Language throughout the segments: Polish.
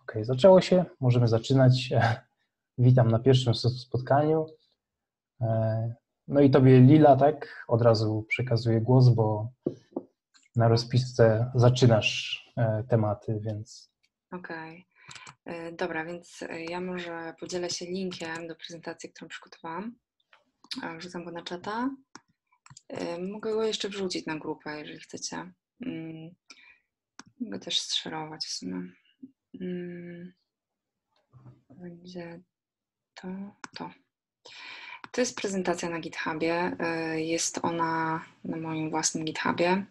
Okej, zaczęło się, możemy zaczynać. Witam na pierwszym spotkaniu. No i tobie Lila, tak? Od razu przekazuję głos, bo na rozpisce zaczynasz tematy, więc... Okej. Dobra, więc ja może podzielę się linkiem do prezentacji, którą przygotowałam. Wrzucam go na czata. Mogę go jeszcze wrzucić na grupę, jeżeli chcecie. Mogę też zszerować w sumie. Będzie to. To jest prezentacja na GitHubie. Jest ona na moim własnym GitHubie.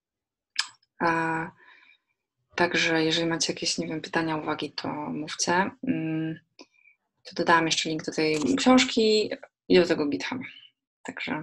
Także jeżeli macie jakieś, nie wiem, pytania, uwagi, to mówcie. To dodałam jeszcze link do tej książki i do tego GitHuba. Także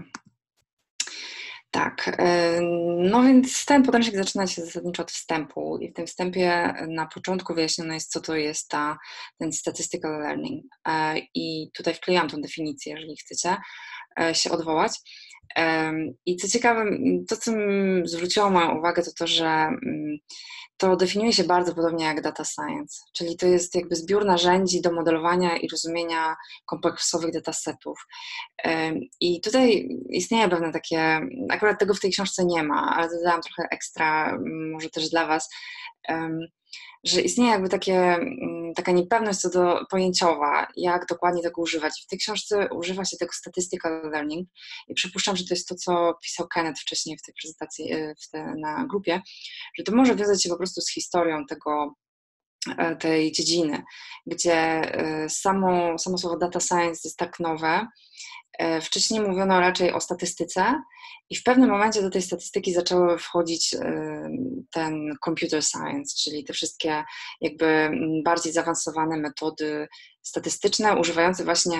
tak. No więc ten podręcznik zaczyna się zasadniczo od wstępu i w tym wstępie na początku wyjaśnione jest, co to jest ten statistical learning. I tutaj wklejam tą definicję, jeżeli chcecie się odwołać. I co ciekawe, to co zwróciło moją uwagę, to to, że to definiuje się bardzo podobnie jak data science, czyli to jest jakby zbiór narzędzi do modelowania i rozumienia kompleksowych datasetów. I tutaj istnieje pewne takie, akurat tego w tej książce nie ma, ale dodałam trochę ekstra, może też dla Was, że istnieje jakby taka niepewność co do pojęciowa, jak dokładnie tego używać. W tej książce używa się tego statistical learning i przypuszczam, że to jest to, co pisał Kenneth wcześniej w tej prezentacji na grupie, że to może wiązać się po prostu z historią tej dziedziny, gdzie samo słowo data science jest tak nowe. Wcześniej mówiono raczej o statystyce i w pewnym momencie do tej statystyki zaczęły wchodzić ten computer science, czyli te wszystkie jakby bardziej zaawansowane metody statystyczne, używające właśnie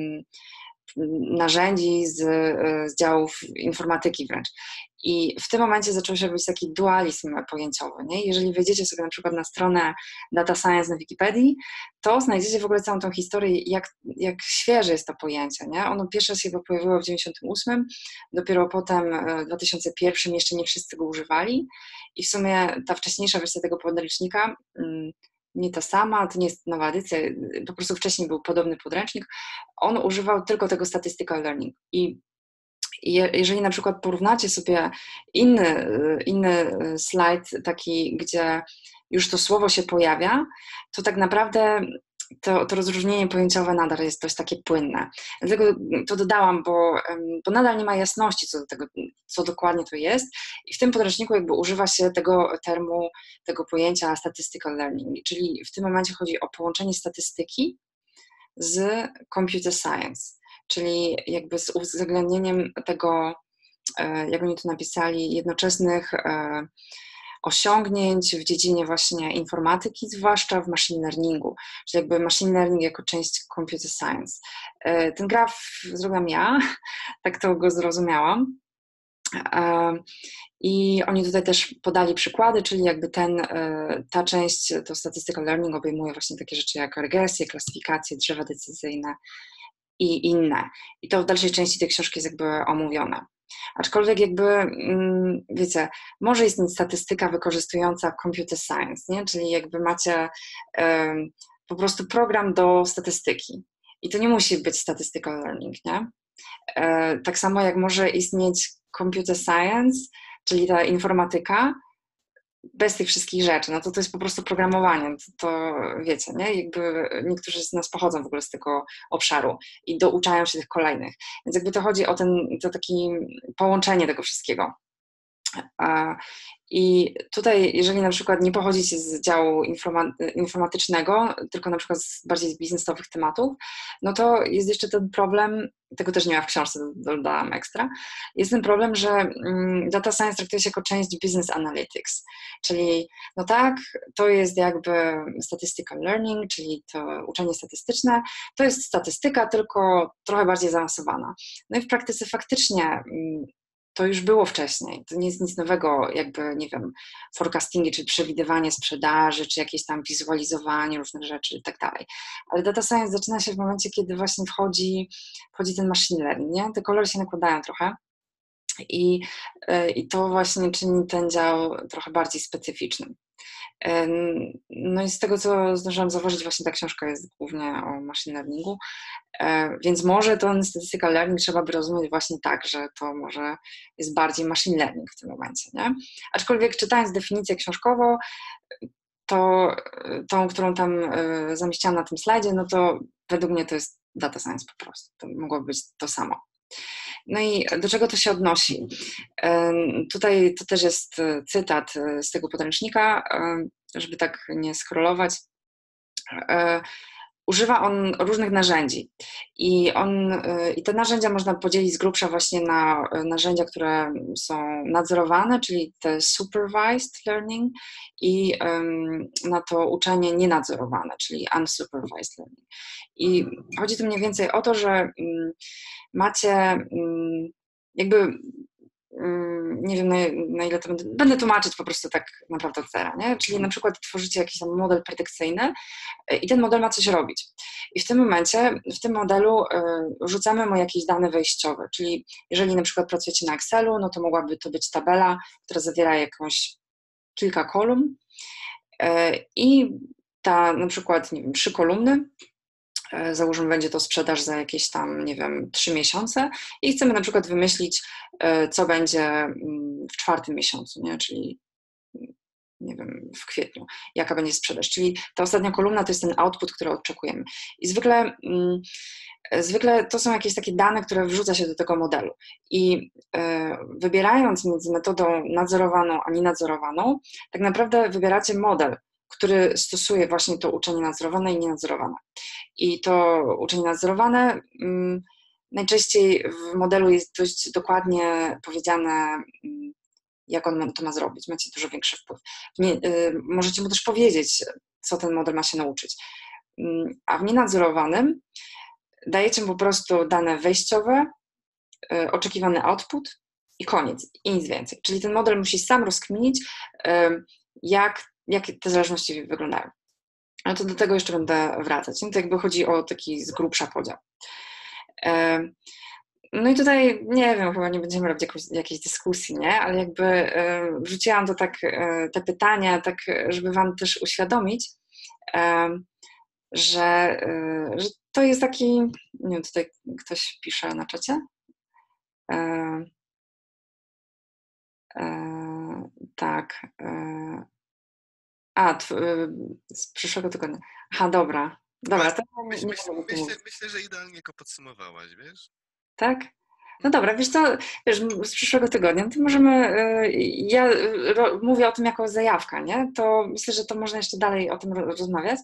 narzędzi z działów informatyki wręcz. I w tym momencie zaczął się robić taki dualizm pojęciowy. Nie? Jeżeli wejdziecie sobie na przykład na stronę Data Science na Wikipedii, to znajdziecie w ogóle całą tą historię, jak świeże jest to pojęcie. Nie? Ono pierwsze się chyba pojawiło w 1998, dopiero potem w 2001 jeszcze nie wszyscy go używali i w sumie ta wcześniejsza wersja tego podręcznika, nie ta sama, to nie jest nowa edycja, po prostu wcześniej był podobny podręcznik, on używał tylko tego statistical learning. I jeżeli na przykład porównacie sobie inny slajd, taki, gdzie już to słowo się pojawia, to tak naprawdę to rozróżnienie pojęciowe nadal jest dość takie płynne. Dlatego to dodałam, bo nadal nie ma jasności co do tego, co dokładnie to jest i w tym podręczniku jakby używa się tego termu, tego pojęcia statistical learning, czyli w tym momencie chodzi o połączenie statystyki z computer science, czyli jakby z uwzględnieniem tego, jak oni tu napisali, jednoczesnych osiągnięć w dziedzinie właśnie informatyki, zwłaszcza w machine learningu, czyli jakby machine learning jako część computer science. Ten graf zrobiłam ja, tak to go zrozumiałam. I oni tutaj też podali przykłady, czyli jakby ta część, to statistical learning obejmuje właśnie takie rzeczy jak regresje, klasyfikacje, drzewa decyzyjne i inne. I to w dalszej części tej książki jest jakby omówione. Aczkolwiek jakby, wiecie, może istnieć statystyka wykorzystująca computer science, nie? Czyli jakby macie po prostu program do statystyki. I to nie musi być statistical learning, nie? Tak samo jak może istnieć computer science, czyli ta informatyka, bez tych wszystkich rzeczy, no to jest po prostu programowanie, to wiecie, nie? Jakby niektórzy z nas pochodzą w ogóle z tego obszaru i douczają się tych kolejnych, więc jakby to chodzi o to takie połączenie tego wszystkiego. I tutaj, jeżeli na przykład nie pochodzicie z działu informatycznego, tylko na przykład bardziej z biznesowych tematów, no to jest jeszcze ten problem, tego też nie ma w książce, dodałam ekstra, jest ten problem, że data science traktuje się jako część business analytics, czyli no tak, to jest jakby statistical learning, czyli to uczenie statystyczne, to jest statystyka, tylko trochę bardziej zaawansowana. No i w praktyce faktycznie to już było wcześniej, to nie jest nic nowego, jakby, nie wiem, forecastingi, czy przewidywanie sprzedaży, czy jakieś tam wizualizowanie różnych rzeczy i tak dalej. Ale data science zaczyna się w momencie, kiedy właśnie wchodzi ten machine learning, nie? Te kolory się nakładają trochę i to właśnie czyni ten dział trochę bardziej specyficznym. No i z tego, co zdążyłam zauważyć, właśnie ta książka jest głównie o machine learningu, więc może ten statistical learning trzeba by rozumieć właśnie tak, że to może jest bardziej machine learning w tym momencie, nie? Aczkolwiek czytając definicję książkową, to tą, którą tam zamieściłam na tym slajdzie, no to według mnie to jest data science po prostu. To mogło być to samo. No i do czego to się odnosi? Tutaj to też jest cytat z tego podręcznika, żeby tak nie scrollować. Używa on różnych narzędzi i te narzędzia można podzielić z grubsza właśnie na narzędzia, które są nadzorowane, czyli te supervised learning i na to uczenie nienadzorowane, czyli unsupervised learning. I chodzi tu mniej więcej o to, że macie jakby nie wiem na ile to będę tłumaczyć po prostu tak naprawdę od zera, nie? Czyli na przykład tworzycie jakiś tam model predykcyjny i ten model ma coś robić. I w tym momencie, w tym modelu rzucamy mu jakieś dane wejściowe, czyli jeżeli na przykład pracujecie na Excelu, no to mogłaby to być tabela, która zawiera kilka kolumn i ta na przykład, nie wiem, 3 kolumny, załóżmy, będzie to sprzedaż za jakieś tam, nie wiem, 3 miesiące i chcemy na przykład wymyślić, co będzie w 4. miesiącu, nie? Czyli nie wiem, w kwietniu, jaka będzie sprzedaż. Czyli ta ostatnia kolumna to jest ten output, który oczekujemy. I zwykle to są jakieś takie dane, które wrzuca się do tego modelu. I wybierając między metodą nadzorowaną a nienadzorowaną, tak naprawdę wybieracie model, który stosuje właśnie to uczenie nadzorowane i nienadzorowane. I to uczenie nadzorowane najczęściej w modelu jest dość dokładnie powiedziane, jak on to ma zrobić. Macie dużo większy wpływ. Możecie mu też powiedzieć, co ten model ma się nauczyć. A w nienadzorowanym dajecie mu po prostu dane wejściowe, oczekiwany output i koniec. I nic więcej. Czyli ten model musi sam rozkminić, jak te zależności wyglądają. Ale to do tego jeszcze będę wracać. No to jakby chodzi o taki z grubsza podział. No i tutaj, nie wiem, chyba nie będziemy robić jakiejś dyskusji, nie? Ale jakby wrzuciłam to tak, te pytania, tak, żeby wam też uświadomić, że to jest taki, nie wiem, tutaj ktoś pisze na czacie. Tak. Z przyszłego tygodnia. Aha, dobra. Dobra, to myślę, że idealnie go podsumowałaś, wiesz? Tak? No dobra, wiesz co, z przyszłego tygodnia, to możemy, ja mówię o tym jako zajawka, nie? To myślę, że to można jeszcze dalej o tym rozmawiać.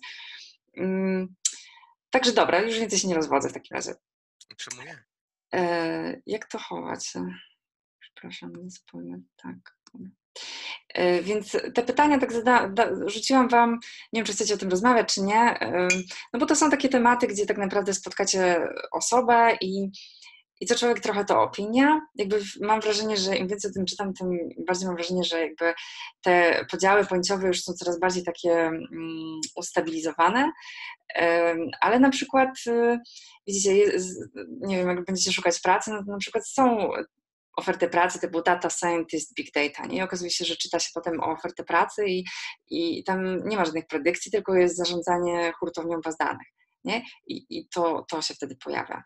Także dobra, już więcej się nie rozwodzę w takim razie. Czemu nie? Jak to chować? Przepraszam, nie spojrzę, tak. Więc te pytania tak rzuciłam wam, nie wiem, czy chcecie o tym rozmawiać, czy nie, no bo to są takie tematy, gdzie tak naprawdę spotkacie osobę i co człowiek trochę to opinia. Jakby mam wrażenie, że im więcej o tym czytam, tym bardziej mam wrażenie, że jakby te podziały pojęciowe już są coraz bardziej takie ustabilizowane, ale na przykład widzicie, nie wiem, jak będziecie szukać pracy, no to na przykład są oferty pracy typu data scientist, big data, nie? I okazuje się, że czyta się potem o ofertę pracy i tam nie ma żadnych predykcji, tylko jest zarządzanie hurtownią baz danych, nie? I to się wtedy pojawia.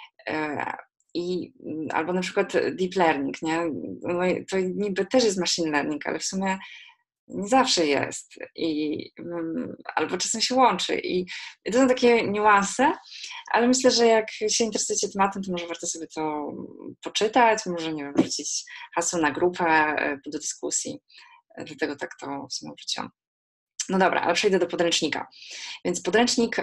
Albo na przykład deep learning, nie? No to niby też jest machine learning, ale w sumie nie zawsze jest albo czasem się łączy i to są takie niuanse, ale myślę, że jak się interesujecie tematem, to może warto sobie to poczytać, może, nie wiem, wrzucić hasło na grupę do dyskusji, dlatego tak to w sumie wrzuciłam. No dobra, ale przejdę do podręcznika. Więc podręcznik,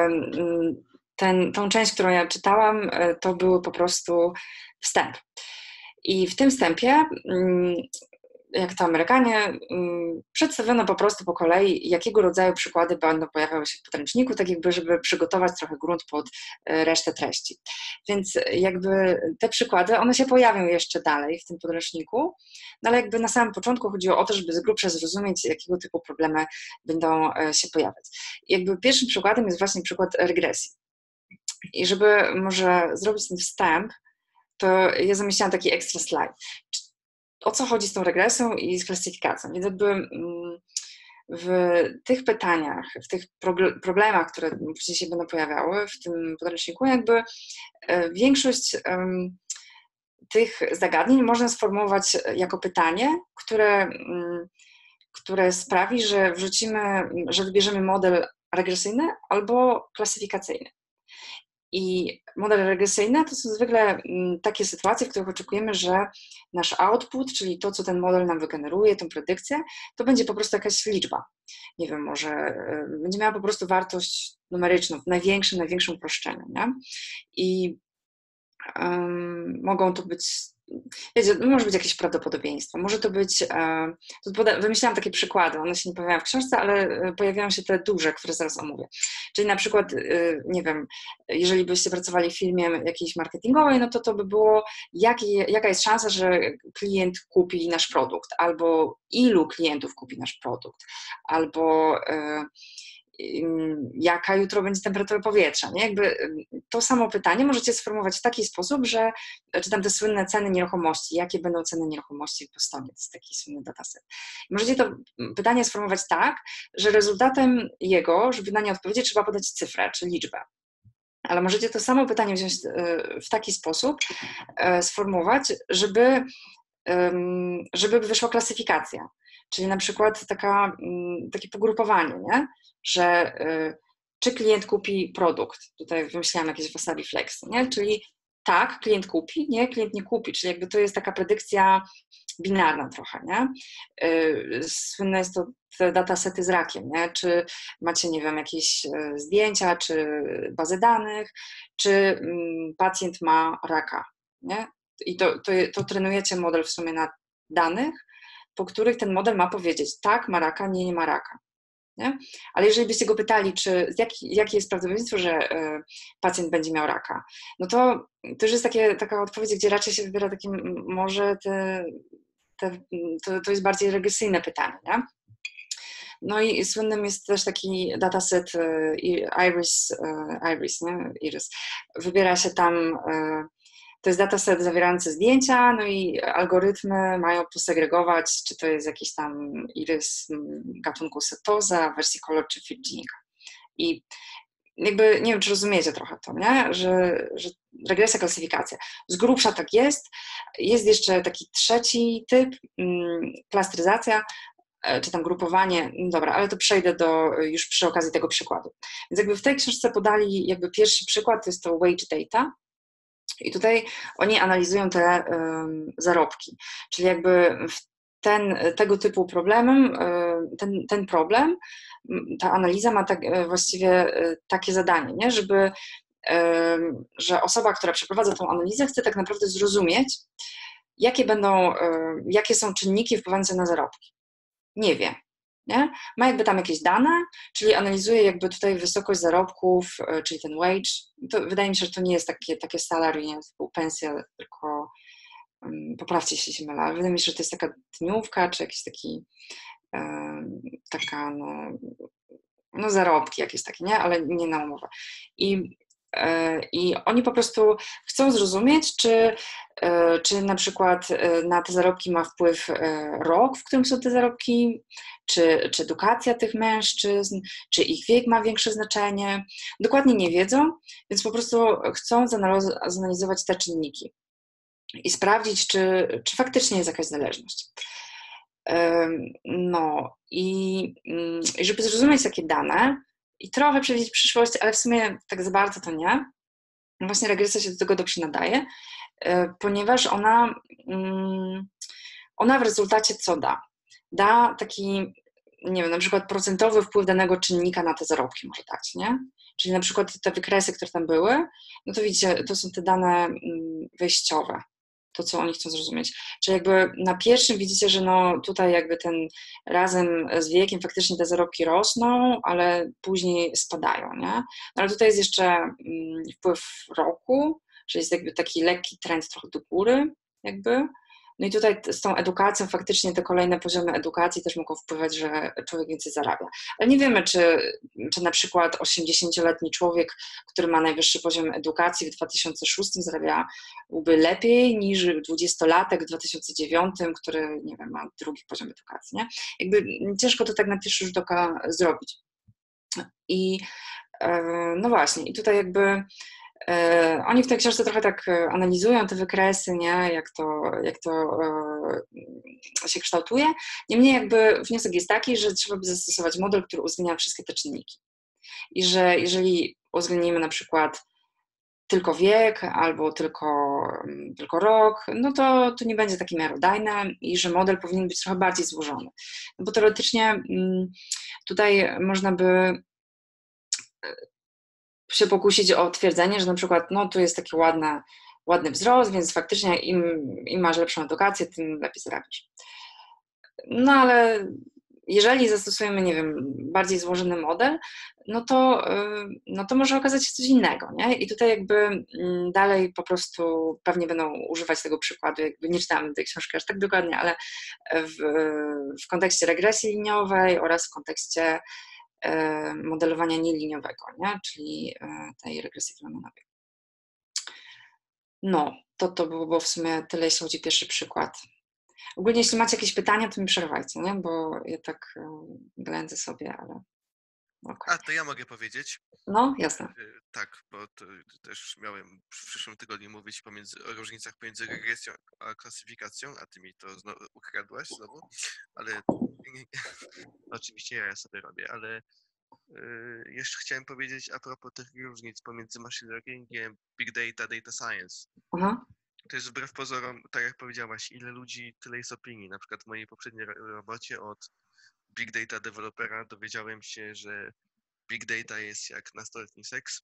tą część, którą ja czytałam, to był po prostu wstęp. I w tym wstępie, jak to Amerykanie, przedstawiono po prostu po kolei, jakiego rodzaju przykłady będą pojawiały się w podręczniku, tak jakby, żeby przygotować trochę grunt pod resztę treści. Więc jakby te przykłady, one się pojawią jeszcze dalej w tym podręczniku, no ale jakby na samym początku chodziło o to, żeby z grubsza zrozumieć, jakiego typu problemy będą się pojawiać. I jakby pierwszym przykładem jest właśnie przykład regresji. I żeby może zrobić ten wstęp, to ja zamieściłam taki extra slide. O co chodzi z tą regresją i z klasyfikacją? Więc jakby w tych pytaniach, w tych problemach, które później się będą pojawiały w tym podręczniku, jakby większość tych zagadnień można sformułować jako pytanie, które sprawi, że wybierzemy model regresyjny albo klasyfikacyjny. I model regresyjny to są zwykle takie sytuacje, w których oczekujemy, że nasz output, czyli to, co ten model nam wygeneruje, tą predykcję, to będzie po prostu jakaś liczba. Nie wiem, może będzie miała po prostu wartość numeryczną w największym uproszczeniu. Nie? I mogą to być, wiecie, może być jakieś prawdopodobieństwo, może to być, wymyślałam takie przykłady, one się nie pojawiają w książce, ale pojawiają się te duże, które zaraz omówię. Czyli na przykład, nie wiem, jeżeli byście pracowali w firmie jakiejś marketingowej, no to by było, jaka jest szansa, że klient kupi nasz produkt, albo ilu klientów kupi nasz produkt, albo jaka jutro będzie temperatura powietrza. Nie? Jakby to samo pytanie możecie sformułować w taki sposób, że czytam te słynne ceny nieruchomości, jakie będą ceny nieruchomości w Bostonie, to jest taki słynny dataset. Możecie to pytanie sformułować tak, że rezultatem jego, żeby na nie odpowiedzieć, trzeba podać cyfrę, czy liczbę. Ale możecie to samo pytanie wziąć w taki sposób, sformułować, żeby wyszła klasyfikacja. Czyli na przykład takie pogrupowanie, nie? Że czy klient kupi produkt, tutaj wymyślałam jakieś Wasabi Flex, nie? Czyli tak, klient kupi, nie, klient nie kupi, czyli jakby to jest taka predykcja binarna trochę, nie? Słynne jest to te datasety z rakiem, nie? Czy macie, nie wiem, jakieś zdjęcia, czy bazy danych, czy pacjent ma raka, nie? I to trenujecie model w sumie na danych, po których ten model ma powiedzieć, tak, ma raka, nie ma raka. Nie? Ale jeżeli byście go pytali, jakie jest prawdopodobieństwo, że pacjent będzie miał raka, no to już jest taka odpowiedź, gdzie raczej się wybiera takie, może to jest bardziej regresyjne pytanie. Nie? No i słynnym jest też taki dataset Iris, nie? Iris. Wybiera się tam, to jest dataset zawierający zdjęcia, no i algorytmy mają posegregować, czy to jest jakiś tam irys gatunku setoza, wersji kolor czy Virginika. I jakby, nie wiem, czy rozumiecie trochę to, nie? Że regresja, klasyfikacja. Z grubsza tak jest. Jest jeszcze taki trzeci typ, klasteryzacja, czy tam grupowanie, no dobra, ale to przejdę już przy okazji tego przykładu. Więc jakby w tej książce podali jakby pierwszy przykład, to jest to wage data. I tutaj oni analizują te zarobki, czyli jakby tego typu problemem, ten problem, ta analiza ma właściwie takie zadanie, nie? Że osoba, która przeprowadza tą analizę, chce tak naprawdę zrozumieć, jakie są czynniki wpływające na zarobki. Nie wie. Nie? Ma jakby tam jakieś dane, czyli analizuje jakby tutaj wysokość zarobków, czyli ten wage. To wydaje mi się, że to nie jest takie salary, nie typu pensja, tylko poprawcie się, jeśli mylę, ale wydaje mi się, że to jest taka dniówka, czy jakiś taki no zarobki jakieś takie, nie? Ale nie na umowę. I oni po prostu chcą zrozumieć, czy na przykład na te zarobki ma wpływ rok, w którym są te zarobki, czy edukacja tych mężczyzn, czy ich wiek ma większe znaczenie. Dokładnie nie wiedzą, więc po prostu chcą zanalizować te czynniki i sprawdzić, czy faktycznie jest jakaś zależność. No i żeby zrozumieć takie dane i trochę przewidzieć przyszłość, ale w sumie tak za bardzo to nie, właśnie regresja się do tego dobrze nadaje, ponieważ ona w rezultacie co da? Da taki, nie wiem, na przykład procentowy wpływ danego czynnika na te zarobki może dać, nie? Czyli na przykład te wykresy, które tam były, no to widzicie, to są te dane wejściowe, to co oni chcą zrozumieć. Czyli jakby na pierwszym widzicie, że no tutaj jakby razem z wiekiem faktycznie te zarobki rosną, ale później spadają, nie? No ale tutaj jest jeszcze wpływ roku, że jest jakby taki lekki trend trochę do góry jakby, No i tutaj z tą edukacją faktycznie te kolejne poziomy edukacji też mogą wpływać, że człowiek więcej zarabia. Ale nie wiemy, czy na przykład 80-letni człowiek, który ma najwyższy poziom edukacji w 2006 zarabiałby lepiej niż 20-latek w 2009, który, nie wiem, ma drugi poziom edukacji, nie? Jakby ciężko to tak na pierwszy rzut oka zrobić. I no właśnie, i tutaj jakby oni w tej książce trochę tak analizują te wykresy, nie? Jak to się kształtuje. Niemniej jakby wniosek jest taki, że trzeba by zastosować model, który uwzględnia wszystkie te czynniki. I że jeżeli uwzględnimy na przykład tylko wiek albo tylko rok, no to nie będzie takie miarodajne i że model powinien być trochę bardziej złożony. No bo teoretycznie tutaj można by się pokusić o twierdzenie, że na przykład no tu jest taki ładny wzrost, więc faktycznie im masz lepszą edukację, tym lepiej zarabiasz. No ale jeżeli zastosujemy, nie wiem, bardziej złożony model, no to może okazać się coś innego, nie? I tutaj jakby dalej po prostu pewnie będą używać tego przykładu, jakby nie czytałam tej książki aż tak dokładnie, ale w kontekście regresji liniowej oraz w kontekście modelowania nieliniowego, nie? Czyli tej regresji fenomenowej. No, to było w sumie tyle, jeśli chodzi o pierwszy przykład. Ogólnie, jeśli macie jakieś pytania, to mi przerwajcie, nie? Bo ja tak ględzę sobie, ale A, to ja mogę powiedzieć. No, jasne. Tak, bo to też miałem w przyszłym tygodniu mówić o różnicach pomiędzy regresją a klasyfikacją, a ty mi to ukradłaś znowu, ale oczywiście ja sobie robię, ale jeszcze chciałem powiedzieć a propos tych różnic pomiędzy machine learningiem, big data, data science. Aha. To jest wbrew pozorom, tak jak powiedziałaś, ile ludzi, tyle jest opinii. Na przykład w mojej poprzedniej robocie od big data dewelopera dowiedziałem się, że big data jest jak nastoletni seks,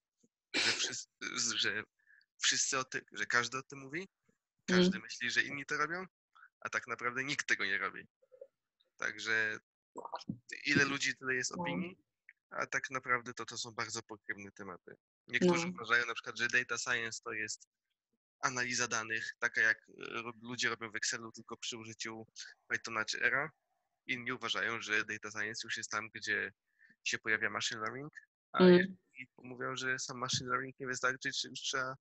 że wszyscy że każdy o tym mówi, każdy myśli, że inni to robią, a tak naprawdę nikt tego nie robi. Także ile ludzi, tyle jest opinii, a tak naprawdę to są bardzo pokrewne tematy. Niektórzy uważają na przykład, że data science to jest analiza danych, taka jak ludzie robią w Excelu, tylko przy użyciu Pythona czy Ra. Inni uważają, że data science już jest tam, gdzie się pojawia machine learning, a inni mówią, że sam machine learning nie wystarczy, czy już trzeba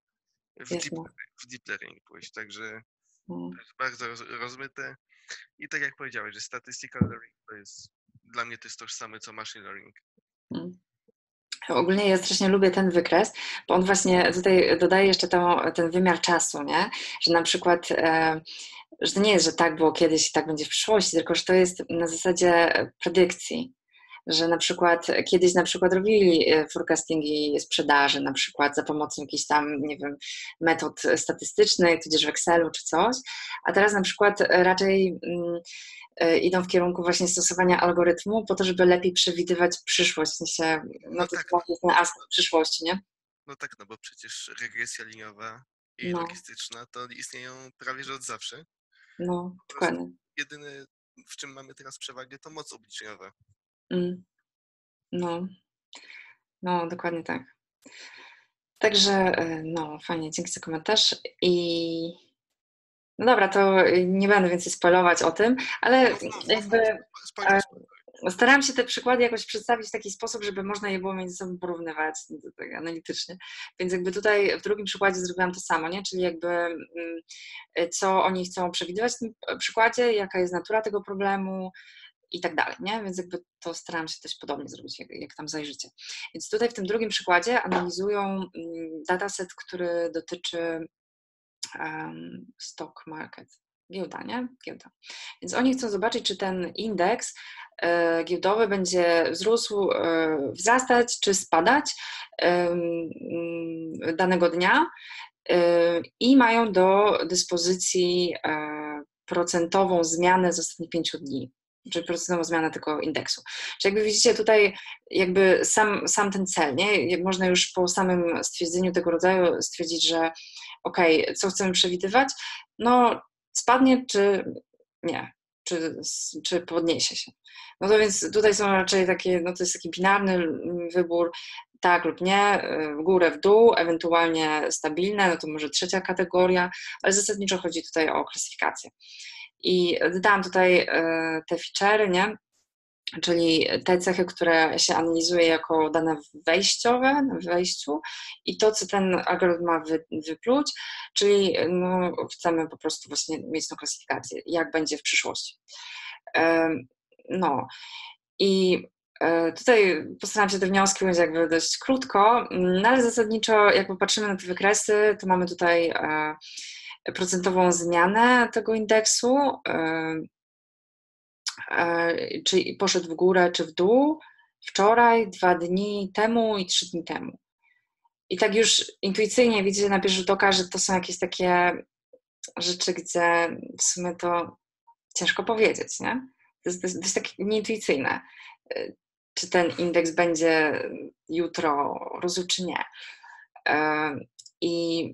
w deep learning pójść. Także to jest bardzo rozmyte. I tak jak powiedziałeś, że statistical learning to jest, dla mnie to jest tożsame co machine learning. Ogólnie ja strasznie lubię ten wykres, bo on właśnie tutaj dodaje jeszcze ten wymiar czasu, nie? Że na przykład, że to nie jest, że tak było kiedyś i tak będzie w przyszłości, tylko że to jest na zasadzie predykcji. Że na przykład kiedyś robili forecastingi sprzedaży na przykład za pomocą jakichś tam, nie wiem, metod statystycznych, tudzież w Excelu czy coś, a teraz na przykład raczej idą w kierunku właśnie stosowania algorytmu po to, żeby lepiej przewidywać przyszłość, w sensie, no to tak, jest ten aspekt przyszłości, nie? No tak, no bo przecież regresja liniowa i logistyczna to istnieją prawie że od zawsze. No, dokładnie. Jedyne, w czym mamy teraz przewagę, to moc obliczeniowa. No, dokładnie tak. Także, no, fajnie, dzięki za komentarz i no dobra, to nie będę więcej spoilować o tym, ale jakby starałam się te przykłady jakoś przedstawić w taki sposób, żeby można je było między sobą porównywać tak analitycznie. Więc jakby tutaj w drugim przykładzie zrobiłam to samo, nie? Czyli jakby co oni chcą przewidywać w tym przykładzie, jaka jest natura tego problemu i tak dalej, nie? Więc jakby to starałam się też podobnie zrobić, jak tam zajrzycie. Więc tutaj w tym drugim przykładzie analizują dataset, który dotyczy stock market, giełda, nie? Giełda. Więc oni chcą zobaczyć, czy ten indeks giełdowy będzie wzrastać, czy spadać danego dnia i mają do dyspozycji procentową zmianę z ostatnich 5 dni, czyli procentową zmianę tego indeksu. Czyli jakby widzicie tutaj jakby sam ten cel, nie? Można już po samym stwierdzeniu tego rodzaju stwierdzić, że okej, co chcemy przewidywać? No spadnie czy nie, czy podniesie się. No to więc tutaj są raczej takie, no to jest taki binarny wybór, tak lub nie, w górę, w dół, ewentualnie stabilne, no to może trzecia kategoria, ale zasadniczo chodzi tutaj o klasyfikację. I dodałam tutaj te feature'y, nie? Czyli te cechy, które się analizuje jako dane wejściowe na wejściu i to, co ten algorytm ma wypluć, czyli no, chcemy po prostu właśnie mieć tą klasyfikację, jak będzie w przyszłości. No i tutaj postaram się te wnioski ująć jakby dość krótko, no ale zasadniczo jak popatrzymy na te wykresy, to mamy tutaj procentową zmianę tego indeksu, czyli poszedł w górę czy w dół wczoraj, 2 dni temu i 3 dni temu. I tak już intuicyjnie widzicie na pierwszy rzut oka, że to są jakieś takie rzeczy, gdzie w sumie to ciężko powiedzieć, nie? To jest takie nieintuicyjne. Czy ten indeks będzie jutro rósł, czy nie. I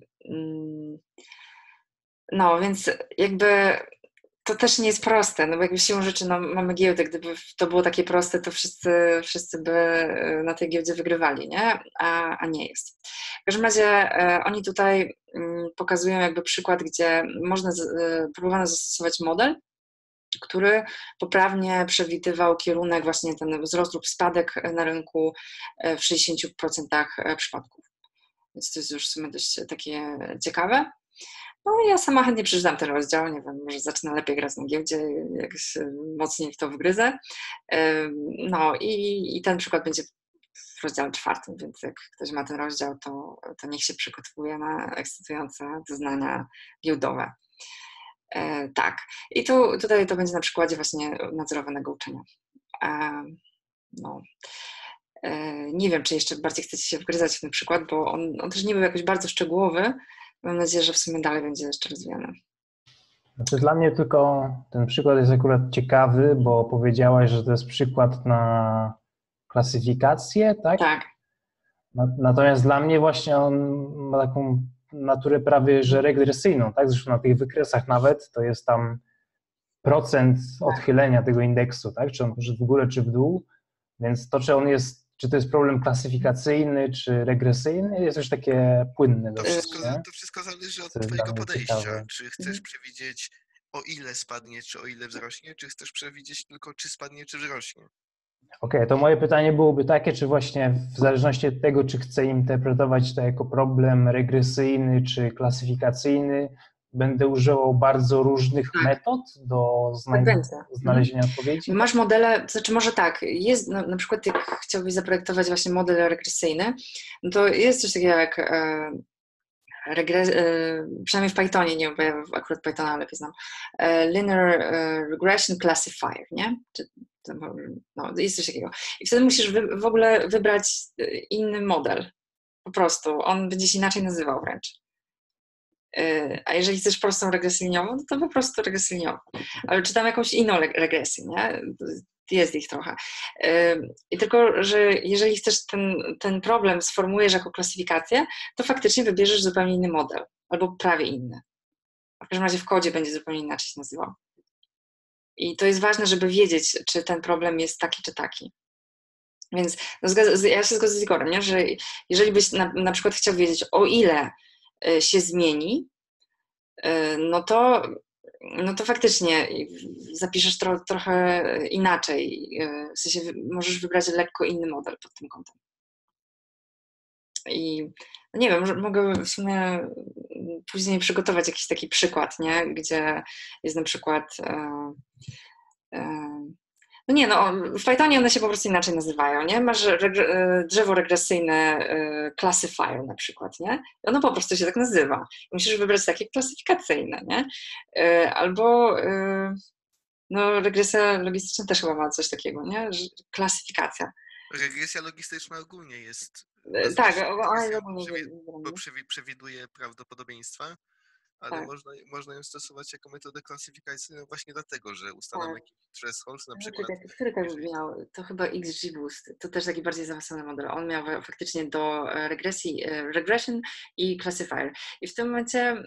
no, więc jakby to też nie jest proste, no bo jakby siłą rzeczy no, mamy giełdę, gdyby to było takie proste, to wszyscy by na tej giełdzie wygrywali, nie? A nie jest. W każdym razie oni tutaj pokazują jakby przykład, gdzie próbowano zastosować model, który poprawnie przewidywał kierunek, właśnie ten wzrost lub spadek na rynku w 60% przypadków. Więc to jest już w sumie dość takie ciekawe. No ja sama chętnie przeczytam ten rozdział, nie wiem, może zacznę lepiej grać na giełdzie, jak się mocniej w to wgryzę. No i ten przykład będzie w rozdziale 4, więc jak ktoś ma ten rozdział, to niech się przygotowuje na ekscytujące doznania giełdowe. Tak. I tutaj to będzie na przykładzie właśnie nadzorowanego uczenia. No. Nie wiem, czy jeszcze bardziej chcecie się wgryzać w ten przykład, bo on też nie był jakoś bardzo szczegółowy. Mam nadzieję, że w sumie dalej będzie jeszcze rozwijany. Znaczy dla mnie tylko ten przykład jest akurat ciekawy, bo powiedziałaś, że to jest przykład na klasyfikację, tak? Tak. Natomiast dla mnie właśnie on ma taką naturę prawie że regresyjną, tak? Zresztą na tych wykresach nawet to jest tam procent odchylenia tego indeksu, tak? Czy on poszedł w górę, czy w dół, więc to, czy to jest problem klasyfikacyjny, czy regresyjny, jest już takie płynne. To wszystko zależy od twojego podejścia. Ciekawe. Czy chcesz przewidzieć, o ile spadnie, czy o ile wzrośnie, czy chcesz przewidzieć tylko, czy spadnie, czy wzrośnie? Okej, to moje pytanie byłoby takie, czy właśnie w zależności od tego, czy chcę interpretować to jako problem regresyjny, czy klasyfikacyjny, będę używał bardzo różnych metod do znalezienia odpowiedzi? Masz modele, to znaczy może tak, jest na przykład jak chciałbyś zaprojektować właśnie model regresyjny, no to jest coś takiego jak przynajmniej w Pythonie, nie, bo ja akurat Pythona lepiej znam, Linear Regression Classifier, nie? No, jest coś takiego. I wtedy musisz w ogóle wybrać inny model. Po prostu. On będzie się inaczej nazywał wręcz. A jeżeli chcesz prostą regresję liniową, to po prostu regresję liniową. Ale czytam jakąś inną regresję, nie? Jest ich trochę. I tylko, że jeżeli chcesz ten problem sformułujesz jako klasyfikację, to faktycznie wybierzesz zupełnie inny model. Albo prawie inny. W każdym razie w kodzie będzie zupełnie inaczej się nazywał. I to jest ważne, żeby wiedzieć, czy ten problem jest taki, czy taki. Więc no, ja się zgodzę z Igorem, nie? Że jeżeli byś na przykład chciał wiedzieć, o ile się zmieni, no to faktycznie zapiszesz trochę inaczej. W sensie możesz wybrać lekko inny model pod tym kątem. I nie wiem, mogę w sumie później przygotować jakiś taki przykład, nie? Gdzie jest na przykład w Pythonie one się po prostu inaczej nazywają, nie? Masz drzewo regresyjne classifier na przykład, nie? I ono po prostu się tak nazywa. Musisz wybrać takie klasyfikacyjne, nie? Albo regresja logistyczna też chyba ma coś takiego, nie? Klasyfikacja. Regresja logistyczna ogólnie jest... Tak, bo przewiduje prawdopodobieństwa, ale tak. Można ją stosować jako metodę klasyfikacyjną właśnie dlatego, że ustalam jakiś threshold na przykład. Który tak miał? To chyba XGBoost. To też taki bardziej zaawansowany model. On miał faktycznie do regression i classifier. I w tym momencie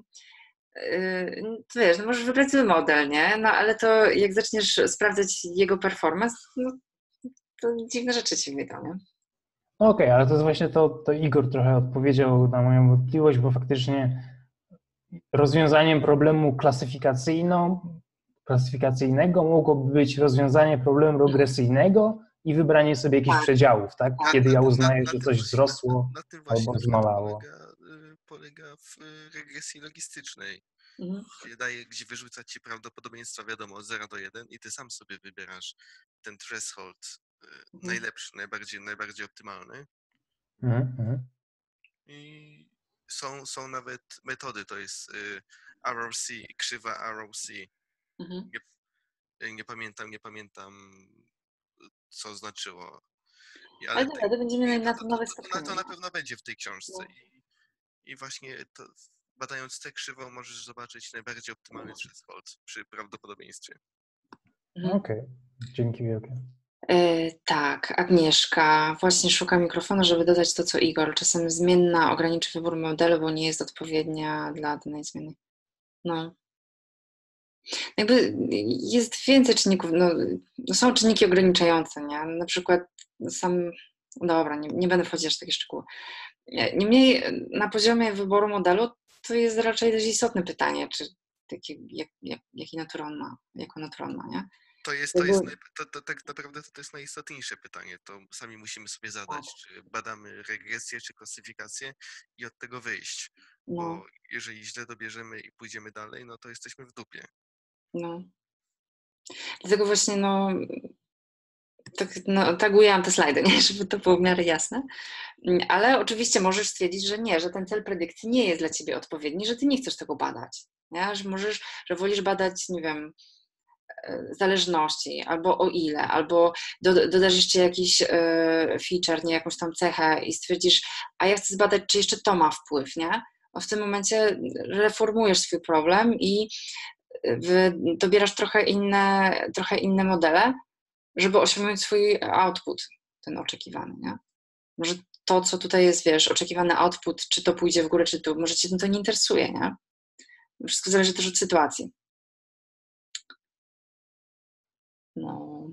to wiesz, możesz wybrać zły model, nie? No ale to jak zaczniesz sprawdzać jego performance, no to dziwne rzeczy ci wyjdą, nie? No okej, ale to jest właśnie to Igor trochę odpowiedział na moją wątpliwość, bo faktycznie rozwiązaniem problemu klasyfikacyjnego mogłoby być rozwiązanie problemu regresyjnego i wybranie sobie jakichś Tak, przedziałów, tak? Na, tak. Kiedy na, ja na, uznaję, na że tym coś właśnie, wzrosło na tym właśnie albo na przykład zmalało. polega w regresji logistycznej, Mhm. gdzie wyrzuca ci prawdopodobieństwa, wiadomo, od 0 do 1 i ty sam sobie wybierasz ten threshold Mhm. najlepszy, najbardziej optymalny. Mhm. I są nawet metody, to jest ROC, krzywa ROC. Mhm. Nie pamiętam, co znaczyło. Ale Ale dobra, to będziemy mieli na to nowe to spotkanie. na pewno będzie w tej książce. No. I właśnie to, badając tę krzywą możesz zobaczyć najbardziej optymalny threshold przy prawdopodobieństwie. Mhm. Okej, dzięki wielkie. Tak, Agnieszka. Właśnie szukam mikrofonu, żeby dodać to, co Igor. Czasem zmienna ograniczy wybór modelu, bo nie jest odpowiednia dla danej zmiany. No. Jakby jest więcej czynników, są czynniki ograniczające, nie? Na przykład sam, dobra, nie będę wchodzić aż w takie szczegóły. Niemniej na poziomie wyboru modelu to jest raczej dość istotne pytanie, czy jaki naturę on ma, jaką naturę on ma, nie? Tak naprawdę to jest najistotniejsze pytanie. To sami musimy sobie Tak, zadać, czy badamy regresję, czy klasyfikację i od tego wyjść. no, Bo jeżeli źle dobierzemy i pójdziemy dalej, no to jesteśmy w dupie. no. Dlatego właśnie, tak ujęłam te slajdy, nie? Żeby to było w miarę jasne. Ale oczywiście możesz stwierdzić, że nie, że ten cel predykcji nie jest dla ciebie odpowiedni, że ty nie chcesz tego badać. Nie? Że wolisz badać, nie wiem, zależności, albo o ile, albo dodasz jeszcze jakiś feature, nie, jakąś tam cechę i stwierdzisz, a ja chcę zbadać, czy jeszcze to ma wpływ, nie? No w tym momencie reformujesz swój problem i dobierasz trochę inne modele, żeby osiągnąć swój output, ten oczekiwany, nie? Może to, co tutaj jest, wiesz, oczekiwany output, czy to pójdzie w górę, czy tu, może cię to nie interesuje, nie? Wszystko zależy też od sytuacji. No.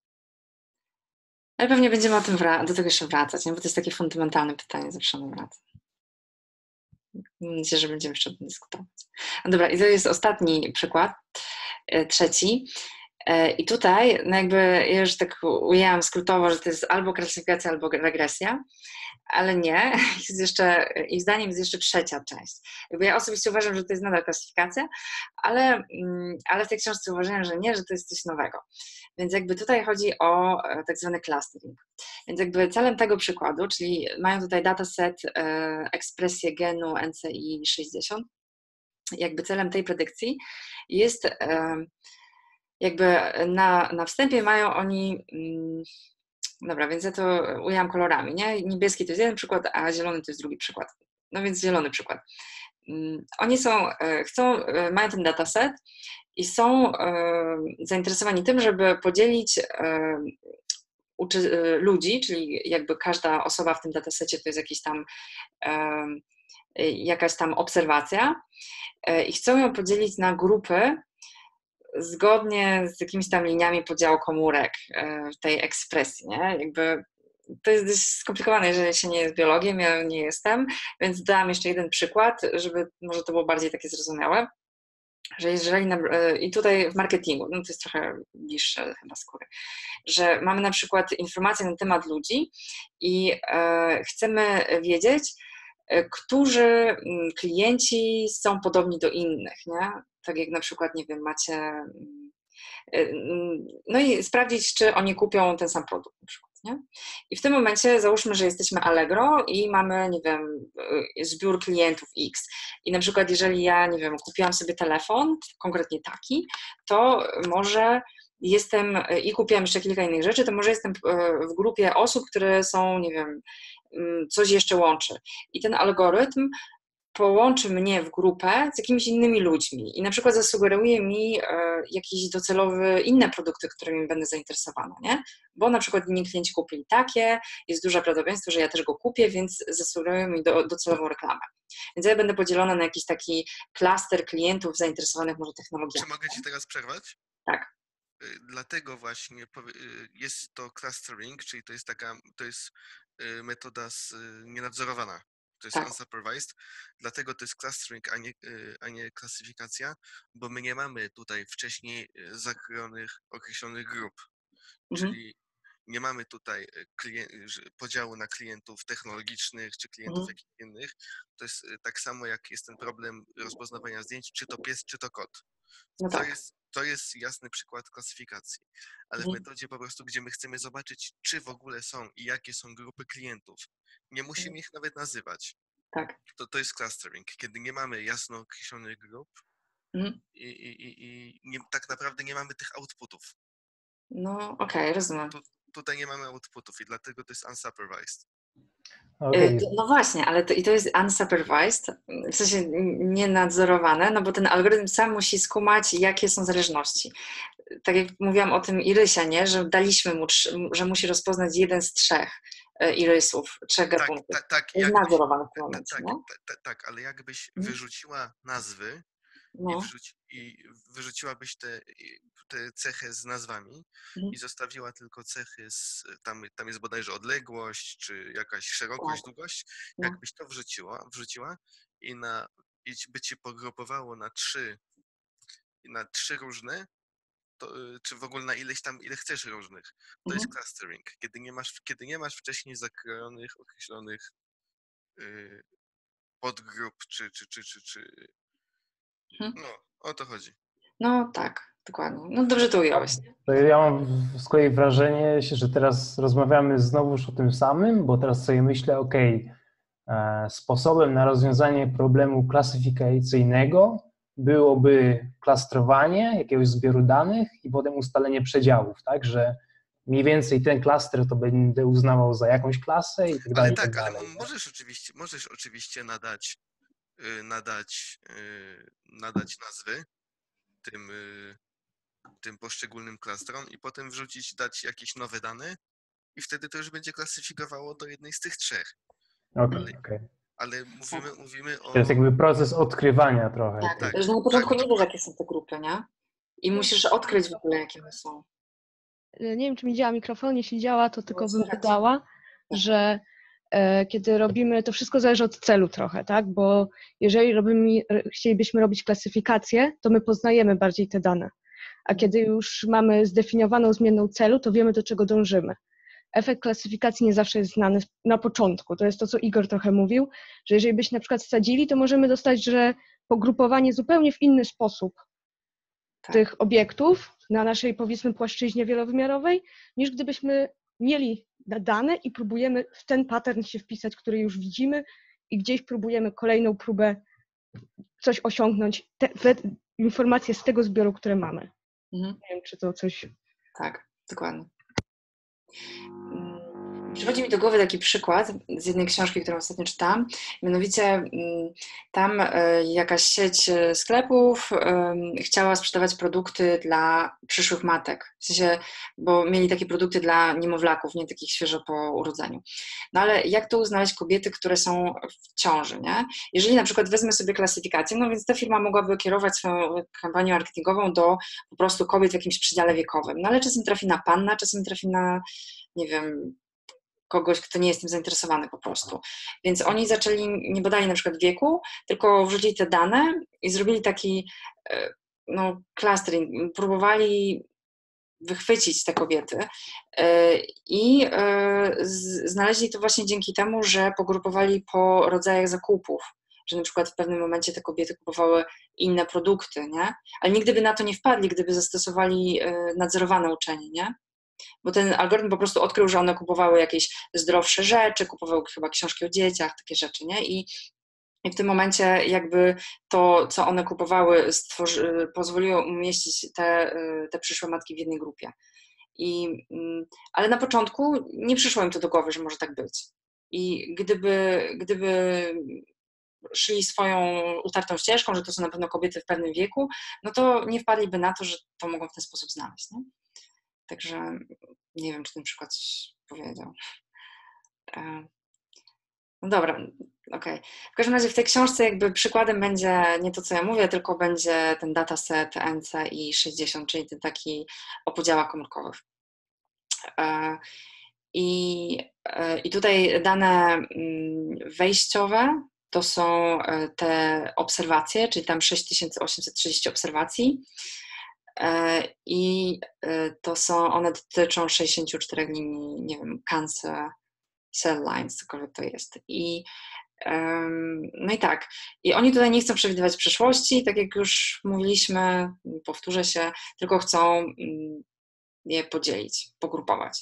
Ale pewnie będziemy do tego jeszcze wracać, nie? Bo to jest takie fundamentalne pytanie, zawsze ono wraca. Mam nadzieję, że będziemy jeszcze o tym dyskutować. No dobra, i to jest ostatni przykład, trzeci. I tutaj, jakby ja już tak ujęłam skrótowo, że to jest albo klasyfikacja, albo regresja, ale nie. Ich zdaniem jest jeszcze trzecia część. Jakby ja osobiście uważam, że to jest nadal klasyfikacja, ale w tej książce uważam, że nie, że to jest coś nowego. Więc jakby tutaj chodzi o tak zwany clustering. Więc jakby celem tego przykładu, czyli mają tutaj dataset, ekspresję genu NCI 60, jakby celem tej predykcji jest jakby na wstępie mają oni, dobra, więc ja to ujęłam kolorami, nie? Niebieski to jest jeden przykład, a zielony to jest drugi przykład. No więc zielony przykład. Oni mają ten dataset i są zainteresowani tym, żeby podzielić ludzi, czyli jakby każda osoba w tym datasecie to jest jakaś tam obserwacja i chcą ją podzielić na grupy zgodnie z jakimiś tam liniami podziału komórek tej ekspresji, nie? Jakby to jest dość skomplikowane, jeżeli się nie jest biologiem, ja nie jestem, więc dałam jeszcze jeden przykład, żeby może to było bardziej takie zrozumiałe, że jeżeli i tutaj w marketingu, to jest trochę bliższe chyba skóry, że mamy na przykład informacje na temat ludzi i chcemy wiedzieć, którzy klienci są podobni do innych, nie? Tak jak na przykład, nie wiem, macie, no i sprawdzić, czy oni kupią ten sam produkt na przykład, nie? I w tym momencie załóżmy, że jesteśmy Allegro i mamy, nie wiem, zbiór klientów X. I na przykład jeżeli ja, nie wiem, kupiłam sobie telefon, konkretnie taki, to może i kupiłam jeszcze kilka innych rzeczy, to może jestem w grupie osób, które są, nie wiem, coś jeszcze łączy. I ten algorytm połączy mnie w grupę z jakimiś innymi ludźmi i na przykład zasugeruje mi jakieś docelowe inne produkty, którymi będę zainteresowana, nie? Bo na przykład inni klienci kupili takie, jest duże prawdopodobieństwo, że ja też go kupię, więc zasugerują mi docelową reklamę. Więc ja będę podzielona na jakiś taki klaster klientów zainteresowanych może technologią. Czy mogę ci teraz przerwać? Tak. Dlatego właśnie jest to clustering, czyli to jest metoda nienadzorowana. To jest Tak. unsupervised, dlatego to jest clustering, a nie klasyfikacja, bo my nie mamy tutaj wcześniej zakrojonych, określonych grup. Mhm. Czyli nie mamy tutaj podziału na klientów technologicznych czy klientów Mhm. jakichś innych. To jest tak samo, jak jest ten problem rozpoznawania zdjęć, czy to pies, czy to kot. No tak. To jest jasny przykład klasyfikacji, ale w Mhm. metodzie po prostu, gdzie my chcemy zobaczyć, czy w ogóle są i jakie są grupy klientów. Nie musimy ich nawet nazywać. Tak. To jest clustering, kiedy nie mamy jasno określonych grup Mhm. i tak naprawdę nie mamy tych outputów. No okej, rozumiem. Tutaj nie mamy outputów i dlatego to jest unsupervised. Okej. No właśnie, ale to jest unsupervised, w sensie nienadzorowane, no bo ten algorytm sam musi skumać, jakie są zależności. Tak jak mówiłam o tym irysie, nie? Że daliśmy mu, że musi rozpoznać jeden z 3 irysów, 3 gatunków. Tak, To jest jakbyś, nadzorowane w tym momencie, nie? tak, ale jakbyś Mhm. wyrzuciła nazwy No. i wyrzuciłabyś te cechy z nazwami Mhm. i zostawiła tylko cechy tam jest bodajże odległość, czy jakaś szerokość, Tak. długość, No. jakbyś to wrzuciła i by ci pogrupowało na trzy różne, czy w ogóle na ile chcesz różnych. To jest Mhm. clustering, kiedy nie masz wcześniej zakrojonych, określonych podgrup, czy Mhm. no, o to chodzi. No tak, dokładnie. No dobrze to ująłeś. To ja mam z kolei wrażenie, że teraz rozmawiamy znowuż o tym samym, bo teraz sobie myślę, sposobem na rozwiązanie problemu klasyfikacyjnego byłoby klastrowanie jakiegoś zbioru danych i potem ustalenie przedziałów, tak, że mniej więcej ten klaster to będę uznawał za jakąś klasę i tak dalej, i tak Ale dalej. możesz oczywiście nadać nazwy tym poszczególnym klastrom i potem dać jakieś nowe dane i wtedy to już będzie klasyfikowało do jednej z tych 3. Okej. Ale Tak. mówimy To jest o... jakby proces odkrywania trochę. Tak, Tak, że na początku nie wiesz, dokładnie. jakie są te grupy, nie? I musisz odkryć w ogóle, jakie one są. Nie wiem, czy mi działa mikrofon, jeśli działa, to tylko bym słychać. dodała, że kiedy robimy, to wszystko zależy od celu trochę, tak? Bo jeżeli chcielibyśmy robić klasyfikację, to my poznajemy bardziej te dane. A kiedy już mamy zdefiniowaną zmienną celu, to wiemy, do czego dążymy. Efekt klasyfikacji nie zawsze jest znany na początku. To jest to, co Igor trochę mówił, że jeżeli byśmy na przykład sadzili, to możemy dostać, że pogrupowanie zupełnie w inny sposób tych obiektów na naszej, powiedzmy, płaszczyźnie wielowymiarowej, niż gdybyśmy mieli dane i próbujemy w ten pattern się wpisać, który już widzimy i gdzieś próbujemy kolejną próbę coś osiągnąć, informacje z tego zbioru, które mamy. Mhm. Nie wiem, czy to coś... Tak, dokładnie. Przychodzi mi do głowy taki przykład z jednej książki, którą ostatnio czytałam. Mianowicie tam jakaś sieć sklepów chciała sprzedawać produkty dla przyszłych matek. W sensie, bo mieli takie produkty dla niemowlaków, nie takich świeżo po urodzeniu. No ale jak to uznaleźć kobiety, które są w ciąży, nie? Jeżeli na przykład wezmę sobie klasyfikację, no więc ta firma mogłaby kierować swoją kampanię marketingową do po prostu kobiet w jakimś przedziale wiekowym. No ale czasem trafi na panna, czasem trafi na, nie wiem, kogoś, kto nie jest tym zainteresowany po prostu. Więc oni zaczęli, nie badali na przykład wieku, tylko wrzucili te dane i zrobili taki clustering. Próbowali wychwycić te kobiety i znaleźli to właśnie dzięki temu, że pogrupowali po rodzajach zakupów, że na przykład w pewnym momencie te kobiety kupowały inne produkty, nie? Ale nigdy by na to nie wpadli, gdyby zastosowali nadzorowane uczenie, nie? Bo ten algorytm po prostu odkrył, że one kupowały jakieś zdrowsze rzeczy, kupowały chyba książki o dzieciach, takie rzeczy, nie? I w tym momencie jakby to, co one kupowały, pozwoliło umieścić te przyszłe matki w jednej grupie. Ale na początku nie przyszło im to do głowy, że może tak być. I gdyby szli swoją utartą ścieżką, że to są na pewno kobiety w pewnym wieku, no to nie wpadliby na to, że to mogą w ten sposób znaleźć, nie? Także nie wiem, czy ten przykład coś powiedział. No dobra, okej. W każdym razie w tej książce jakby przykładem będzie nie to, co ja mówię, tylko będzie ten dataset NCI 60, czyli ten taki o podziałach komórkowych. I tutaj dane wejściowe to są te obserwacje, czyli tam 6830 obserwacji i one dotyczą 64 linii, nie wiem, cancer cell lines, cokolwiek to jest. No i tak. I oni tutaj nie chcą przewidywać przyszłości, tak jak już mówiliśmy, powtórzę się, tylko chcą je podzielić, pogrupować.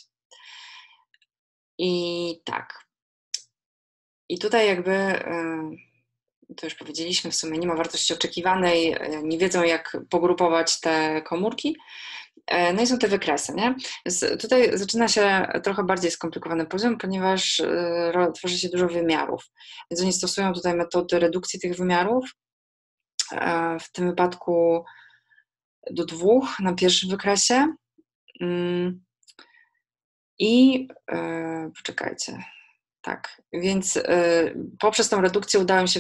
I tak. I tutaj jakby, to już powiedzieliśmy, w sumie nie ma wartości oczekiwanej, nie wiedzą jak pogrupować te komórki. No i są te wykresy, nie? Więc tutaj zaczyna się trochę bardziej skomplikowany poziom, ponieważ tworzy się dużo wymiarów. Więc oni stosują tutaj metody redukcji tych wymiarów, w tym wypadku do 2 na pierwszym wykresie. I poczekajcie. Tak, więc poprzez tą redukcję udało mi się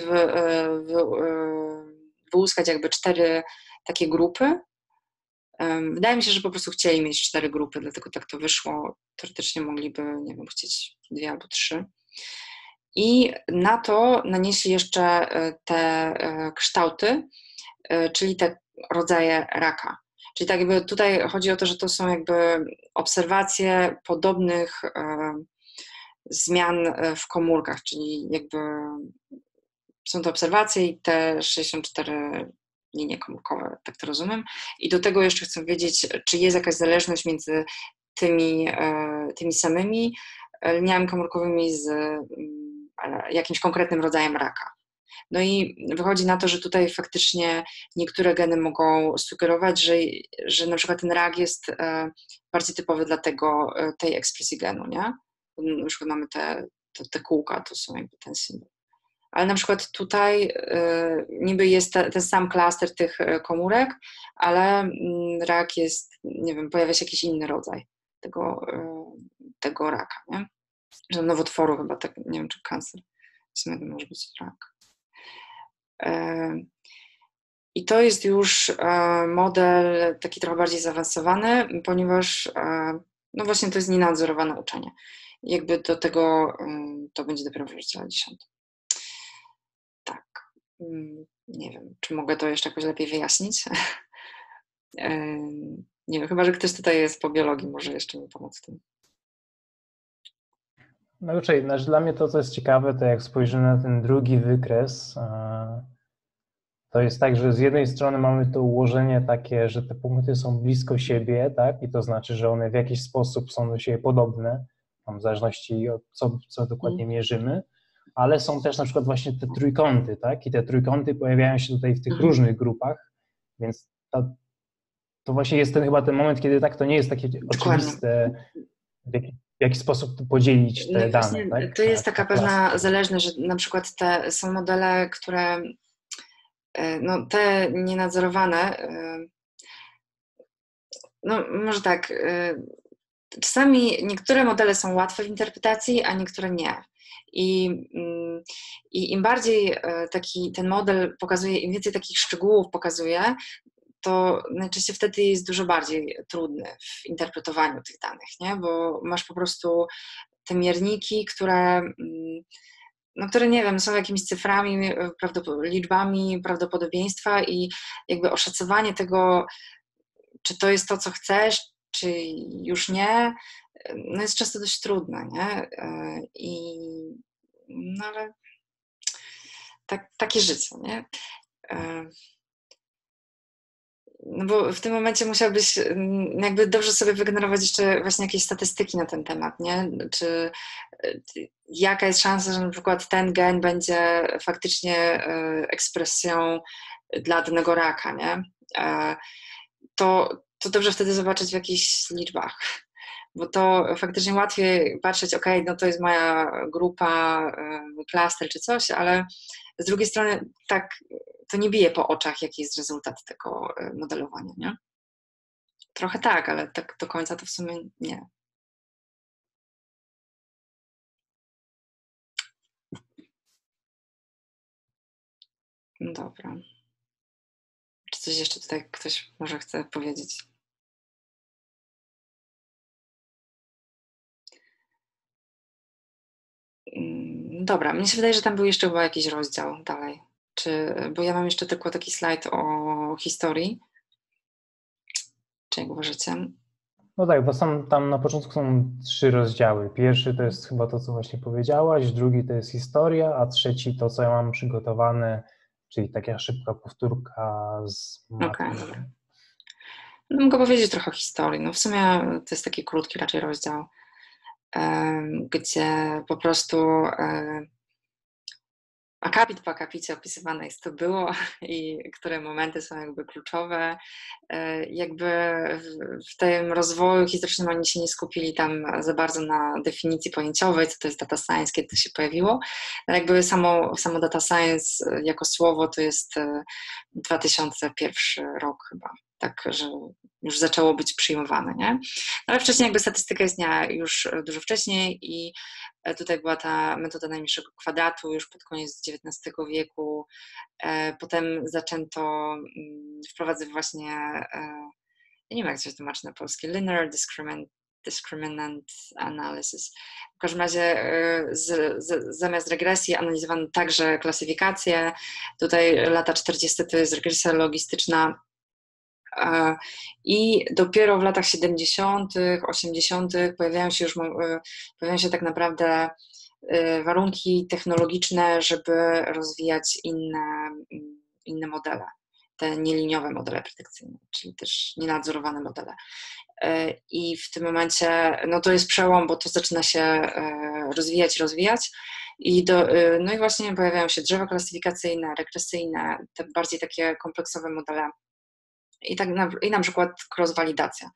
wyłuskać jakby 4 takie grupy. Wydaje mi się, że po prostu chcieli mieć 4 grupy, dlatego tak to wyszło. Teoretycznie mogliby, nie wiem, chcieć 2 albo 3. I na to nanieśli jeszcze te kształty, czyli te rodzaje raka. Czyli tak jakby tutaj chodzi o to, że to są jakby obserwacje podobnych zmian w komórkach, czyli jakby są to obserwacje i te 64 linie komórkowe, tak to rozumiem. I do tego jeszcze chcę wiedzieć, czy jest jakaś zależność między tymi samymi liniami komórkowymi z jakimś konkretnym rodzajem raka. No i wychodzi na to, że tutaj faktycznie niektóre geny mogą sugerować, że na przykład ten rak jest bardziej typowy dla tej ekspresji genu, nie? Na przykład mamy te kółka, to są jakby ten symbol. Ale na przykład tutaj niby jest ten sam klaster tych komórek, ale rak jest, nie wiem, pojawia się jakiś inny rodzaj tego raka, nie? Że nowotworu chyba, tak, nie wiem, czy kancer. W sumie to może być rak. I to jest już model taki trochę bardziej zaawansowany, ponieważ no właśnie to jest nienadzorowane uczenie. Jakby do tego to będzie dopiero w rozdziale 10. Tak. Nie wiem, czy mogę to jeszcze jakoś lepiej wyjaśnić. Nie wiem, chyba że ktoś tutaj jest po biologii, może jeszcze mi pomóc w tym. No raczej, dla mnie to, co jest ciekawe, to jak spojrzymy na ten drugi wykres, to jest tak, że z jednej strony mamy to ułożenie takie, że te punkty są blisko siebie, tak? I to znaczy, że one w jakiś sposób są do siebie podobne, w zależności od co dokładnie mierzymy, ale są też na przykład właśnie te trójkąty, tak? I te trójkąty pojawiają się tutaj w tych różnych grupach, więc to właśnie jest chyba ten moment, kiedy tak to nie jest takie oczywiste, w jaki sposób podzielić te dane. Tak? To jest taka pewna zależność, że na przykład te są modele, które no te nienadzorowane, no może tak, czasami niektóre modele są łatwe w interpretacji, a niektóre nie. I im bardziej ten model pokazuje, im więcej takich szczegółów pokazuje, to najczęściej wtedy jest dużo bardziej trudny w interpretowaniu tych danych, nie? Bo masz po prostu te mierniki, które nie wiem, są jakimiś cyframi, liczbami prawdopodobieństwa i jakby oszacowanie tego, czy to jest to, co chcesz, czy już nie, no jest często dość trudne, nie? No ale takie życie, nie? No bo w tym momencie musiałbyś jakby dobrze sobie wygenerować jeszcze właśnie jakieś statystyki na ten temat, nie? Czy jaka jest szansa, że na przykład ten gen będzie faktycznie ekspresją dla danego raka, nie? To dobrze wtedy zobaczyć w jakichś liczbach, bo to faktycznie łatwiej patrzeć, no to jest moja grupa, klaster czy coś, ale z drugiej strony tak to nie bije po oczach, jaki jest rezultat tego modelowania, nie? Trochę tak, ale tak do końca to w sumie nie. Dobra. Czy coś jeszcze tutaj ktoś może chce powiedzieć? Dobra, mnie się wydaje, że tam był jeszcze chyba jakiś rozdział dalej. Bo ja mam jeszcze tylko taki slajd o historii. Czy jak uważacie? No tak, bo tam na początku są 3 rozdziały. Pierwszy to jest chyba to, co właśnie powiedziałaś, drugi to jest historia, a trzeci to, co ja mam przygotowane, czyli taka szybka powtórka z Okej, matmy. dobra. No, mogę powiedzieć trochę o historii. No w sumie to jest taki krótki raczej rozdział, gdzie po prostu akapit po akapicie opisywane jest, co było i które momenty są jakby kluczowe. Jakby w tym rozwoju historycznym oni się nie skupili tam za bardzo na definicji pojęciowej, co to jest data science, kiedy to się pojawiło. Jakby samo data science jako słowo to jest 2001 rok chyba, tak, że już zaczęło być przyjmowane, nie? Ale wcześniej jakby statystyka istniała już dużo wcześniej i tutaj była ta metoda najmniejszego kwadratu już pod koniec XIX wieku. Potem zaczęto wprowadzać właśnie, ja nie wiem jak to się tłumaczy na polski, linear discriminant analysis. W każdym razie zamiast regresji analizowano także klasyfikację. Tutaj lata 40. to jest regresja logistyczna. I dopiero w latach 70., 80. pojawiają się tak naprawdę warunki technologiczne, żeby rozwijać inne modele, te nieliniowe modele predykcyjne, czyli też nienadzorowane modele. I w tym momencie, no to jest przełom, bo to zaczyna się rozwijać no i właśnie pojawiają się drzewa klasyfikacyjne, regresyjne, te bardziej takie kompleksowe modele. I na przykład cross-walidacja.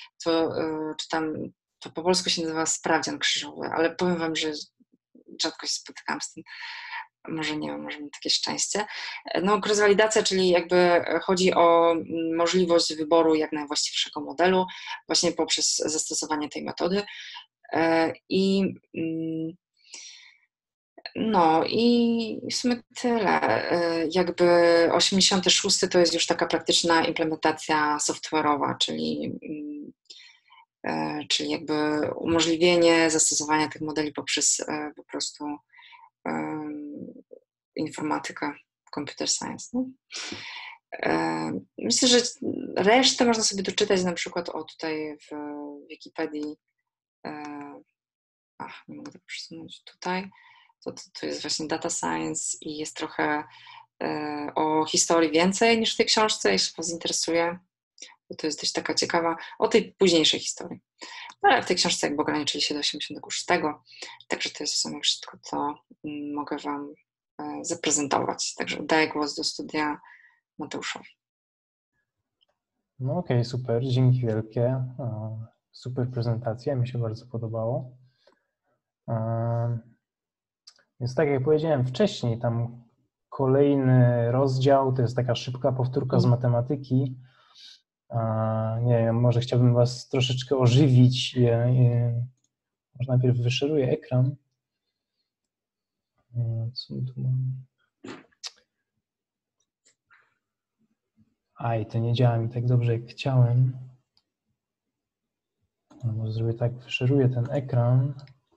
To po polsku się nazywa sprawdzian krzyżowy, ale powiem wam, że rzadko się spotykam z tym. Może nie wiem, może mam takie szczęście. No cross-walidacja, czyli jakby chodzi o możliwość wyboru jak najwłaściwszego modelu właśnie poprzez zastosowanie tej metody. No i w sumie tyle. Jakby 86 to jest już taka praktyczna implementacja software'owa, czyli jakby umożliwienie zastosowania tych modeli poprzez po prostu informatykę, computer science. No. Myślę, że resztę można sobie doczytać na przykład tutaj w Wikipedii. Nie mogę tego przesunąć tutaj. To jest właśnie data science i jest trochę o historii więcej niż w tej książce, jeśli was interesuje, bo to jest dość taka ciekawa, o tej późniejszej historii. Ale w tej książce jakby ograniczyli się do 86, także to jest w sumie wszystko, co mogę wam zaprezentować. Także daję głos do studia Mateuszowi. No okej, super, dzięki wielkie. Super prezentacja, mi się bardzo podobało. Więc tak jak powiedziałem wcześniej, tam kolejny rozdział to jest taka szybka powtórka z matematyki. Nie wiem, może chciałbym was troszeczkę ożywić. Może najpierw wyszeruję ekran. Co tu mam? To nie działa mi tak dobrze, jak chciałem. Może zrobię tak, wyszeruję ten ekran.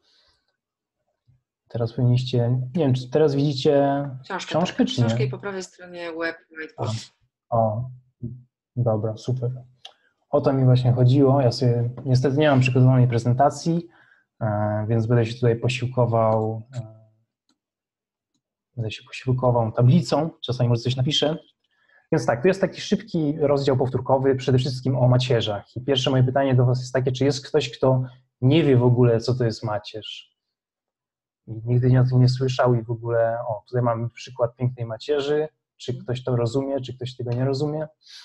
Teraz powinniście, nie wiem, czy teraz widzicie książkę, czy nie? Książkę i po prawej stronie web whiteboard. Dobra, super. O to mi właśnie chodziło. Ja sobie niestety nie mam przygotowanej prezentacji, więc będę się tutaj posiłkował tablicą, czasami może coś napiszę. Więc tak, to jest taki szybki rozdział powtórkowy, przede wszystkim o macierzach. I pierwsze moje pytanie do was jest takie, czy jest ktoś, kto nie wie w ogóle, co to jest macierz? I nigdy o tym nie słyszał i w ogóle, tutaj mamy przykład pięknej macierzy, czy ktoś to rozumie, czy ktoś tego nie rozumie?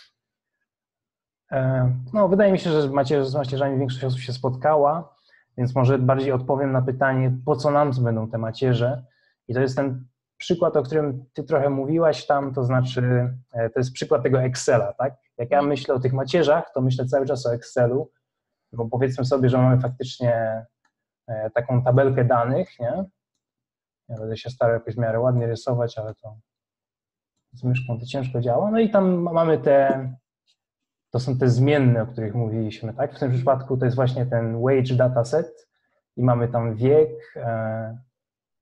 No, wydaje mi się, że z macierzami większość osób się spotkała, więc może bardziej odpowiem na pytanie, po co nam będą te macierze. I to jest ten przykład, o którym ty trochę mówiłaś tam, to znaczy, to jest przykład tego Excela, tak? Jak ja myślę o tych macierzach, to myślę cały czas o Excelu, bo powiedzmy sobie, że mamy faktycznie taką tabelkę danych, nie? Ja będę się starał jakoś w miarę ładnie rysować, ale to z myszką to ciężko działa. No i tam mamy to są te zmienne, o których mówiliśmy, tak? W tym przypadku to jest właśnie ten wage dataset i mamy tam wiek,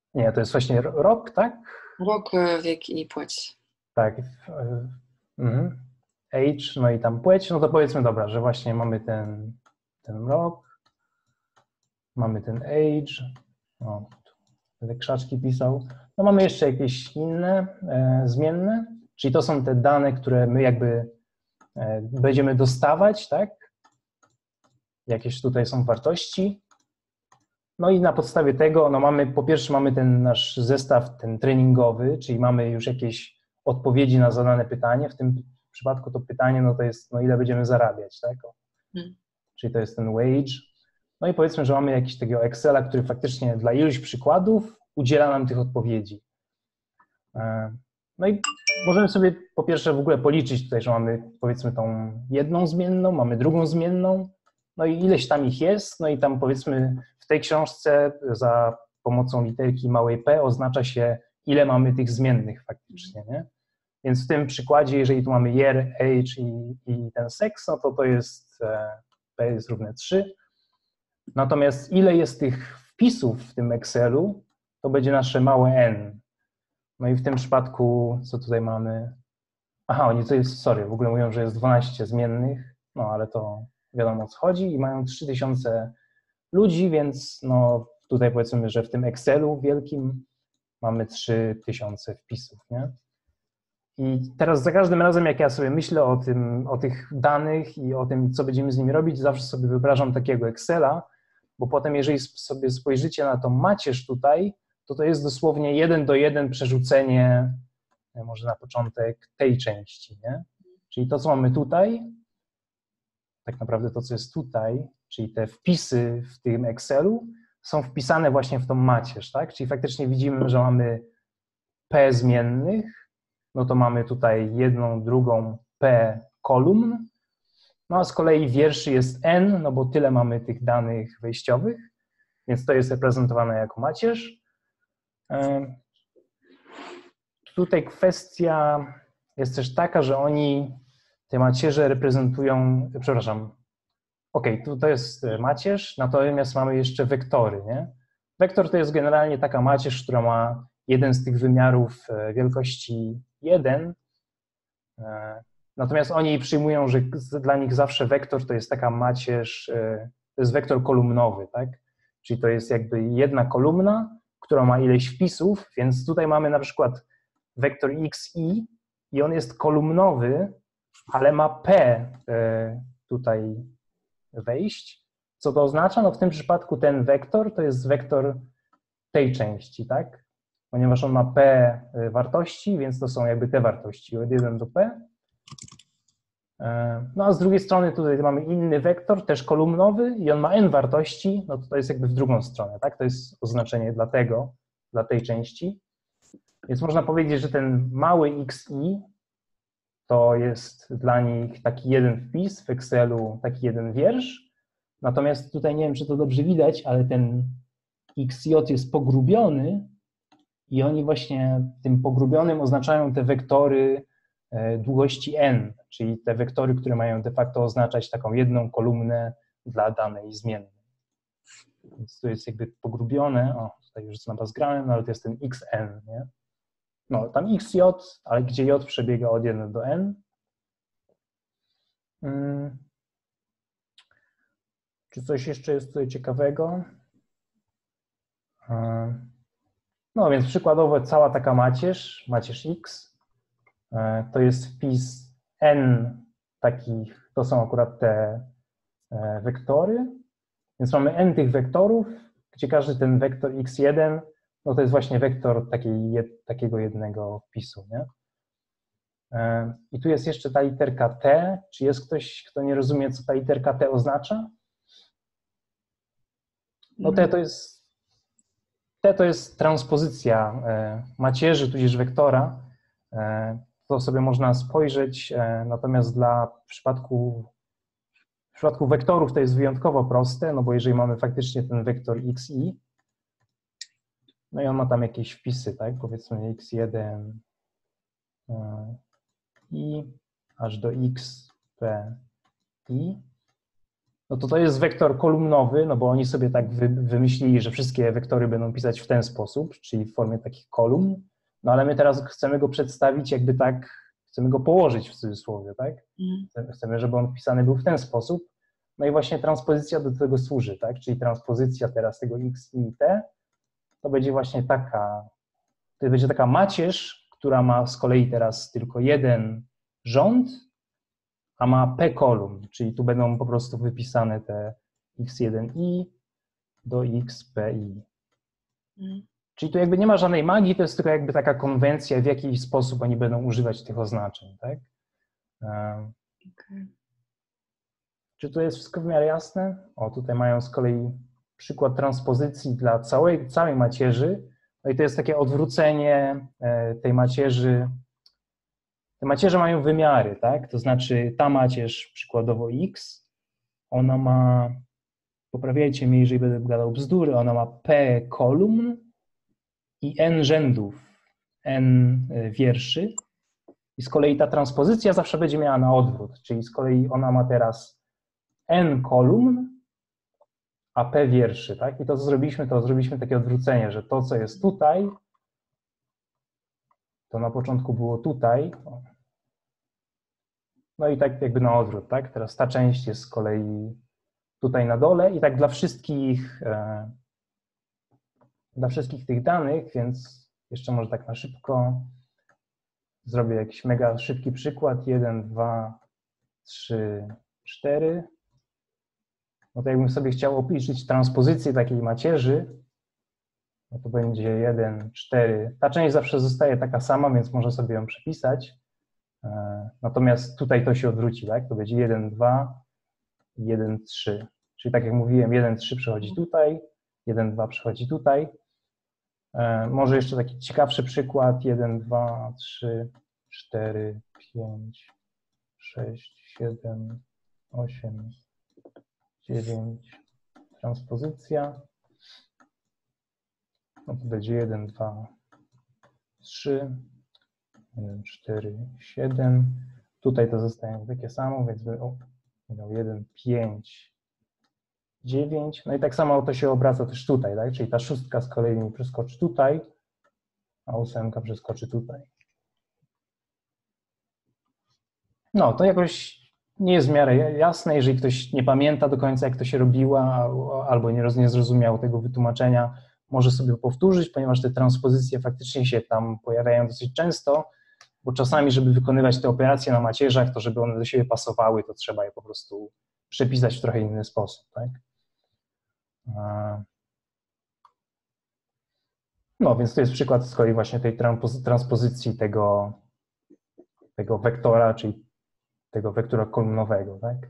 Nie, to jest właśnie rok, tak? Rok, wiek i płeć. Tak. Age, no i tam płeć, no to powiedzmy, dobra, że właśnie mamy ten rok, mamy ten age, o, te krzaczki pisał. No mamy jeszcze jakieś inne zmienne, czyli to są te dane, które my jakby będziemy dostawać, tak? Jakieś tutaj są wartości. No i na podstawie tego, no mamy, po pierwsze mamy ten nasz zestaw, ten treningowy, czyli mamy już jakieś odpowiedzi na zadane pytanie. W tym przypadku to pytanie, no to jest, no ile będziemy zarabiać, tak? Czyli to jest ten wage. No i powiedzmy, że mamy jakiś takiego Excela, który faktycznie dla iluś przykładów udziela nam tych odpowiedzi. No i możemy sobie po pierwsze w ogóle policzyć tutaj, że mamy powiedzmy tą jedną zmienną, mamy drugą zmienną, no i ileś tam ich jest, no i tam powiedzmy w tej książce za pomocą literki małej p oznacza się, ile mamy tych zmiennych faktycznie, nie? Więc w tym przykładzie, jeżeli tu mamy year, age i ten sex, no to jest p jest równe 3. Natomiast ile jest tych wpisów w tym Excelu, to będzie nasze małe n. No i w tym przypadku, co tutaj mamy? Aha, oni to jest, sorry, w ogóle mówią, że jest 12 zmiennych, no ale to wiadomo o co chodzi i mają 3000 ludzi, więc no tutaj powiedzmy, że w tym Excelu wielkim mamy 3000 wpisów, nie? I teraz za każdym razem, jak ja sobie myślę o tych danych i o tym, co będziemy z nimi robić, zawsze sobie wyobrażam takiego Excela, bo potem, jeżeli sobie spojrzycie na tą macierz tutaj, to jest dosłownie 1:1 przerzucenie, może na początek, tej części, nie? Czyli to, co mamy tutaj, tak naprawdę to, co jest tutaj, czyli te wpisy w tym Excelu, są wpisane właśnie w tą macierz, tak? Czyli faktycznie widzimy, że mamy p zmiennych, no to mamy tutaj jedną, drugą p kolumn, no a z kolei wierszy jest n, no bo tyle mamy tych danych wejściowych, więc to jest reprezentowane jako macierz. Tutaj kwestia jest też taka, że oni te macierze reprezentują, przepraszam, to jest macierz, natomiast mamy jeszcze wektory, nie? Wektor to jest generalnie taka macierz, która ma jeden z tych wymiarów wielkości 1, natomiast oni przyjmują, że dla nich zawsze wektor to jest taka macierz, to jest wektor kolumnowy, tak? Czyli to jest jakby jedna kolumna, która ma ileś wpisów, więc tutaj mamy na przykład wektor xi i on jest kolumnowy, ale ma p tutaj wejść. Co to oznacza? No w tym przypadku ten wektor to jest wektor tej części, tak? Ponieważ on ma p wartości, więc to są jakby te wartości od 1 do p. No a z drugiej strony tutaj mamy inny wektor, też kolumnowy i on ma n wartości, no to jest jakby w drugą stronę, tak? To jest oznaczenie dla tej części. Więc można powiedzieć, że ten mały xi to jest dla nich taki jeden wpis w Excelu, taki jeden wiersz. Natomiast tutaj nie wiem, czy to dobrze widać, ale ten xj jest pogrubiony i oni właśnie tym pogrubionym oznaczają te wektory długości n, czyli te wektory, które mają de facto oznaczać taką jedną kolumnę dla danej zmiennej. Więc to jest jakby pogrubione, tutaj już na bazgrałem, no ale to jest ten xn, nie? No, tam xj, ale gdzie j przebiega od 1 do n. Czy coś jeszcze jest tutaj ciekawego? No więc przykładowo cała taka macierz x, to jest wpis n takich, to są akurat te wektory, więc mamy n tych wektorów, gdzie każdy ten wektor x1, no to jest właśnie wektor takiego jednego wpisu, nie? I tu jest jeszcze ta literka t. Czy jest ktoś, kto nie rozumie, co ta literka t oznacza? No t to jest transpozycja macierzy, tudzież wektora. To sobie można spojrzeć, natomiast w przypadku wektorów to jest wyjątkowo proste, no bo jeżeli mamy faktycznie ten wektor xi, no i on ma tam jakieś wpisy, tak? Powiedzmy x1 i aż do xpi, no to jest wektor kolumnowy, no bo oni sobie tak wymyślili, że wszystkie wektory będą pisać w ten sposób, czyli w formie takich kolumn, no ale my teraz chcemy go przedstawić jakby tak, chcemy go położyć w cudzysłowie, tak? Chcemy, żeby on pisany był w ten sposób, no i właśnie transpozycja do tego służy, tak? Czyli transpozycja teraz tego x i t, to będzie właśnie taka macierz, która ma z kolei teraz tylko jeden rząd, a ma p kolumn, czyli tu będą po prostu wypisane te x1i do xpi. Czyli tu jakby nie ma żadnej magii, to jest tylko jakby taka konwencja, w jaki sposób oni będą używać tych oznaczeń, tak? Okay. Czy to jest wszystko w miarę jasne? O, tutaj mają z kolei przykład transpozycji dla całej macierzy. No i to jest takie odwrócenie tej macierzy. Te macierze mają wymiary, tak? To znaczy ta macierz, przykładowo x, ona ma, poprawiajcie mnie, jeżeli będę gadał bzdury, ona ma p kolumn i n rzędów, n wierszy. I z kolei ta transpozycja zawsze będzie miała na odwrót, czyli z kolei ona ma teraz n kolumn, a p wierszy, tak? I to, co zrobiliśmy takie odwrócenie, że to, co jest tutaj, to na początku było tutaj, no i tak jakby na odwrót, tak? Teraz ta część jest z kolei tutaj na dole i tak dla wszystkich tych danych, więc jeszcze może tak na szybko zrobię jakiś mega szybki przykład. 1, 2, 3, 4. No to jakbym sobie chciał opisać transpozycję takiej macierzy, no to będzie 1, 4. Ta część zawsze zostaje taka sama, więc można sobie ją przepisać. Natomiast tutaj to się odwróci, tak? To będzie 1, 2 i 1, 3. Czyli tak jak mówiłem, 1, 3 przechodzi tutaj, 1, 2 przechodzi tutaj. Może jeszcze taki ciekawszy przykład. 1, 2, 3, 4, 5, 6, 7, 8, 9. Transpozycja. No to będzie 1, 2, 3, 1, 4, 7. Tutaj to zostaje takie samo, więc będę miał 1, 5, 9. No i tak samo to się obraca też tutaj, tak? Czyli ta szóstka z kolei mi przeskoczy tutaj, a ósemka przeskoczy tutaj. No, to jakoś nie jest w miarę jasne. Jeżeli ktoś nie pamięta do końca, jak to się robiło, albo nie zrozumiał tego wytłumaczenia, może sobie powtórzyć, ponieważ te transpozycje faktycznie się tam pojawiają dosyć często, bo czasami, żeby wykonywać te operacje na macierzach, to żeby one do siebie pasowały, to trzeba je po prostu przepisać w trochę inny sposób, tak? No, więc to jest przykład z kolei właśnie tej transpozycji tego wektora, czyli tego wektora kolumnowego, tak?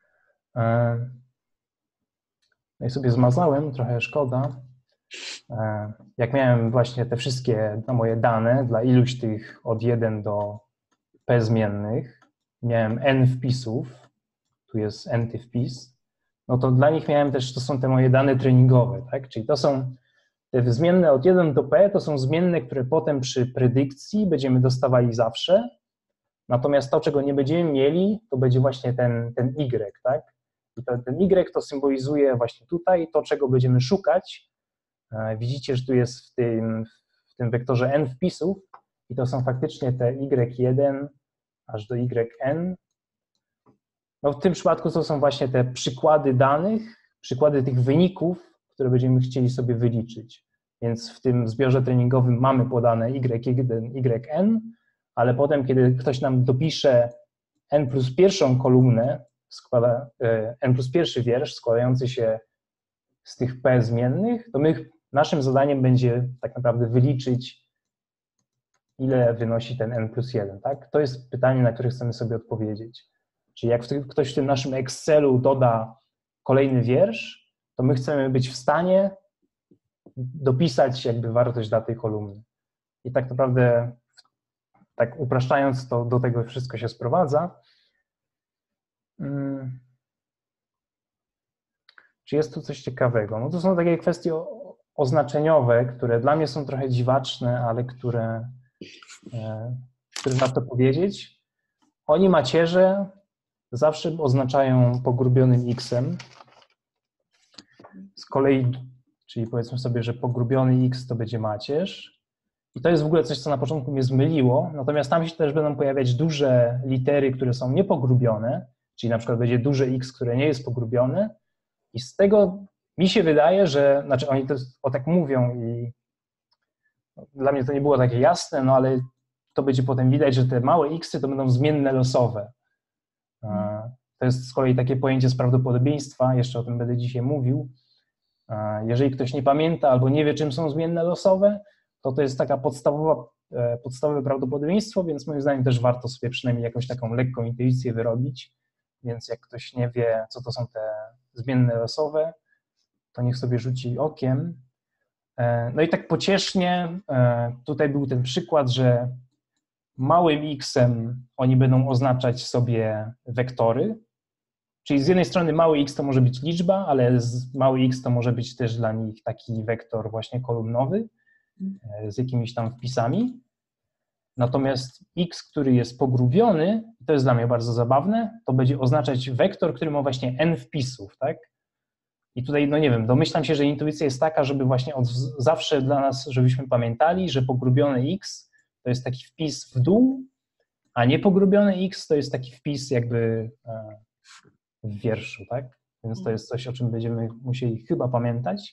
No i sobie zmazałem, trochę szkoda. Jak miałem właśnie te wszystkie moje dane dla iluś tych od 1 do p zmiennych, miałem n wpisów, tu jest n-ty wpis, no to dla nich miałem też, to są te moje dane treningowe, tak? Czyli to są te zmienne od 1 do p, to są zmienne, które potem przy predykcji będziemy dostawali zawsze, natomiast to, czego nie będziemy mieli, to będzie właśnie ten y, tak? I ten y to symbolizuje właśnie tutaj to, czego będziemy szukać. Widzicie, że tu jest w tym wektorze n wpisów i to są faktycznie te y1 aż do yn. No w tym przypadku to są właśnie te przykłady danych, przykłady tych wyników, które będziemy chcieli sobie wyliczyć. Więc w tym zbiorze treningowym mamy podane y1, yn, ale potem, kiedy ktoś nam dopisze n plus pierwszą kolumnę, n plus pierwszy wiersz składający się z tych p zmiennych, to naszym zadaniem będzie tak naprawdę wyliczyć, ile wynosi ten n plus 1. Tak? To jest pytanie, na które chcemy sobie odpowiedzieć. Czyli jak ktoś w tym naszym Excelu doda kolejny wiersz, to my chcemy być w stanie dopisać jakby wartość dla tej kolumny. I tak naprawdę, tak upraszczając, to do tego wszystko się sprowadza. Czy jest tu coś ciekawego? No to są takie kwestie oznaczeniowe, które dla mnie są trochę dziwaczne, ale które warto powiedzieć. Oni macierze zawsze oznaczają pogrubionym x-em. Z kolei, czyli powiedzmy sobie, że pogrubiony x to będzie macierz. I to jest w ogóle coś, co na początku mnie zmyliło, natomiast tam się też będą pojawiać duże litery, które są niepogrubione, czyli na przykład będzie duże x, które nie jest pogrubione i z tego mi się wydaje, że, znaczy oni to tak mówią i dla mnie to nie było takie jasne, no ale to będzie potem widać, że te małe x'y to będą zmienne losowe. To jest z kolei takie pojęcie z prawdopodobieństwa, jeszcze o tym będę dzisiaj mówił. Jeżeli ktoś nie pamięta albo nie wie, czym są zmienne losowe, to jest taka podstawowe prawdopodobieństwo, więc moim zdaniem też warto sobie przynajmniej jakąś taką lekką intuicję wyrobić. Więc jak ktoś nie wie, co to są te zmienne losowe, to niech sobie rzuci okiem. No i tak pociesznie, tutaj był ten przykład, że małym x-em oni będą oznaczać sobie wektory, czyli z jednej strony mały x to może być liczba, ale mały x to może być też dla nich taki wektor właśnie kolumnowy z jakimiś tam wpisami. Natomiast x, który jest pogrubiony, to jest dla mnie bardzo zabawne, to będzie oznaczać wektor, który ma właśnie n wpisów, tak? I tutaj, no nie wiem, domyślam się, że intuicja jest taka, żeby właśnie od zawsze dla nas, żebyśmy pamiętali, że pogrubiony x to jest taki wpis w dół, a niepogrubiony x to jest taki wpis jakby w wierszu, tak? Więc to jest coś, o czym będziemy musieli chyba pamiętać.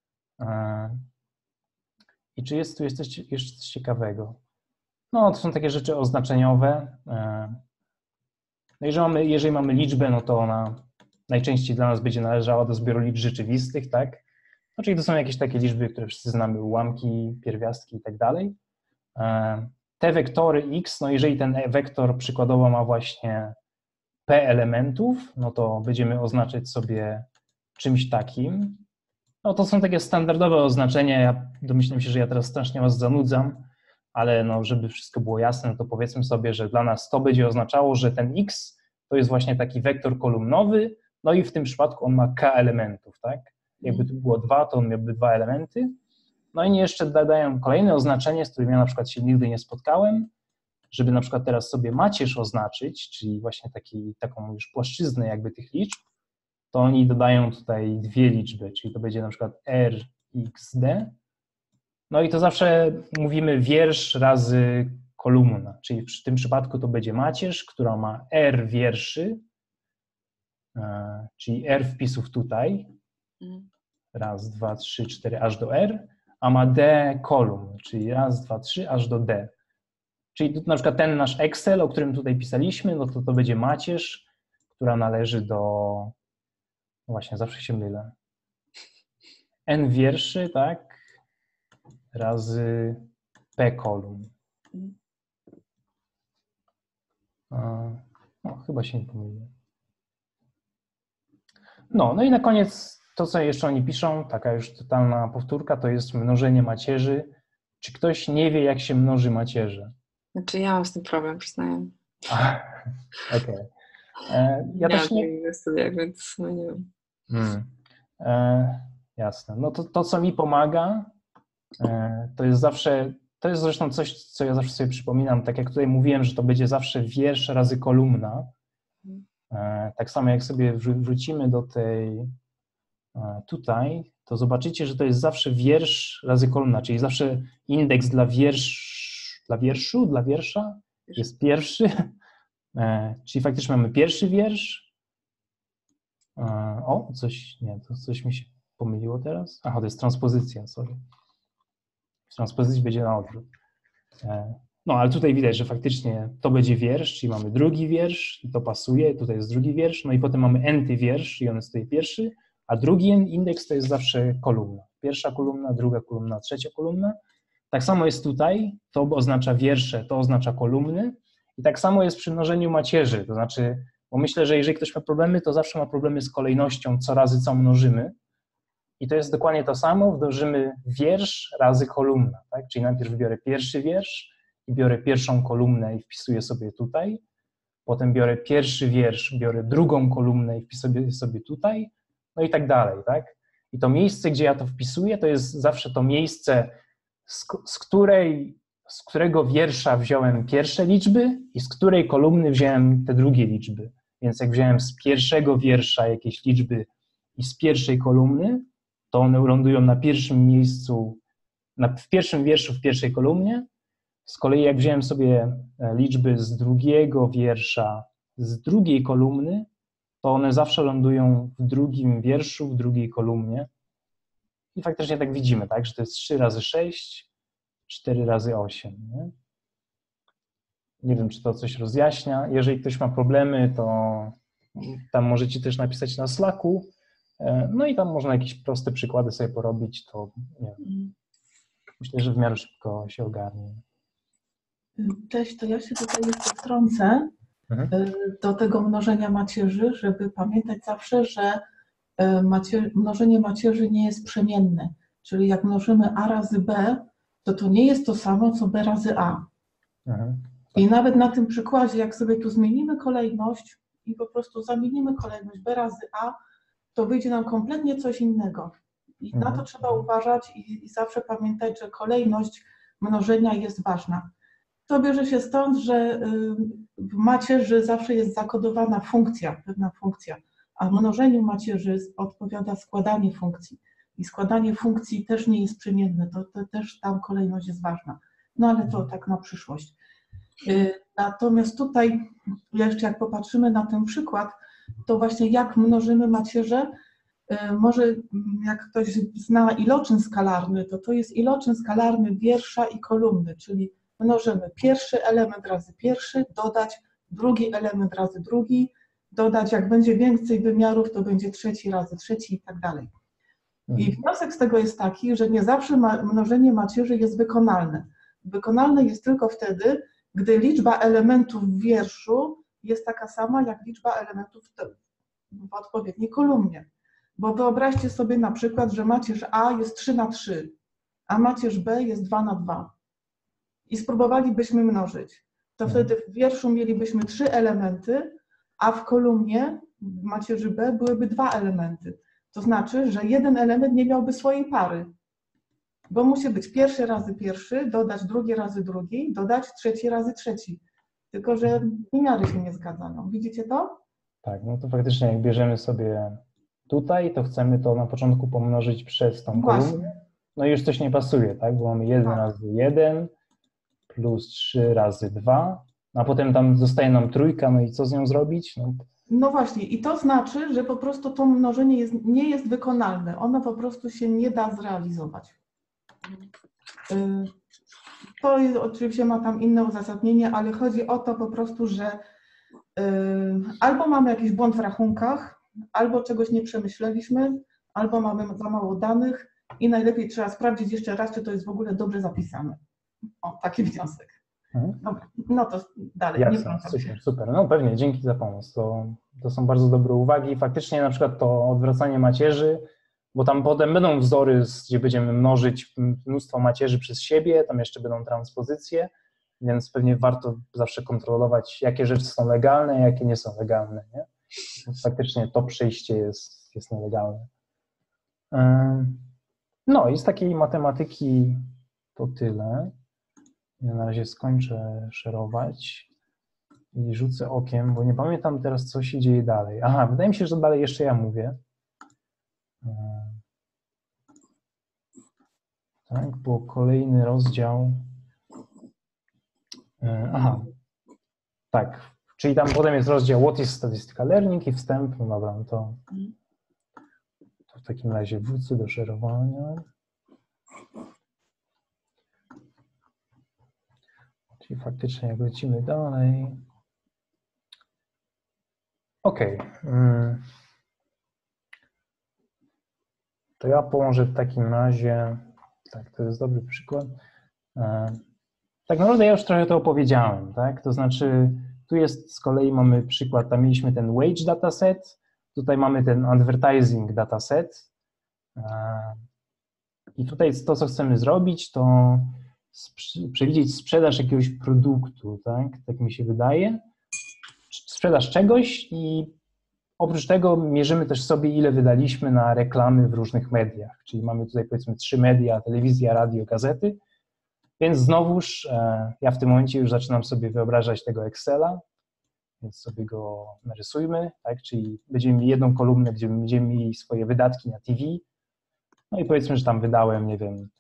I czy jest tu jeszcze coś ciekawego? No, to są takie rzeczy oznaczeniowe. No jeżeli mamy liczbę, no to ona najczęściej dla nas będzie należała do zbioru liczb rzeczywistych, tak? No, czyli to są jakieś takie liczby, które wszyscy znamy, ułamki, pierwiastki i tak dalej. Te wektory x, no jeżeli ten wektor przykładowo ma właśnie p elementów, no to będziemy oznaczać sobie czymś takim. No to są takie standardowe oznaczenia, ja domyślam się, że ja teraz strasznie was zanudzam, ale no, żeby wszystko było jasne, no to powiedzmy sobie, że dla nas to będzie oznaczało, że ten x to jest właśnie taki wektor kolumnowy, no i w tym przypadku on ma k elementów, tak? Jakby tu było 2, to on miałby 2 elementy. No i jeszcze dodają kolejne oznaczenie, z którym ja na przykład się nigdy nie spotkałem, żeby na przykład teraz sobie macierz oznaczyć, czyli właśnie taką już płaszczyznę jakby tych liczb, to oni dodają tutaj dwie liczby, czyli to będzie na przykład rxd. No i to zawsze mówimy wiersz razy kolumna, czyli w tym przypadku to będzie macierz, która ma r wierszy, czyli r wpisów tutaj, raz, 2, 3, 4 aż do r, a ma d kolumn, czyli raz, 2, 3 aż do d. Czyli na przykład ten nasz Excel, o którym tutaj pisaliśmy, no to będzie macierz, która należy do, no właśnie, zawsze się mylę, n wierszy, tak, razy p kolumn. No, chyba się nie pomyliłem. No i na koniec to, co jeszcze oni piszą, taka już totalna powtórka, to jest mnożenie macierzy. Czy ktoś nie wie, jak się mnoży macierze? Znaczy ja mam z tym problem, przyznaję. Okej. Ja też nie... na studiach, więc no nie wiem. Jasne. No to, co mi pomaga, to jest zawsze, to jest zresztą coś, co ja zawsze sobie przypominam, tak jak tutaj mówiłem, że to będzie zawsze wiersz razy kolumna. Tak samo jak sobie wrócimy do tej tutaj, to zobaczycie, że to jest zawsze wiersz razy kolumna, czyli zawsze indeks dla wiersza jest pierwszy, czyli faktycznie mamy pierwszy wiersz. Coś mi się pomyliło teraz. Aha, to jest transpozycja, sorry. W transpozycji będzie na odwrót. No, ale tutaj widać, że faktycznie to będzie wiersz, czyli mamy drugi wiersz i to pasuje, tutaj jest drugi wiersz, no i potem mamy n-ty wiersz i on jest tutaj pierwszy, a drugi indeks to jest zawsze kolumna. Pierwsza kolumna, druga kolumna, trzecia kolumna. Tak samo jest tutaj, to oznacza wiersze, to oznacza kolumny i tak samo jest przy mnożeniu macierzy, to znaczy, bo myślę, że jeżeli ktoś ma problemy, to zawsze ma problemy z kolejnością, co razy co mnożymy i to jest dokładnie to samo, mnożymy wiersz razy kolumna, tak? Czyli najpierw biorę pierwszy wiersz i biorę pierwszą kolumnę i wpisuję sobie tutaj, potem biorę pierwszy wiersz, biorę drugą kolumnę i wpisuję sobie tutaj, no i tak dalej, tak? I to miejsce, gdzie ja to wpisuję, to jest zawsze to miejsce, z którego wiersza wziąłem pierwsze liczby i z której kolumny wziąłem te drugie liczby. Więc jak wziąłem z pierwszego wiersza jakieś liczby i z pierwszej kolumny, to one lądują na pierwszym miejscu, w pierwszym wierszu w pierwszej kolumnie. Z kolei jak wziąłem sobie liczby z drugiego wiersza z drugiej kolumny, to one zawsze lądują w drugim wierszu, w drugiej kolumnie. I faktycznie tak widzimy, tak, że to jest 3 razy 6, 4 razy 8. Nie wiem, czy to coś rozjaśnia. Jeżeli ktoś ma problemy, to tam możecie też napisać na Slacku. No i tam można jakieś proste przykłady sobie porobić, to nie wiem. Myślę, że w miarę szybko się ogarnie. Cześć, to ja się tutaj jeszcze wtrącę do tego mnożenia macierzy, żeby pamiętać zawsze, że mnożenie macierzy nie jest przemienne. Czyli jak mnożymy A razy B, to nie jest to samo, co B razy A. I nawet na tym przykładzie, jak sobie tu zmienimy kolejność i po prostu zamienimy kolejność B razy A, to wyjdzie nam kompletnie coś innego. I na to trzeba uważać i zawsze pamiętać, że kolejność mnożenia jest ważna. To bierze się stąd, że w macierzy zawsze jest zakodowana funkcja, pewna funkcja, a mnożeniu macierzy odpowiada składanie funkcji. I składanie funkcji też nie jest przemienne, to też tam kolejność jest ważna. No ale to tak na przyszłość. Natomiast tutaj, jeszcze jak popatrzymy na ten przykład, to właśnie jak mnożymy macierze, może jak ktoś zna iloczyn skalarny, to jest iloczyn skalarny wiersza i kolumny, czyli mnożymy pierwszy element razy pierwszy, dodać drugi element razy drugi, dodać jak będzie więcej wymiarów, to będzie trzeci razy trzeci i tak dalej. I wniosek z tego jest taki, że nie zawsze mnożenie macierzy jest wykonalne. Wykonalne jest tylko wtedy, gdy liczba elementów w wierszu jest taka sama, jak liczba elementów w odpowiedniej kolumnie. Bo wyobraźcie sobie na przykład, że macierz A jest 3 na 3, a macierz B jest 2 na 2. I spróbowalibyśmy mnożyć. To wtedy w wierszu mielibyśmy 3 elementy, a w kolumnie w macierzy B byłyby 2 elementy. To znaczy, że jeden element nie miałby swojej pary. Bo musi być pierwszy razy pierwszy, dodać drugi razy drugi, dodać trzeci razy trzeci. Tylko że wymiary się nie zgadzają. Widzicie to? Tak, no to faktycznie jak bierzemy sobie tutaj, to chcemy to na początku pomnożyć przez tą kolumnę. No i już coś nie pasuje, tak? Bo mamy 1 razy 1 plus 3 razy 2, a potem tam zostaje nam trójka, no i co z nią zrobić? No właśnie, i to znaczy, że po prostu to mnożenie nie jest wykonalne. Ono po prostu się nie da zrealizować. To jest, oczywiście ma tam inne uzasadnienie, ale chodzi o to po prostu, że albo mamy jakiś błąd w rachunkach, albo czegoś nie przemyśleliśmy, albo mamy za mało danych i najlepiej trzeba sprawdzić jeszcze raz, czy to jest w ogóle dobrze zapisane. O, taki wniosek. Dobra, no to dalej. Jasne, super. No pewnie, dzięki za pomoc. To są bardzo dobre uwagi. Faktycznie na przykład to odwracanie macierzy, bo tam potem będą wzory, gdzie będziemy mnożyć mnóstwo macierzy przez siebie, tam jeszcze będą transpozycje, więc pewnie warto zawsze kontrolować, jakie rzeczy są legalne, a jakie nie są legalne. Nie? Faktycznie to przejście jest nielegalne. No i z takiej matematyki to tyle. Ja na razie skończę szerować i rzucę okiem, bo nie pamiętam teraz, co się dzieje dalej. Aha, wydaje mi się, że dalej jeszcze ja mówię. Tak, bo kolejny rozdział. Aha, tak, czyli tam potem jest rozdział What is Statistical Learning i wstęp. No dobra, no to w takim razie wrócę do szerowania. Czyli faktycznie jak lecimy dalej. OK. To ja położę w takim razie, tak, to jest dobry przykład. Tak naprawdę ja już trochę to opowiedziałem, tak? To znaczy tu jest z kolei mamy przykład, tam mieliśmy ten wage dataset, tutaj mamy ten advertising dataset i tutaj to, co chcemy zrobić, to przewidzieć sprzedaż jakiegoś produktu, tak mi się wydaje, sprzedaż czegoś i oprócz tego mierzymy też sobie, ile wydaliśmy na reklamy w różnych mediach, czyli mamy tutaj powiedzmy 3 media, telewizja, radio, gazety, więc znowuż ja w tym momencie już zaczynam sobie wyobrażać tego Excela więc sobie go narysujmy, tak? Czyli będziemy mieli jedną kolumnę, gdzie będziemy mieli swoje wydatki na TV, no i powiedzmy, że tam wydałem, nie wiem,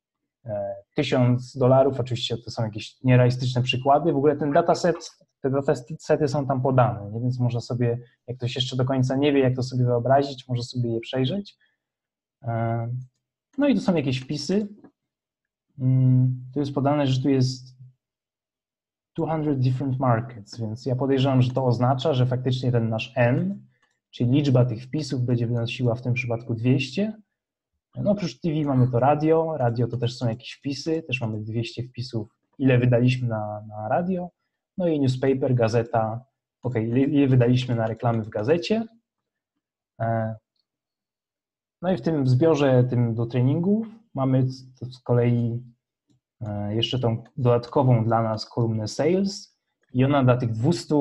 $1000, oczywiście to są jakieś nierealistyczne przykłady, w ogóle te datasety są tam podane, nie? Więc można sobie, jak ktoś jeszcze do końca nie wie, jak to sobie wyobrazić, może sobie je przejrzeć. No i tu są jakieś wpisy. Tu jest podane, że tu jest 200 different markets, więc ja podejrzewam, że to oznacza, że faktycznie ten nasz N, czyli liczba tych wpisów będzie wynosiła w tym przypadku 200. No oprócz TV mamy to radio to też są jakieś wpisy, też mamy 200 wpisów, ile wydaliśmy na radio, no i newspaper, gazeta, ile wydaliśmy na reklamy w gazecie. No i w tym zbiorze tym do treningów mamy z kolei jeszcze tą dodatkową dla nas kolumnę sales i ona dla tych 200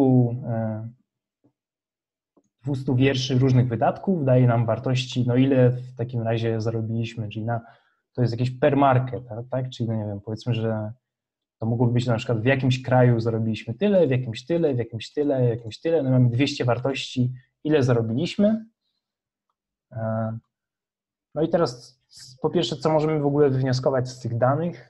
wierszy różnych wydatków daje nam wartości, no ile w takim razie zarobiliśmy, czyli to jest jakiś per market, tak? Czyli no nie wiem, powiedzmy, że to mogłoby być na przykład w jakimś kraju zarobiliśmy tyle, w jakimś tyle, w jakimś tyle, w jakimś tyle, no mamy 200 wartości, ile zarobiliśmy. No i teraz po pierwsze, co możemy w ogóle wywnioskować z tych danych?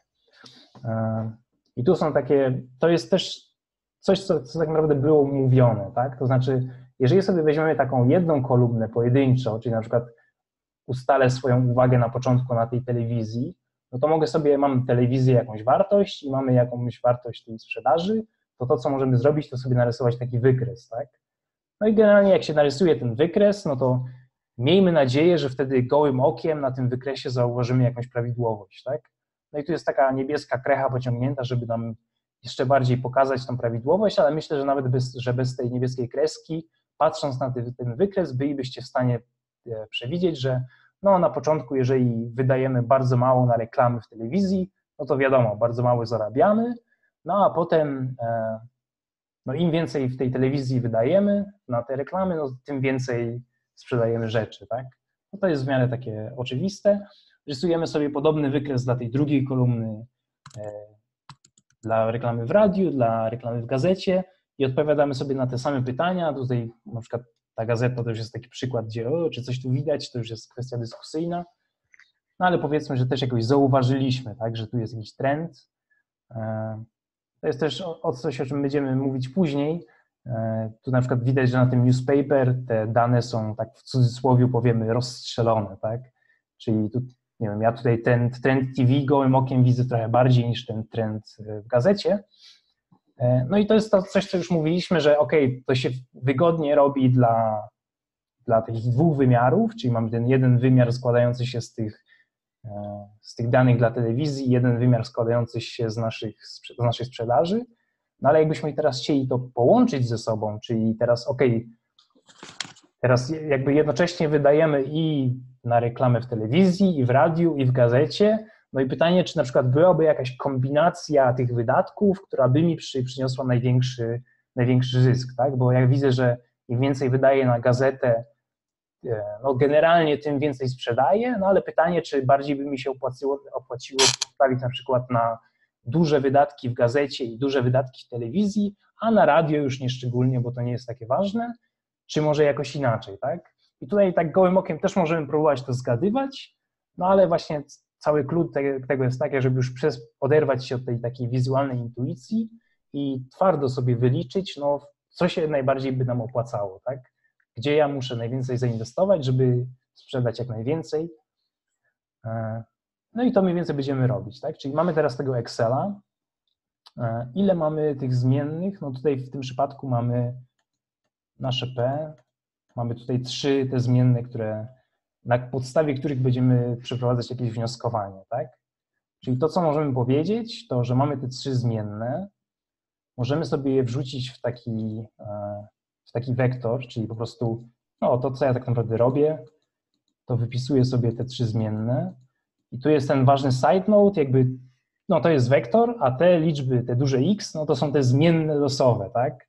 I tu są takie, to jest też coś, co tak naprawdę było mówione, tak? To znaczy, jeżeli sobie weźmiemy taką jedną kolumnę pojedynczo, czyli na przykład ustalę swoją uwagę na początku na tej telewizji, no to mogę sobie, mam telewizję jakąś wartość i mamy jakąś wartość tej sprzedaży, to co możemy zrobić, to sobie narysować taki wykres, tak? No i generalnie jak się narysuje ten wykres, no to miejmy nadzieję, że wtedy gołym okiem na tym wykresie zauważymy jakąś prawidłowość, tak? No i tu jest taka niebieska krecha pociągnięta, żeby nam jeszcze bardziej pokazać tą prawidłowość, ale myślę, że nawet bez tej niebieskiej kreski, patrząc na ten wykres, bylibyście w stanie przewidzieć, że no na początku, jeżeli wydajemy bardzo mało na reklamy w telewizji, no to wiadomo, bardzo mało zarabiamy, no a potem no im więcej w tej telewizji wydajemy na te reklamy, no tym więcej sprzedajemy rzeczy, tak? No to jest w miarę takie oczywiste. Rysujemy sobie podobny wykres dla tej drugiej kolumny, dla reklamy w radiu, dla reklamy w gazecie i odpowiadamy sobie na te same pytania. Tutaj na przykład ta gazeta to już jest taki przykład, gdzie czy coś tu widać, to już jest kwestia dyskusyjna, no ale powiedzmy, że też jakoś zauważyliśmy, tak, że tu jest jakiś trend. To jest też coś, o czym będziemy mówić później. Tu na przykład widać, że na tym newspaper te dane są, tak w cudzysłowie powiemy, rozstrzelone, tak? Czyli tu, nie wiem, ja tutaj ten trend TV gołym okiem widzę trochę bardziej niż ten trend w gazecie. No i to jest to coś, co już mówiliśmy, że to się wygodnie robi dla takich dwóch wymiarów, czyli mamy ten jeden wymiar składający się z tych danych dla telewizji, jeden wymiar składający się z naszej sprzedaży. No ale jakbyśmy teraz chcieli to połączyć ze sobą, czyli teraz teraz jakby jednocześnie wydajemy i na reklamę w telewizji, i w radiu, i w gazecie, no i pytanie, czy na przykład byłaby jakaś kombinacja tych wydatków, która by mi przyniosła największy zysk, tak? Bo jak widzę, że im więcej wydaję na gazetę, no generalnie tym więcej sprzedaję, no ale pytanie, czy bardziej by mi się opłaciło postawić na przykład na duże wydatki w gazecie i duże wydatki w telewizji, a na radio już nie szczególnie, bo to nie jest takie ważne, czy może jakoś inaczej, tak? I tutaj tak gołym okiem też możemy próbować to zgadywać, no ale właśnie cały klucz tego jest taki, żeby już oderwać się od tej takiej wizualnej intuicji i twardo sobie wyliczyć, no co się najbardziej by nam opłacało, tak? Gdzie ja muszę najwięcej zainwestować, żeby sprzedać jak najwięcej. No i to mniej więcej będziemy robić, tak? Czyli mamy teraz tego Excela. Ile mamy tych zmiennych? No tutaj w tym przypadku mamy nasze P. Mamy tutaj 3 te zmienne, na podstawie których będziemy przeprowadzać jakieś wnioskowanie, tak? Czyli to, co możemy powiedzieć, to, że mamy te 3 zmienne, możemy sobie je wrzucić w taki wektor, czyli po prostu, no to, co ja tak naprawdę robię, to wypisuję sobie te 3 zmienne i tu jest ten ważny side note, jakby, no to jest wektor, a te liczby, te duże x, no to są te zmienne losowe, tak?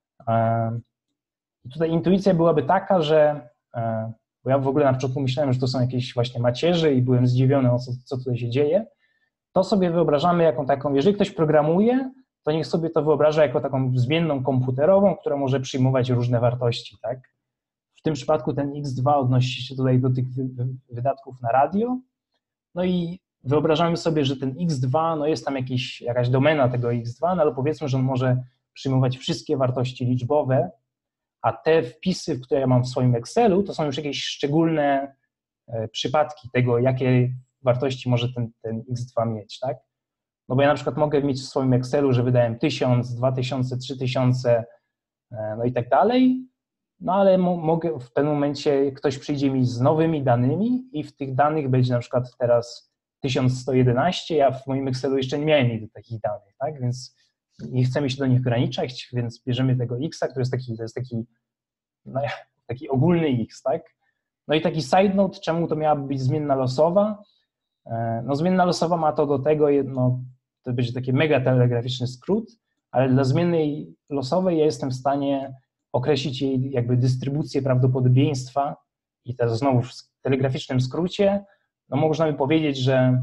I tutaj intuicja byłaby taka, że, bo ja w ogóle na początku myślałem, że to są jakieś właśnie macierze i byłem zdziwiony, co tutaj się dzieje, to sobie wyobrażamy jaką taką, jeżeli ktoś programuje, to niech sobie to wyobraża jako taką zmienną komputerową, która może przyjmować różne wartości, tak? W tym przypadku ten x2 odnosi się tutaj do tych wydatków na radio, no i wyobrażamy sobie, że ten x2, no jest tam jakaś domena tego x2, no ale powiedzmy, że on może przyjmować wszystkie wartości liczbowe, a te wpisy, które ja mam w swoim Excelu, to są już jakieś szczególne przypadki tego, jakie wartości może ten x2 mieć, tak? No bo ja na przykład mogę mieć w swoim Excelu, że wydałem 1000, 2000, 3000, no i tak dalej, no ale mogę w pewnym momencie, ktoś przyjdzie mi z nowymi danymi i w tych danych będzie na przykład teraz 1111, ja w moim Excelu jeszcze nie miałem nigdy takich danych, tak? Więc nie chcemy się do nich ograniczać, więc bierzemy tego x-a, który jest taki ogólny x, tak? No i taki side note, czemu to miała być zmienna losowa? No zmienna losowa ma to do tego, no, to będzie taki mega telegraficzny skrót, ale dla zmiennej losowej ja jestem w stanie określić jej jakby dystrybucję prawdopodobieństwa i teraz znowu w telegraficznym skrócie, no można by powiedzieć, że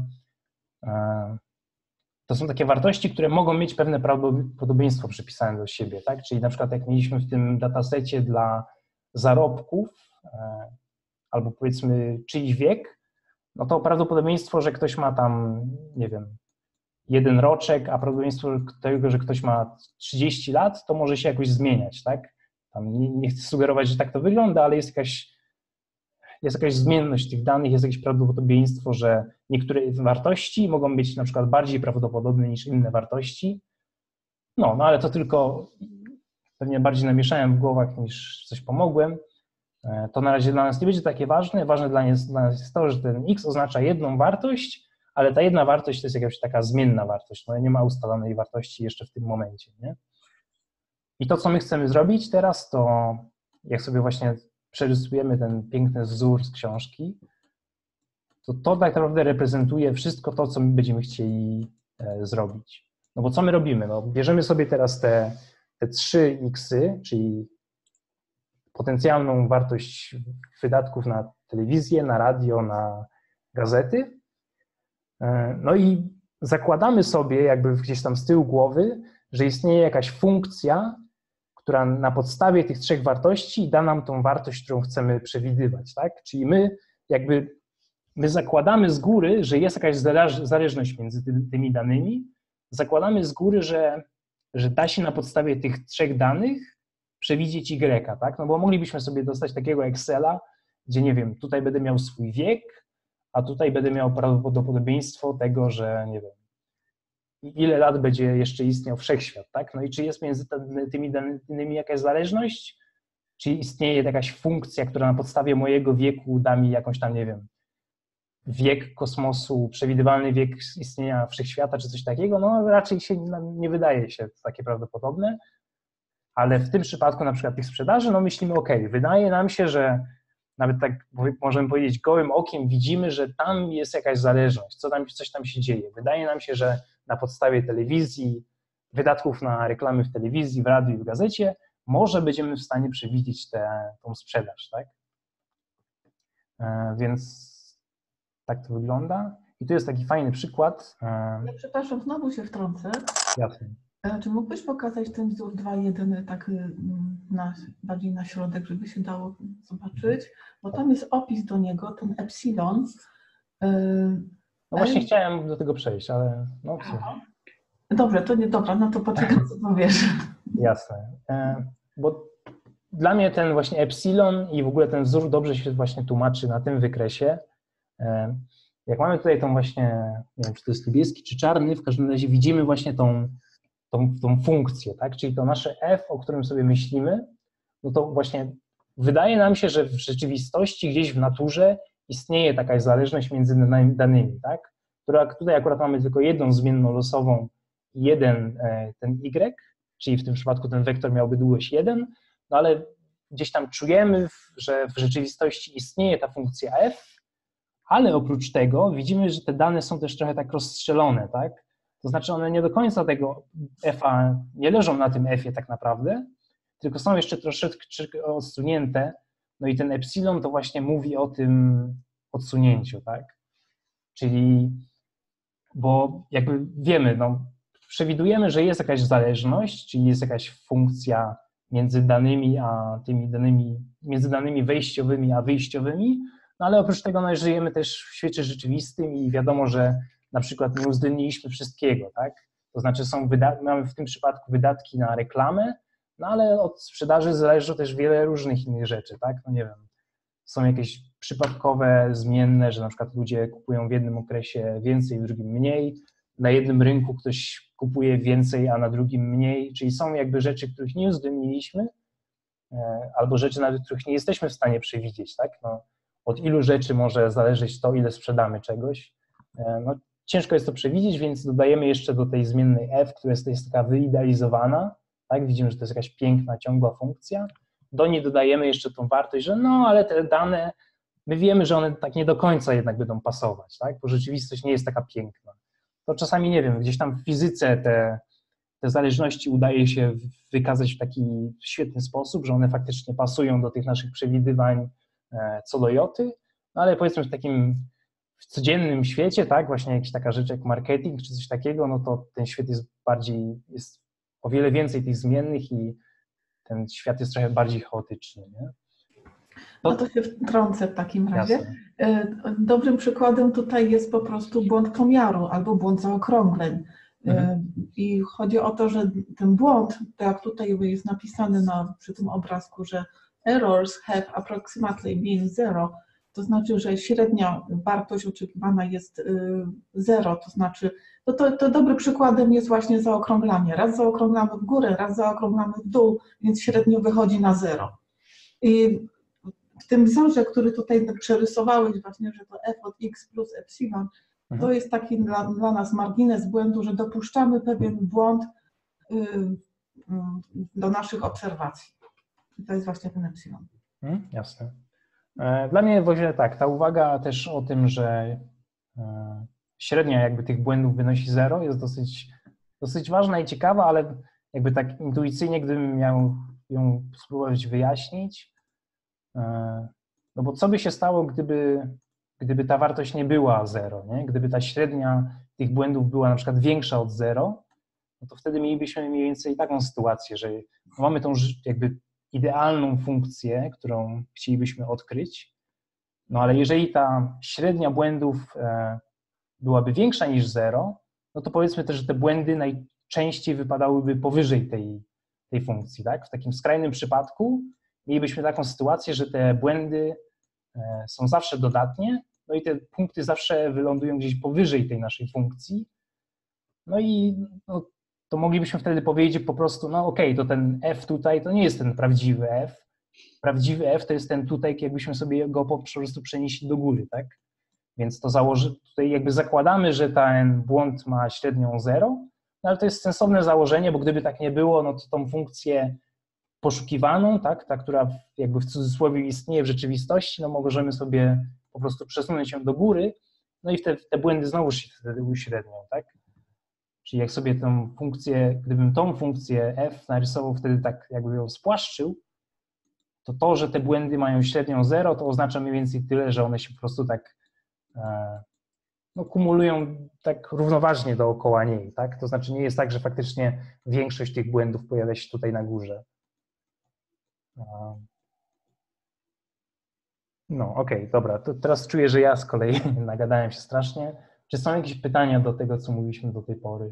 to są takie wartości, które mogą mieć pewne prawdopodobieństwo przypisane do siebie, tak? Czyli na przykład jak mieliśmy w tym datasecie dla zarobków albo powiedzmy czyjś wiek, no to prawdopodobieństwo, że ktoś ma tam, nie wiem, 1 roczek, a prawdopodobieństwo tego, że ktoś ma 30 lat, to może się jakoś zmieniać, tak? Tam nie chcę sugerować, że tak to wygląda, ale jest jakaś zmienność tych danych, jest jakieś prawdopodobieństwo, że niektóre wartości mogą być na przykład bardziej prawdopodobne niż inne wartości. No ale to tylko pewnie bardziej namieszałem w głowach niż coś pomogłem. To na razie dla nas nie będzie takie ważne. Ważne dla nas jest to, że ten x oznacza jedną wartość, ale ta jedna wartość to jest jakaś taka zmienna wartość. No nie ma ustalonej wartości jeszcze w tym momencie, nie? I to, co my chcemy zrobić teraz, to jak sobie właśnie przerysujemy ten piękny wzór z książki, to tak naprawdę reprezentuje wszystko to, co my będziemy chcieli zrobić. No bo co my robimy? No, bierzemy sobie teraz te 3 x-y, czyli potencjalną wartość wydatków na telewizję, na radio, na gazety, no i zakładamy sobie jakby gdzieś tam z tyłu głowy, że istnieje jakaś funkcja, która na podstawie tych 3 wartości da nam tą wartość, którą chcemy przewidywać, tak? Czyli my zakładamy z góry, że jest jakaś zależność między tymi danymi, zakładamy z góry, że da się na podstawie tych 3 danych przewidzieć Y, tak? No bo moglibyśmy sobie dostać takiego Excela, gdzie nie wiem, tutaj będę miał swój wiek, a tutaj będę miał prawdopodobieństwo tego, że nie wiem, ile lat będzie jeszcze istniał wszechświat, tak? No i czy jest między tymi danymi jakaś zależność? Czy istnieje jakaś funkcja, która na podstawie mojego wieku da mi jakąś tam, nie wiem, wiek kosmosu, przewidywalny wiek istnienia wszechświata, czy coś takiego? No raczej nie wydaje się takie prawdopodobne, ale w tym przypadku na przykład tych sprzedaży, no myślimy, wydaje nam się, że nawet tak możemy powiedzieć gołym okiem widzimy, że tam jest jakaś zależność, coś tam się dzieje. Wydaje nam się, że na podstawie telewizji, wydatków na reklamy w telewizji, w radiu i w gazecie, może będziemy w stanie przewidzieć tą sprzedaż, tak? Więc tak to wygląda. I tu jest taki fajny przykład. Ja przepraszam, znowu się wtrącę. Jasne. Czy mógłbyś pokazać ten wzór 2.1 tak bardziej na środek, żeby się dało zobaczyć? Bo tam jest opis do niego, ten epsilon. No właśnie chciałem do tego przejść, ale no co. Dobrze, to nie dobra, no to poczekam, co powiesz. Jasne. Bo dla mnie ten właśnie epsilon i w ogóle ten wzór dobrze się właśnie tłumaczy na tym wykresie. Jak mamy tutaj tą właśnie, nie wiem, czy to jest niebieski, czy czarny, w każdym razie widzimy właśnie tą funkcję, tak? Czyli to nasze f, o którym sobie myślimy, no to właśnie wydaje nam się, że w rzeczywistości gdzieś w naturze istnieje taka zależność między danymi, tak? Tutaj akurat mamy tylko jedną zmienną losową i jeden ten y, czyli w tym przypadku ten wektor miałby długość 1, no ale gdzieś tam czujemy, że w rzeczywistości istnieje ta funkcja f, ale oprócz tego widzimy, że te dane są też trochę tak rozstrzelone, tak? To znaczy one nie do końca tego f-a nie leżą na tym f-ie tak naprawdę, tylko są jeszcze troszeczkę odsunięte, no i ten epsilon to właśnie mówi o tym odsunięciu, tak? Czyli, bo jakby wiemy, no przewidujemy, że jest jakaś zależność, czyli jest jakaś funkcja między danymi a tymi danymi, między danymi wejściowymi a wyjściowymi, no ale oprócz tego no, żyjemy też w świecie rzeczywistym i wiadomo, że na przykład nie uwzględniliśmy wszystkiego, tak? To znaczy mamy w tym przypadku wydatki na reklamę, no ale od sprzedaży zależy też wiele różnych innych rzeczy, tak? No nie wiem, są jakieś przypadkowe, zmienne, że na przykład ludzie kupują w jednym okresie więcej, w drugim mniej, na jednym rynku ktoś kupuje więcej, a na drugim mniej, czyli są jakby rzeczy, których nie uwzględniliśmy, albo rzeczy, nawet których nie jesteśmy w stanie przewidzieć, tak? No, od ilu rzeczy może zależeć to, ile sprzedamy czegoś. No, ciężko jest to przewidzieć, więc dodajemy jeszcze do tej zmiennej f, która jest taka wyidealizowana, tak? Widzimy, że to jest jakaś piękna, ciągła funkcja. Do niej dodajemy jeszcze tą wartość, że no, ale te dane, my wiemy, że one tak nie do końca jednak będą pasować, tak? Bo rzeczywistość nie jest taka piękna. To czasami, nie wiem, gdzieś tam w fizyce te zależności udaje się wykazać w taki świetny sposób, że one faktycznie pasują do tych naszych przewidywań co do joty, no ale powiedzmy w takim w codziennym świecie, tak, właśnie jakaś taka rzecz jak marketing czy coś takiego, no to ten świat jest o wiele więcej tych zmiennych i ten świat jest trochę bardziej chaotyczny, nie? No to się wtrącę w takim razie. Jasne. Dobrym przykładem tutaj jest po prostu błąd pomiaru albo błąd zaokrągleń. I chodzi o to, że ten błąd, tak jak tutaj jest napisane przy tym obrazku, że errors have approximately been zero, to znaczy, że średnia wartość oczekiwana jest 0, to znaczy, to dobrym przykładem jest właśnie zaokrąglanie. Raz zaokrąglamy w górę, raz zaokrąglamy w dół, więc średnio wychodzi na 0. I w tym wzorze, który tutaj przerysowałeś właśnie, że to f od x plus epsilon, to jest taki dla nas margines błędu, że dopuszczamy pewien błąd do naszych obserwacji. I to jest właśnie ten epsilon. Jasne. Dla mnie właśnie tak, ta uwaga też o tym, że średnia jakby tych błędów wynosi 0, jest dosyć ważna i ciekawa, ale jakby tak intuicyjnie, gdybym miał ją spróbować wyjaśnić, no bo co by się stało, gdyby ta wartość nie była 0, nie? Gdyby ta średnia tych błędów była na przykład większa od 0, no to wtedy mielibyśmy mniej więcej taką sytuację, że mamy tą jakby idealną funkcję, którą chcielibyśmy odkryć, no ale jeżeli ta średnia błędów byłaby większa niż 0, no to powiedzmy też, że te błędy najczęściej wypadałyby powyżej tej funkcji, tak? W takim skrajnym przypadku mielibyśmy taką sytuację, że te błędy są zawsze dodatnie, no i te punkty zawsze wylądują gdzieś powyżej tej naszej funkcji, no i to moglibyśmy wtedy powiedzieć po prostu, no okej, to ten f tutaj to nie jest ten prawdziwy f. Prawdziwy f to jest ten tutaj, jakbyśmy sobie go po prostu przenieśli do góry, tak? Więc to tutaj jakby zakładamy, że ten błąd ma średnią 0, no ale to jest sensowne założenie, bo gdyby tak nie było, no to tą funkcję poszukiwaną, tak, ta, która jakby w cudzysłowie istnieje w rzeczywistości, no możemy sobie po prostu przesunąć ją do góry, no i te błędy znowu się wtedy uśrednią, tak? Czyli jak sobie tą funkcję, gdybym tą funkcję f narysował wtedy tak, jakby ją spłaszczył, to, że te błędy mają średnią 0, to oznacza mniej więcej tyle, że one się po prostu tak kumulują tak równoważnie dookoła niej, tak? To znaczy nie jest tak, że faktycznie większość tych błędów pojawia się tutaj na górze. No, okej, dobra, to teraz czuję, że ja z kolei nagadałem się strasznie. Czy są jakieś pytania do tego, co mówiliśmy do tej pory?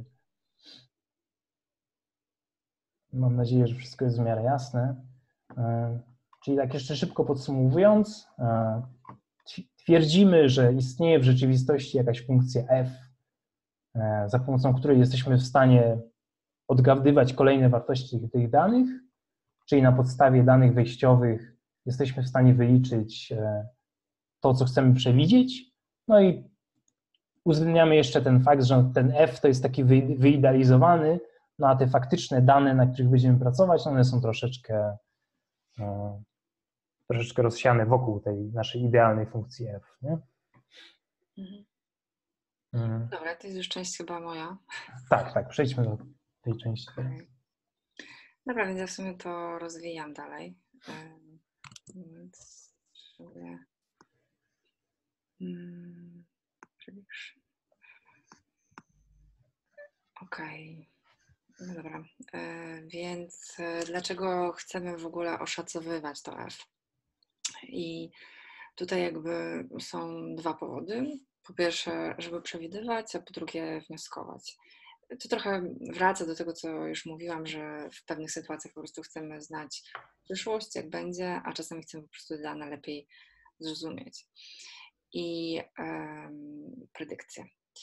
Mam nadzieję, że wszystko jest w miarę jasne. Czyli tak jeszcze szybko podsumowując, twierdzimy, że istnieje w rzeczywistości jakaś funkcja f, za pomocą której jesteśmy w stanie odgadywać kolejne wartości tych danych, czyli na podstawie danych wejściowych jesteśmy w stanie wyliczyć to, co chcemy przewidzieć, no i uwzględniamy jeszcze ten fakt, że ten f to jest taki wyidealizowany, no a te faktyczne dane, na których będziemy pracować, no one są troszeczkę rozsiane wokół tej naszej idealnej funkcji f, nie? Dobra, to jest już część chyba moja. Tak, przejdźmy do tej części teraz. Dobra, więc ja w sumie to rozwijam dalej. Więc sobie... Okej. No dobra. Więc dlaczego chcemy w ogóle oszacowywać to F? I tutaj jakby są dwa powody. Po pierwsze, żeby przewidywać, a po drugie wnioskować. To trochę wraca do tego, co już mówiłam, że w pewnych sytuacjach po prostu chcemy znać przyszłość, jak będzie, a czasami chcemy po prostu dane lepiej zrozumieć. I predykcje.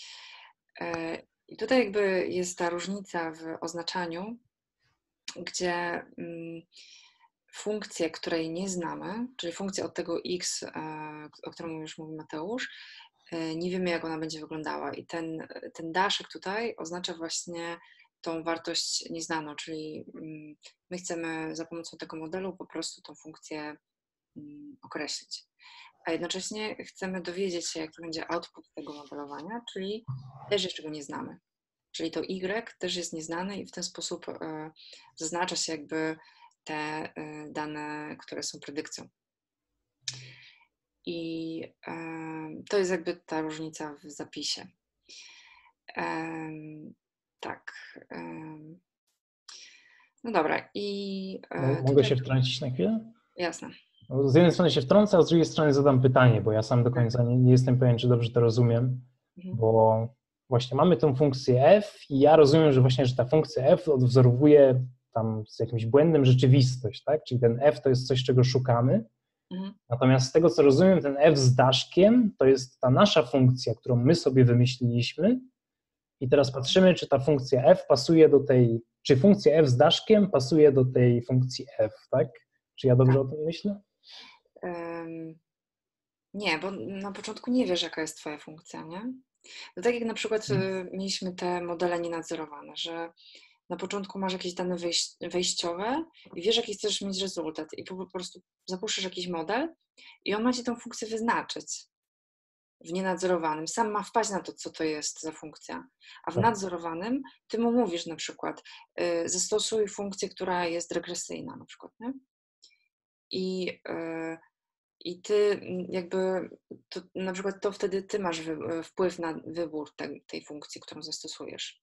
I tutaj jakby jest ta różnica w oznaczaniu, gdzie funkcję, której nie znamy, czyli funkcję od tego x, o którym już mówił Mateusz, nie wiemy, jak ona będzie wyglądała. I ten daszek tutaj oznacza właśnie tą wartość nieznaną, czyli my chcemy za pomocą tego modelu po prostu tą funkcję określić. A jednocześnie chcemy dowiedzieć się, jaki będzie output tego modelowania, czyli też jeszcze go nie znamy. Czyli to y też jest nieznane i w ten sposób zaznacza się jakby te dane, które są predykcją. I to jest jakby ta różnica w zapisie. Tak. No dobra. I mogę się wtrącić na chwilę? Jasne. Z jednej strony się wtrącę, a z drugiej strony zadam pytanie, bo ja sam do końca nie jestem pewien, czy dobrze to rozumiem, bo właśnie mamy tą funkcję f i ja rozumiem, że właśnie, że ta funkcja f odwzorowuje tam z jakimś błędem rzeczywistość, tak? Czyli ten f to jest coś, czego szukamy, natomiast z tego, co rozumiem, ten f z daszkiem to jest ta nasza funkcja, którą my sobie wymyśliliśmy i teraz patrzymy, czy ta funkcja f pasuje do tej, czy funkcja f z daszkiem pasuje do tej funkcji f, tak? Czy ja dobrze o tym myślę? Nie, bo na początku nie wiesz, jaka jest twoja funkcja, nie? No tak jak na przykład mieliśmy te modele nienadzorowane, że na początku masz jakieś dane wejściowe i wiesz, jaki chcesz mieć rezultat i po prostu zapuszczasz jakiś model i on ma ci tą funkcję wyznaczyć w nienadzorowanym. Sam ma wpaść na to, co to jest za funkcja. A w nadzorowanym ty mu mówisz na przykład zastosuj funkcję, która jest regresyjna na przykład, nie? I ty jakby, to, na przykład to wtedy ty masz wpływ na wybór tej funkcji, którą zastosujesz.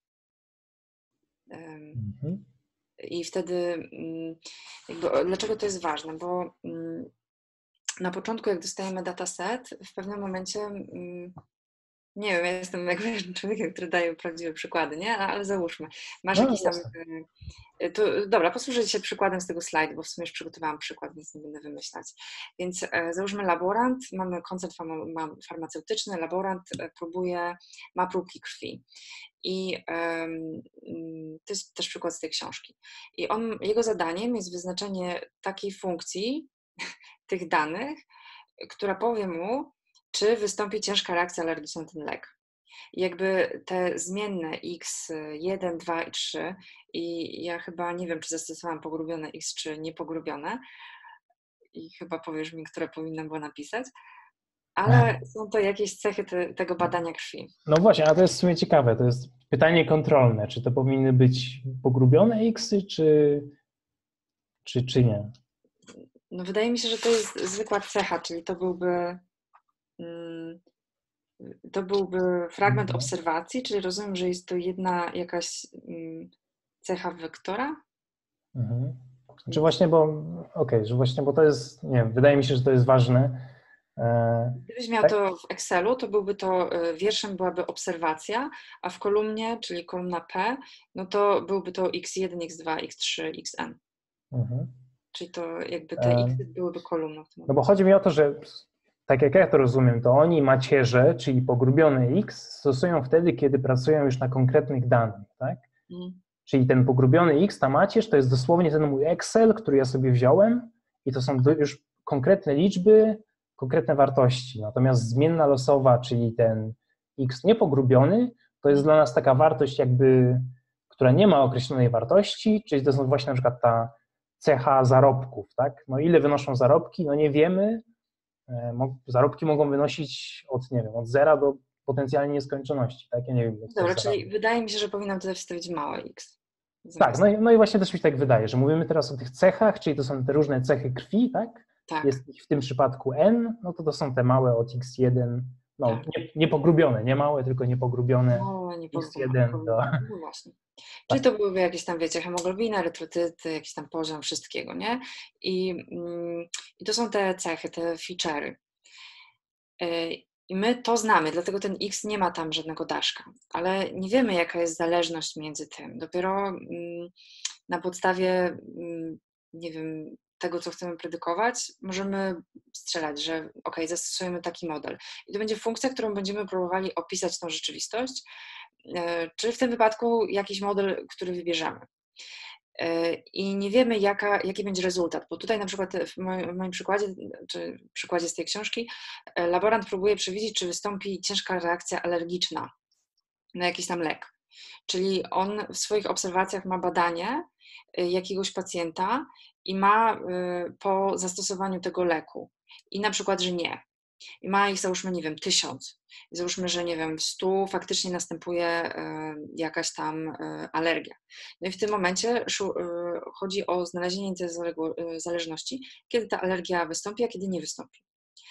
I wtedy jakby, dlaczego to jest ważne? Bo na początku, jak dostajemy dataset, w pewnym momencie, nie wiem, ja jestem jakby człowiekiem, który daje prawdziwe przykłady, nie? Ale załóżmy, masz jakiś tam... To, dobra, posłużę się przykładem z tego slajdu, bo w sumie już przygotowałam przykład, więc nie będę wymyślać. Więc załóżmy laborant, mamy koncert farmaceutyczny, laborant ma próbki krwi. I to jest też przykład z tej książki. I jego zadaniem jest wyznaczenie takiej funkcji tych danych, która powie mu, czy wystąpi ciężka reakcja alergiczna na ten lek. I jakby te zmienne x1, 2 i 3 i ja chyba nie wiem, czy zastosowałam pogrubione x, czy niepogrubione i chyba powiesz mi, które powinnam była napisać, ale są to jakieś cechy tego badania krwi. No właśnie, a to jest w sumie ciekawe, to jest pytanie kontrolne, czy to powinny być pogrubione xy, czy nie? No wydaje mi się, że to jest zwykła cecha, czyli to byłby fragment obserwacji, czyli rozumiem, że jest to jedna jakaś cecha wektora? Znaczy właśnie, bo to jest, nie wiem, wydaje mi się, że to jest ważne. Gdybyś miał to w Excelu, to wierszem byłaby obserwacja, a w kolumnie, czyli kolumna P, no to byłby to x1, x2, x3, xn. Czyli to jakby te x byłyby kolumną. No bo chodzi mi o to, że tak jak ja to rozumiem, to oni macierze, czyli pogrubione x, stosują wtedy, kiedy pracują już na konkretnych danych, tak? Czyli ten pogrubiony x, ta macierz, to jest dosłownie ten mój Excel, który ja sobie wziąłem i to są już konkretne liczby, konkretne wartości. Natomiast zmienna losowa, czyli ten x niepogrubiony, to jest dla nas taka wartość jakby, która nie ma określonej wartości, czyli to jest właśnie na przykład ta cecha zarobków, tak? No ile wynoszą zarobki? No nie wiemy. Zarobki mogą wynosić od 0 do potencjalnie nieskończoności, tak? Ja nie wiem. Dobra, czyli wydaje mi się, że powinnam tutaj wstawić małe x. Tak, no i właśnie też mi się tak wydaje, że mówimy teraz o tych cechach, czyli to są te różne cechy krwi, tak? Tak. Jest ich w tym przypadku n, no to są te małe od x1 no, niepogrubione, nie małe, tylko niepogrubione. No, X1 to... No właśnie. Czyli to byłyby jakieś tam, wiecie, hemoglobina, erytrocyty, jakiś tam poziom wszystkiego, nie? I to są te cechy, te feature'y. I my to znamy, dlatego ten X nie ma tam żadnego daszka, ale nie wiemy, jaka jest zależność między tym. Dopiero na podstawie, nie wiem, tego, co chcemy predykować, możemy strzelać, że zastosujemy taki model. I to będzie funkcja, którą będziemy próbowali opisać tą rzeczywistość, czy w tym wypadku jakiś model, który wybierzemy. I nie wiemy, jaki będzie rezultat, bo tutaj na przykład w moim przykładzie, czy w przykładzie z tej książki, laborant próbuje przewidzieć, czy wystąpi ciężka reakcja alergiczna na jakiś tam lek. Czyli on w swoich obserwacjach ma badanie jakiegoś pacjenta i ma po zastosowaniu tego leku i na przykład, że nie. I ma ich, załóżmy, nie wiem, 1000. I załóżmy, że nie wiem, w 100 faktycznie następuje jakaś tam alergia. No i w tym momencie chodzi o znalezienie tej zależności, kiedy ta alergia wystąpi, a kiedy nie wystąpi.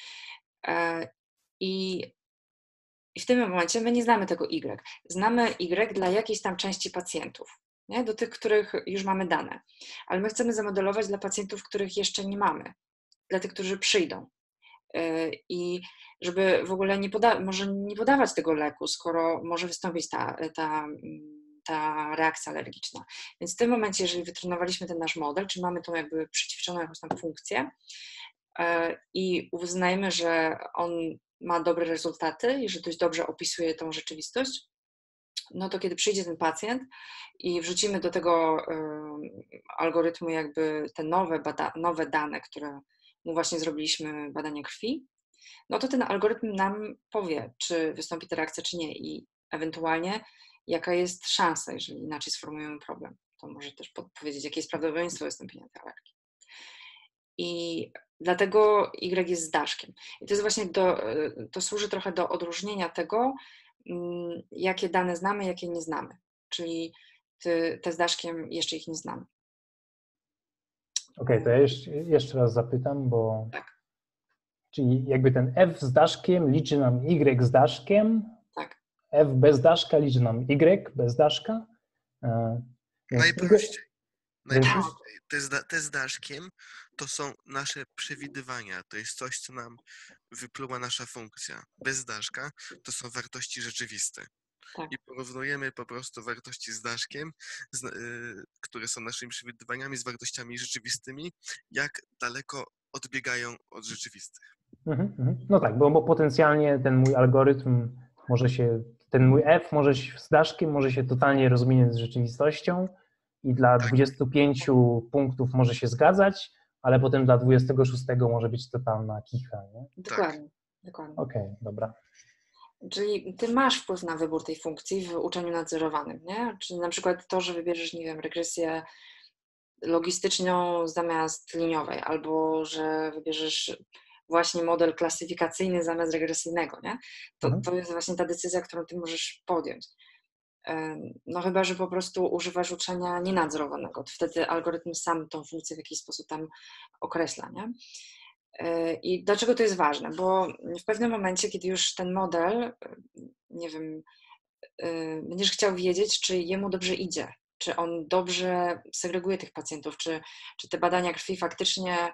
I w tym momencie my nie znamy tego Y. Znamy Y dla jakiejś tam części pacjentów, nie? Do tych, których już mamy dane. Ale my chcemy zamodelować dla pacjentów, których jeszcze nie mamy, dla tych, którzy przyjdą. I żeby w ogóle może nie podawać tego leku, skoro może wystąpić ta reakcja alergiczna. Więc w tym momencie, jeżeli wytrenowaliśmy ten nasz model, czy mamy tą jakby przećwiczoną jakąś tam funkcję i uznajemy, że on ma dobre rezultaty i że dość dobrze opisuje tą rzeczywistość, no to kiedy przyjdzie ten pacjent i wrzucimy do tego algorytmu jakby te nowe dane, które mu właśnie zrobiliśmy badania krwi, no to ten algorytm nam powie, czy wystąpi ta reakcja, czy nie i ewentualnie jaka jest szansa, jeżeli inaczej sformułujemy problem. To może też podpowiedzieć, jakie jest prawdopodobieństwo wystąpienia tej alergii. I dlatego Y jest z daszkiem. I to jest właśnie to służy trochę do odróżnienia tego, jakie dane znamy, jakie nie znamy. Czyli te z daszkiem jeszcze ich nie znamy. Okej, to ja jeszcze raz zapytam, bo... Tak. Czyli jakby ten F z daszkiem liczy nam Y z daszkiem, Tak. F bez daszka liczy nam Y bez daszka. Najprościej. Te z daszkiem to są nasze przewidywania. To jest coś, co nam wypluła nasza funkcja. Bez daszka to są wartości rzeczywiste. Tak. I porównujemy po prostu wartości z daszkiem, które są naszymi przewidywaniami, z wartościami rzeczywistymi, jak daleko odbiegają od rzeczywistych. No tak, bo potencjalnie ten mój algorytm ten mój F z daszkiem może się totalnie rozminąć z rzeczywistością i dla 25 punktów może się zgadzać, ale potem dla 26 może być totalna kicha, nie? Dokładnie. Okej, dobra. Czyli ty masz wpływ na wybór tej funkcji w uczeniu nadzorowanym, nie? Czyli na przykład to, że wybierzesz, nie wiem, regresję logistyczną zamiast liniowej, albo że wybierzesz właśnie model klasyfikacyjny zamiast regresyjnego, nie? To jest właśnie ta decyzja, którą ty możesz podjąć. No chyba, że po prostu używasz uczenia nienadzorowanego, to wtedy algorytm sam tą funkcję w jakiś sposób tam określa, nie? I dlaczego to jest ważne? Bo w pewnym momencie, kiedy już ten model, nie wiem, będziesz chciał wiedzieć, czy jemu dobrze idzie, czy on dobrze segreguje tych pacjentów, czy te badania krwi faktycznie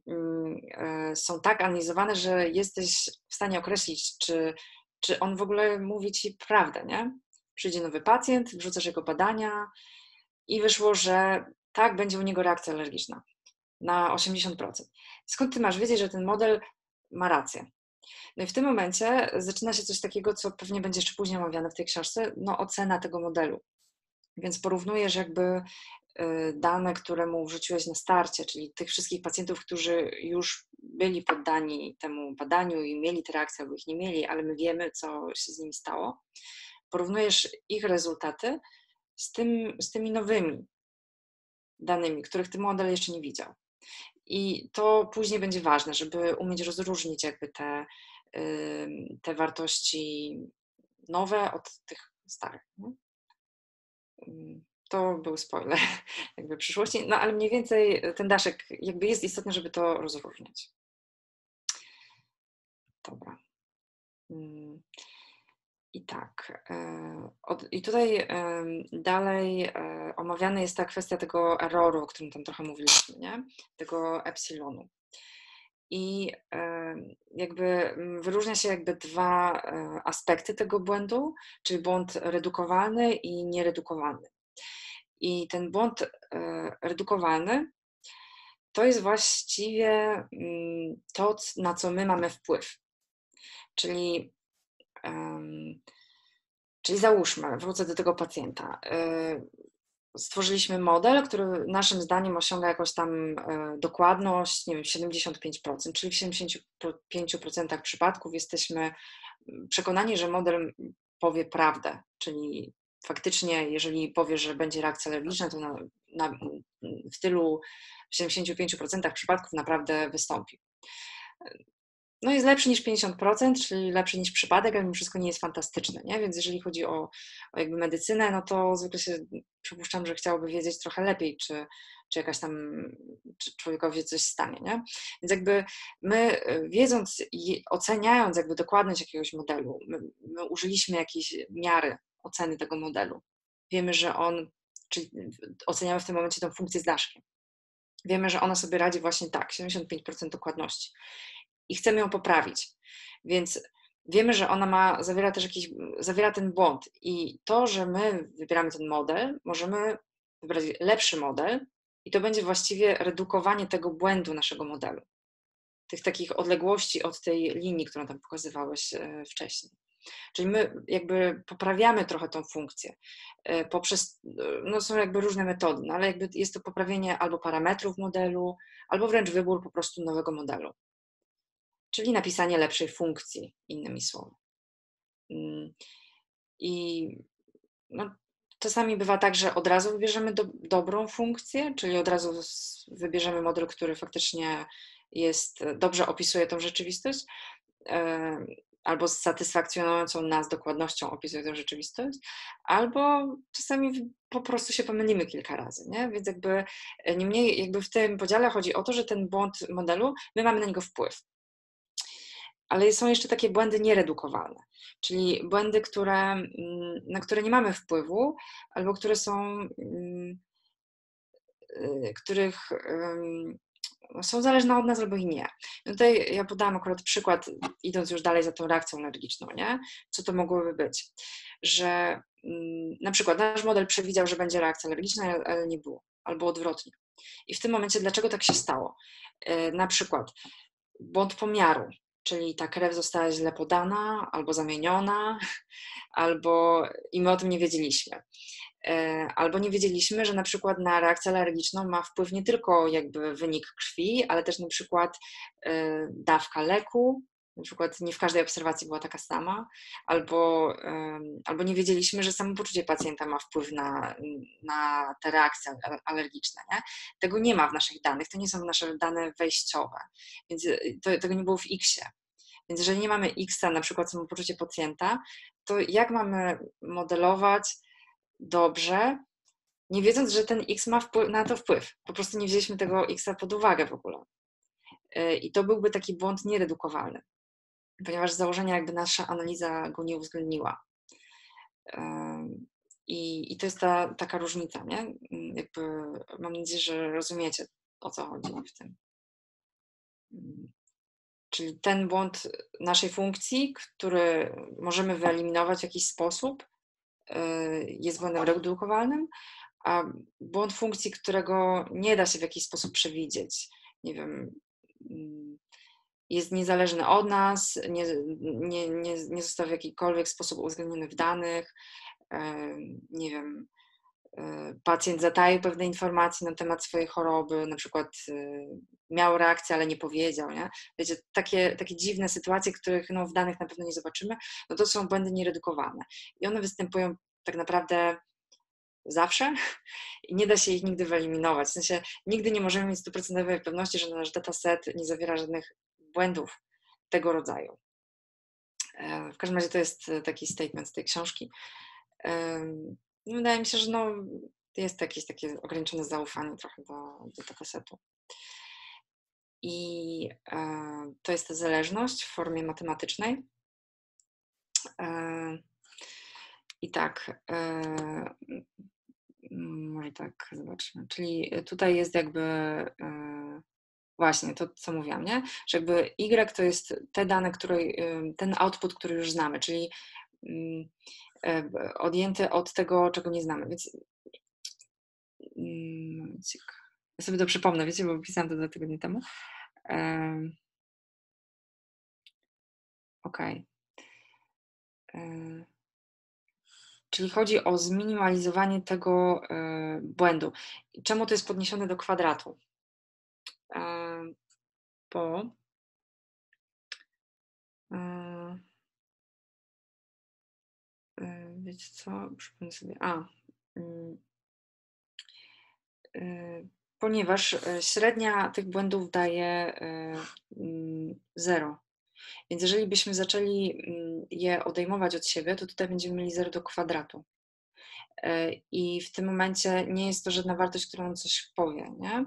są tak analizowane, że jesteś w stanie określić, czy on w ogóle mówi ci prawdę, nie? Przyjdzie nowy pacjent, wrzucasz jego badania i wyszło, że tak, będzie u niego reakcja alergiczna na 80%. Skąd ty masz wiedzieć, że ten model ma rację? No i w tym momencie zaczyna się coś takiego, co pewnie będzie jeszcze później omawiane w tej książce, no ocena tego modelu. Więc porównujesz jakby dane, które mu wrzuciłeś na starcie, czyli tych wszystkich pacjentów, którzy już byli poddani temu badaniu i mieli te reakcje, albo ich nie mieli, ale my wiemy, co się z nimi stało. Porównujesz ich rezultaty z tymi nowymi danymi, których ten model jeszcze nie widział. I to później będzie ważne, żeby umieć rozróżnić jakby te wartości nowe od tych starych. No? To był spoiler jakby przyszłości, no ale mniej więcej ten daszek jakby jest istotny, żeby to rozróżniać. Dobra. I tak. I tutaj dalej omawiana jest ta kwestia tego erroru, o którym tam trochę mówiliśmy, nie? Tego epsilonu. I jakby wyróżnia się jakby dwa aspekty tego błędu, czyli błąd redukowalny i nieredukowalny. I ten błąd redukowalny to jest właściwie to, na co my mamy wpływ. Czyli załóżmy, wrócę do tego pacjenta. Stworzyliśmy model, który naszym zdaniem osiąga jakąś tam dokładność, nie wiem, 75%, czyli w 75% przypadków jesteśmy przekonani, że model powie prawdę, czyli faktycznie, jeżeli powie, że będzie reakcja alergiczna, to w tylu 75% przypadków naprawdę wystąpi. No jest lepszy niż 50%, czyli lepszy niż przypadek, ale mimo wszystko nie jest fantastyczny, nie? Więc jeżeli chodzi o jakby medycynę, no to zwykle się przypuszczam, że chciałoby wiedzieć trochę lepiej, czy jakaś tam, czy człowiekowi coś stanie, nie? Więc jakby my wiedząc i oceniając jakby dokładność jakiegoś modelu, my użyliśmy jakiejś miary oceny tego modelu. Wiemy, że czyli oceniamy w tym momencie tą funkcję z daszkiem. Wiemy, że ona sobie radzi właśnie tak, 75% dokładności. I chcemy ją poprawić. Więc wiemy, że ona zawiera ten błąd. I to, że my wybieramy ten model, możemy wybrać lepszy model i to będzie właściwie redukowanie tego błędu naszego modelu. Tych takich odległości od tej linii, którą tam pokazywałeś wcześniej. Czyli my jakby poprawiamy trochę tą funkcję poprzez, no są jakby różne metody, no ale jakby jest to poprawienie albo parametrów modelu, albo wręcz wybór po prostu nowego modelu. Czyli napisanie lepszej funkcji, innymi słowy. I no, czasami bywa tak, że od razu wybierzemy dobrą funkcję, czyli od razu wybierzemy model, który faktycznie dobrze opisuje tą rzeczywistość, albo z satysfakcjonującą nas dokładnością opisuje tę rzeczywistość, albo czasami po prostu się pomylimy kilka razy, nie? Więc niemniej jakby w tym podziale chodzi o to, że ten błąd modelu, my mamy na niego wpływ. Ale są jeszcze takie błędy nieredukowalne, czyli błędy, na które nie mamy wpływu, albo których są zależne od nas albo i nie. No tutaj ja podałam akurat przykład, idąc już dalej za tą reakcją alergiczną, nie? Co to mogłoby być? Że na przykład nasz model przewidział, że będzie reakcja alergiczna, ale nie było, albo odwrotnie. I w tym momencie dlaczego tak się stało? Na przykład błąd pomiaru, czyli ta krew została źle podana, albo zamieniona, i my o tym nie wiedzieliśmy. Albo nie wiedzieliśmy, że na przykład na reakcję alergiczną ma wpływ nie tylko jakby wynik krwi, ale też na przykład dawka leku, na przykład nie w każdej obserwacji była taka sama, albo nie wiedzieliśmy, że samopoczucie pacjenta ma wpływ na te reakcje alergiczne. Nie? Tego nie ma w naszych danych, to nie są nasze dane wejściowe, więc tego nie było w X-ie. Więc jeżeli nie mamy X-a, na przykład samopoczucie pacjenta, to jak mamy modelować dobrze, nie wiedząc, że ten X ma na to wpływ. Po prostu nie wzięliśmy tego X-a pod uwagę w ogóle. I to byłby taki błąd nieredukowalny, ponieważ z założenia jakby nasza analiza go nie uwzględniła. I to jest taka różnica, nie? Jakby mam nadzieję, że rozumiecie, o co chodzi w tym. Czyli ten błąd naszej funkcji, który możemy wyeliminować w jakiś sposób, jest błędem redukowalnym, a błąd funkcji, którego nie da się w jakiś sposób przewidzieć, nie wiem, jest niezależny od nas, nie został w jakikolwiek sposób uwzględniony w danych, nie wiem, pacjent zataił pewne informacje na temat swojej choroby, na przykład miał reakcję, ale nie powiedział, nie? Wiecie, takie dziwne sytuacje, których no, w danych na pewno nie zobaczymy, no to są błędy nieredukowane. I one występują tak naprawdę zawsze i nie da się ich nigdy wyeliminować. W sensie nigdy nie możemy mieć 100% pewności, że nasz dataset nie zawiera żadnych błędów tego rodzaju. W każdym razie to jest taki statement z tej książki. Wydaje mi się, że no, jest jakieś takie ograniczone zaufanie trochę do datasetu. I to jest ta zależność w formie matematycznej. I tak, może tak zobaczmy, czyli tutaj jest jakby właśnie to, co mówiłam, nie? Że jakby Y to jest te dane, ten output, który już znamy, czyli odjęty od tego, czego nie znamy, więc ja sobie to przypomnę, wiecie, bo pisałam to 2 tygodnie temu. Okej. Czyli chodzi o zminimalizowanie tego błędu. Czemu to jest podniesione do kwadratu? Bo wiecie co? Przypomnę sobie. Ponieważ średnia tych błędów daje 0. Więc jeżeli byśmy zaczęli je odejmować od siebie, to tutaj będziemy mieli 0 do kwadratu. I w tym momencie nie jest to żadna wartość, która nam coś powie, nie?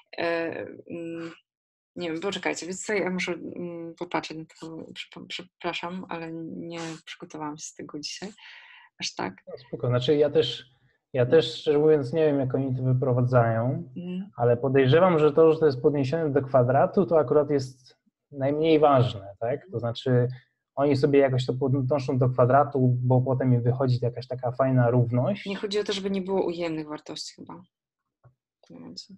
Nie wiem, poczekajcie, więc ja muszę popatrzeć na to, przepraszam, ale nie przygotowałam się z tego dzisiaj, aż tak. No, spoko, znaczy ja też szczerze mówiąc nie wiem, jak oni to wyprowadzają, ale podejrzewam, że to jest podniesione do kwadratu, to akurat jest najmniej ważne, tak? To znaczy oni sobie jakoś to podnoszą do kwadratu, bo potem im wychodzi jakaś taka fajna równość. Nie chodzi o to, żeby nie było ujemnych wartości chyba w tym momencie.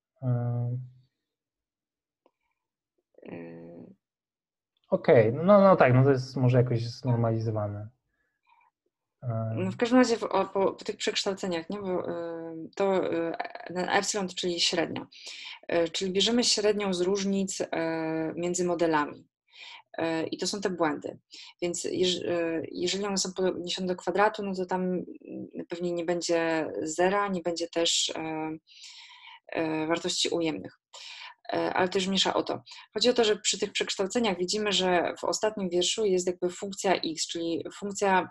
Okej, no tak, no to jest może jakoś znormalizowane. No w każdym razie po tych przekształceniach, nie? Bo to ten epsilon, czyli średnia, czyli bierzemy średnią z różnic między modelami i to są te błędy, więc jeżeli one są podniesione do kwadratu, no to tam pewnie nie będzie zera, nie będzie też wartości ujemnych. Ale to już mniejsza o to. Chodzi o to, że przy tych przekształceniach widzimy, że w ostatnim wierszu jest jakby funkcja x, czyli funkcja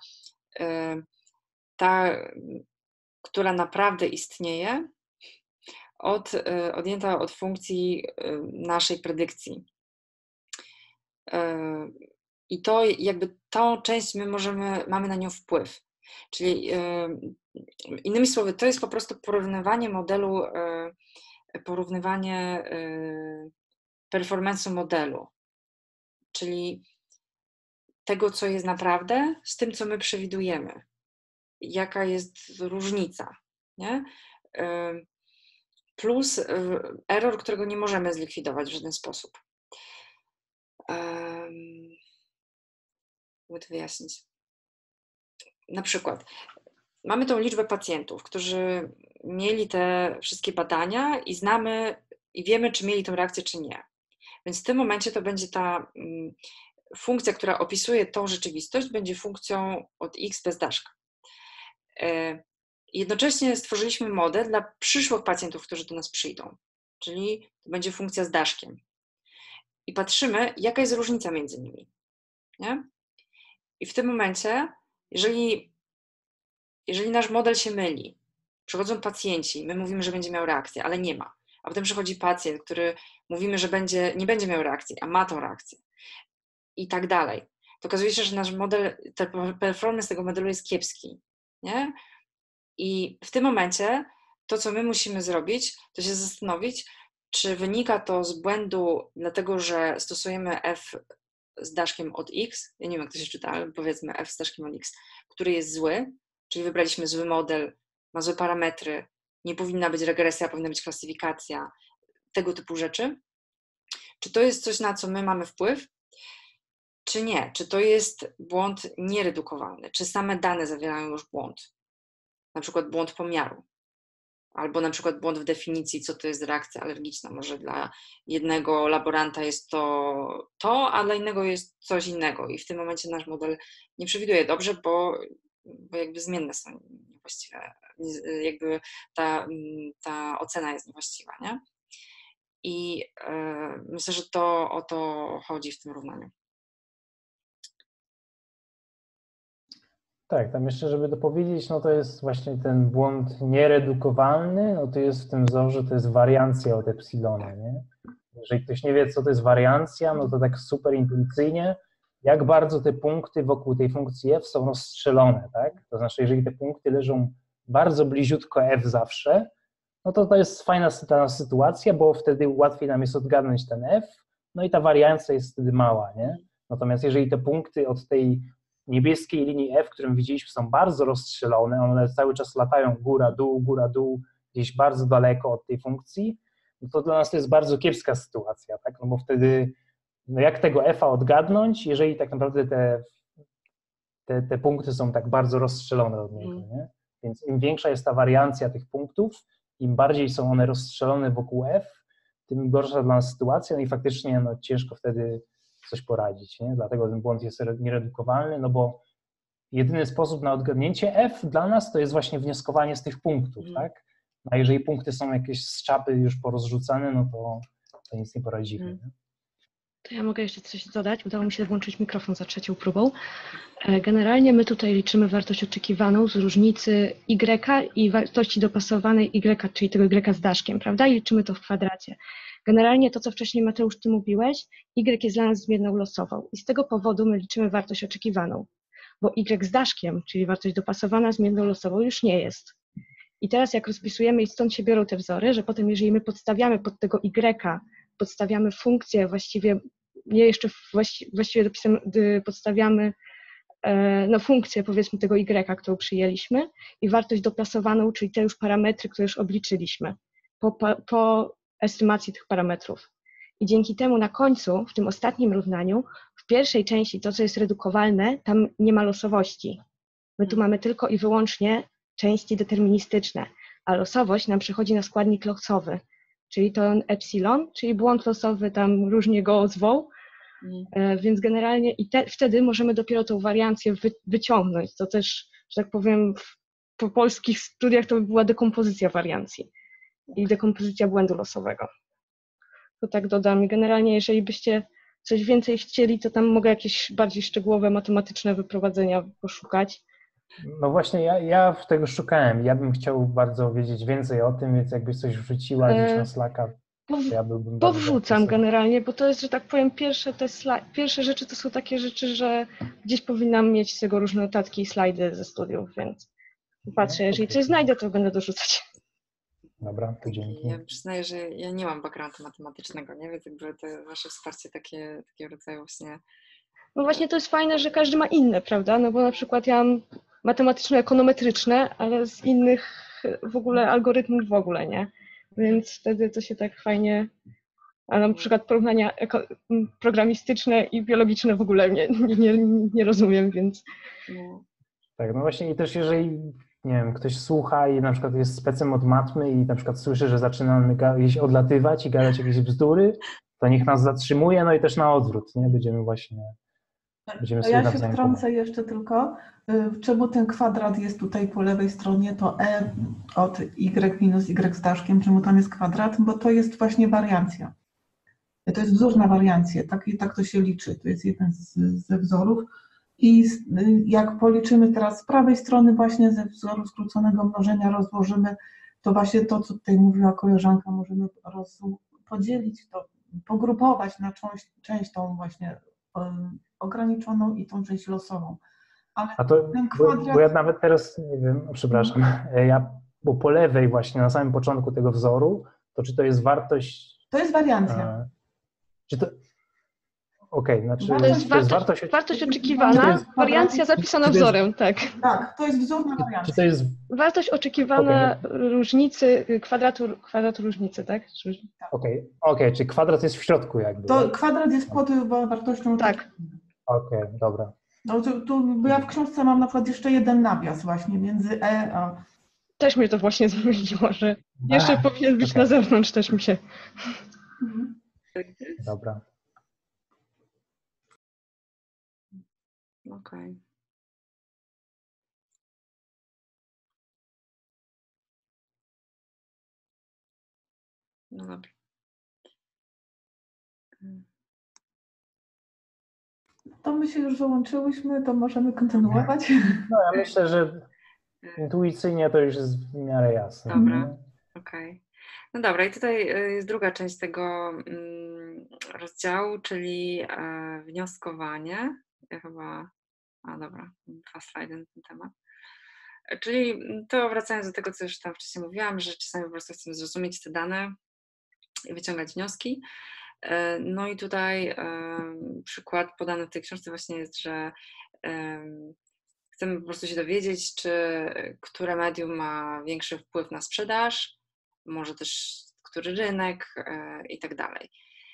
ta, która naprawdę istnieje, odjęta od funkcji naszej predykcji. I to jakby tą część mamy na nią wpływ. Czyli innymi słowy, to jest po prostu porównywanie modelu, performance'u modelu, czyli tego, co jest naprawdę, z tym, co my przewidujemy. Jaka jest różnica, nie? Plus error, którego nie możemy zlikwidować w żaden sposób. Mogę to wyjaśnić. Na przykład mamy tą liczbę pacjentów, którzy mieli te wszystkie badania i znamy i wiemy, czy mieli tą reakcję, czy nie. Więc w tym momencie to będzie ta funkcja, która opisuje tą rzeczywistość, będzie funkcją od x bez daszka. Jednocześnie stworzyliśmy model dla przyszłych pacjentów, którzy do nas przyjdą, czyli to będzie funkcja z daszkiem. I patrzymy, jaka jest różnica między nimi. Nie? I w tym momencie, jeżeli nasz model się myli, przychodzą pacjenci, my mówimy, że będzie miał reakcję, ale nie ma. A potem przychodzi pacjent, który mówimy, że nie będzie miał reakcji, a ma tą reakcję. I tak dalej. To okazuje się, że nasz model, performance tego modelu jest kiepski. Nie? I w tym momencie to, co my musimy zrobić, to się zastanowić, czy wynika to z błędu, dlatego że stosujemy f z daszkiem od x, ja nie wiem, jak to się czyta, ale powiedzmy f z daszkiem od x, który jest zły, czyli wybraliśmy zły model, ma złe parametry, nie powinna być regresja, powinna być klasyfikacja, tego typu rzeczy. Czy to jest coś, na co my mamy wpływ, czy nie? Czy to jest błąd nieredukowalny? Czy same dane zawierają już błąd? Na przykład błąd pomiaru, albo na przykład błąd w definicji, co to jest reakcja alergiczna. Może dla jednego laboranta jest to, a dla innego jest coś innego i w tym momencie nasz model nie przewiduje dobrze, bo jakby zmienne są niewłaściwe, jakby ta ocena jest niewłaściwa, nie? I myślę, że to o to chodzi w tym równaniu. Tak, tam jeszcze, żeby dopowiedzieć, no to jest właśnie ten błąd nieredukowalny, no to jest w tym wzorze, to jest wariancja od epsilona, nie? Jeżeli ktoś nie wie, co to jest wariancja, no to tak super intuicyjnie, jak bardzo te punkty wokół tej funkcji f są rozstrzelone, tak? To znaczy, jeżeli te punkty leżą bardzo bliziutko f zawsze, no to jest fajna sytuacja, bo wtedy łatwiej nam jest odgadnąć ten f, no i ta wariancja jest wtedy mała, nie? Natomiast jeżeli te punkty od tej niebieskiej linii f, którą widzieliśmy, są bardzo rozstrzelone, one cały czas latają góra, dół, gdzieś bardzo daleko od tej funkcji, no to dla nas to jest bardzo kiepska sytuacja, tak? No bo wtedy, no jak tego f-a odgadnąć, jeżeli tak naprawdę te punkty są tak bardzo rozstrzelone od niego, nie? Więc im większa jest ta wariancja tych punktów, im bardziej są one rozstrzelone wokół f, tym gorsza dla nas sytuacja, no i faktycznie no, ciężko wtedy coś poradzić, nie? Dlatego ten błąd jest nieredukowalny, no bo jedyny sposób na odgadnięcie f dla nas to jest właśnie wnioskowanie z tych punktów, tak? A jeżeli punkty są jakieś z czapy już porozrzucane, no to nic nie poradzimy. Nie? To ja mogę jeszcze coś dodać. Udało mi się włączyć mikrofon za trzecią próbą. Generalnie my tutaj liczymy wartość oczekiwaną z różnicy y i wartości dopasowanej y, czyli tego y z daszkiem, prawda? I liczymy to w kwadracie. Generalnie to, co wcześniej, Mateusz, ty mówiłeś, y jest dla nas zmienną losową i z tego powodu my liczymy wartość oczekiwaną, bo y z daszkiem, czyli wartość dopasowana zmienną losową już nie jest. I teraz jak rozpisujemy i stąd się biorą te wzory, że potem jeżeli my podstawiamy pod tego y, podstawiamy funkcję, właściwie nie jeszcze właściwie podstawiamy no, funkcję powiedzmy tego y, którą przyjęliśmy i wartość dopasowaną, czyli te już parametry, które już obliczyliśmy po estymacji tych parametrów. I dzięki temu na końcu, w tym ostatnim równaniu, w pierwszej części to, co jest redukowalne, tam nie ma losowości. My tu mamy tylko i wyłącznie części deterministyczne, a losowość nam przychodzi na składnik losowy, czyli to epsilon, czyli błąd losowy, tam różnie go zwą, więc generalnie wtedy możemy dopiero tą wariancję wyciągnąć, to też, że tak powiem, po polskich studiach to by była dekompozycja wariancji i dekompozycja błędu losowego. To tak dodam. I generalnie jeżeli byście coś więcej chcieli, to tam mogę jakieś bardziej szczegółowe matematyczne wyprowadzenia poszukać. No właśnie, ja tego szukałem. Ja bym chciał bardzo wiedzieć więcej o tym, więc jakbyś coś wrzuciła gdzieś na Slacka, to ja byłbym bardzo powrzucam generalnie, bo to jest, że tak powiem, pierwsze rzeczy to są takie rzeczy, że gdzieś powinnam mieć z tego różne notatki i slajdy ze studiów, więc patrzę, jeżeli coś znajdę, to będę dorzucać. Dobra, to dzięki. Ja przyznaję, że ja nie mam backgroundu matematycznego, nie? Więc jakby to wasze wsparcie takiego rodzaju właśnie... No właśnie to jest fajne, że każdy ma inne, prawda? No bo na przykład ja mam matematyczno-ekonometryczne, ale z innych w ogóle algorytmów w ogóle, nie? Więc wtedy to się tak fajnie... A na przykład porównania programistyczne i biologiczne w ogóle nie rozumiem, więc... Tak, no właśnie i też jeżeli, nie wiem, ktoś słucha i na przykład jest specem od matmy i na przykład słyszy, że zaczynamy gdzieś odlatywać i gadać jakieś bzdury, to niech nas zatrzymuje, no i też na odwrót, nie? Będziemy sobie ja się nawzajem wtrącę jeszcze tylko, czemu ten kwadrat jest tutaj po lewej stronie, to e od y minus y z daszkiem, czemu tam jest kwadrat, bo to jest właśnie wariancja. To jest wzór na wariancję, tak to się liczy, to jest jeden ze wzorów. I jak policzymy teraz z prawej strony właśnie ze wzoru skróconego mnożenia rozłożymy, to właśnie to, co tutaj mówiła koleżanka, możemy podzielić to, pogrupować na część tą właśnie ograniczoną i tą część losową. Ale A to, ten kwadrat... bo ja nawet teraz, nie wiem, przepraszam, bo po lewej właśnie na samym początku tego wzoru, to czy to jest wartość... To jest wariancja. Czy to... Znaczy to jest wartość oczekiwana, wariancja zapisana wzorem, tak. Tak, to jest wzór na wariancję. Czy to jest... Wartość oczekiwana różnicy, kwadratu różnicy, tak? Okej, czyli kwadrat jest w środku jakby. To kwadrat jest pod wartością... Tak. Okej, dobra. No bo ja w książce mam na przykład jeszcze jeden nawias właśnie między e a... Też mnie to właśnie zmyliło, że jeszcze powinien być na zewnątrz, też mi się... Dobra. Okej. No dobrze. To my się już wyłączyłyśmy, to możemy kontynuować. No ja myślę, że intuicyjnie to już jest w miarę jasne. Dobra, okej. No dobra, i tutaj jest druga część tego rozdziału, czyli wnioskowanie. Ja chyba... dobra, 2 slajdy na ten temat. Czyli to wracając do tego, co już tam wcześniej mówiłam, że czasami po prostu chcemy zrozumieć te dane i wyciągać wnioski. No i tutaj przykład podany w tej książce właśnie jest, że chcemy po prostu się dowiedzieć, które medium ma większy wpływ na sprzedaż, może też który rynek i tak dalej.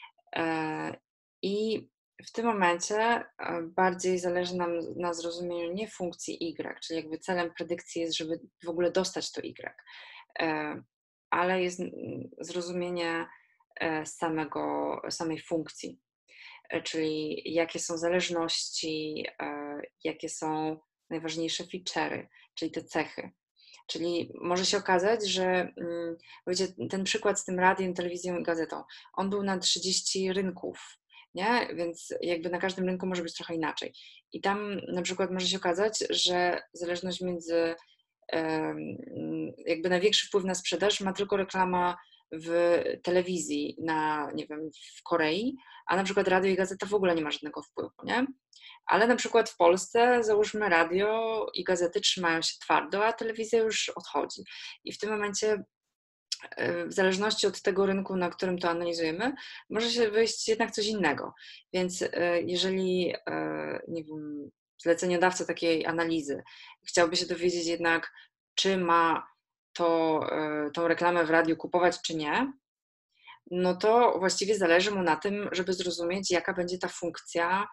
I w tym momencie bardziej zależy nam na zrozumieniu nie funkcji Y, czyli jakby celem predykcji jest, żeby w ogóle dostać to Y, ale jest zrozumienie samej funkcji, czyli jakie są zależności, jakie są najważniejsze feature'y, czyli te cechy. Czyli może się okazać, że wiecie, ten przykład z tym radiem, telewizją i gazetą, on był na 30 rynków, nie? Więc jakby na każdym rynku może być trochę inaczej. I tam na przykład może się okazać, że zależność między jakby największy wpływ na sprzedaż ma tylko reklama w telewizji nie wiem, w Korei, a na przykład radio i gazeta w ogóle nie ma żadnego wpływu, nie? Ale na przykład w Polsce, załóżmy, radio i gazety trzymają się twardo, a telewizja już odchodzi. I w tym momencie, w zależności od tego rynku, na którym to analizujemy, może się wyjść jednak coś innego. Więc jeżeli, nie wiem, zleceniodawca takiej analizy chciałby się dowiedzieć jednak, czy ma tą reklamę w radiu kupować, czy nie, no to właściwie zależy mu na tym, żeby zrozumieć, jaka będzie ta funkcja,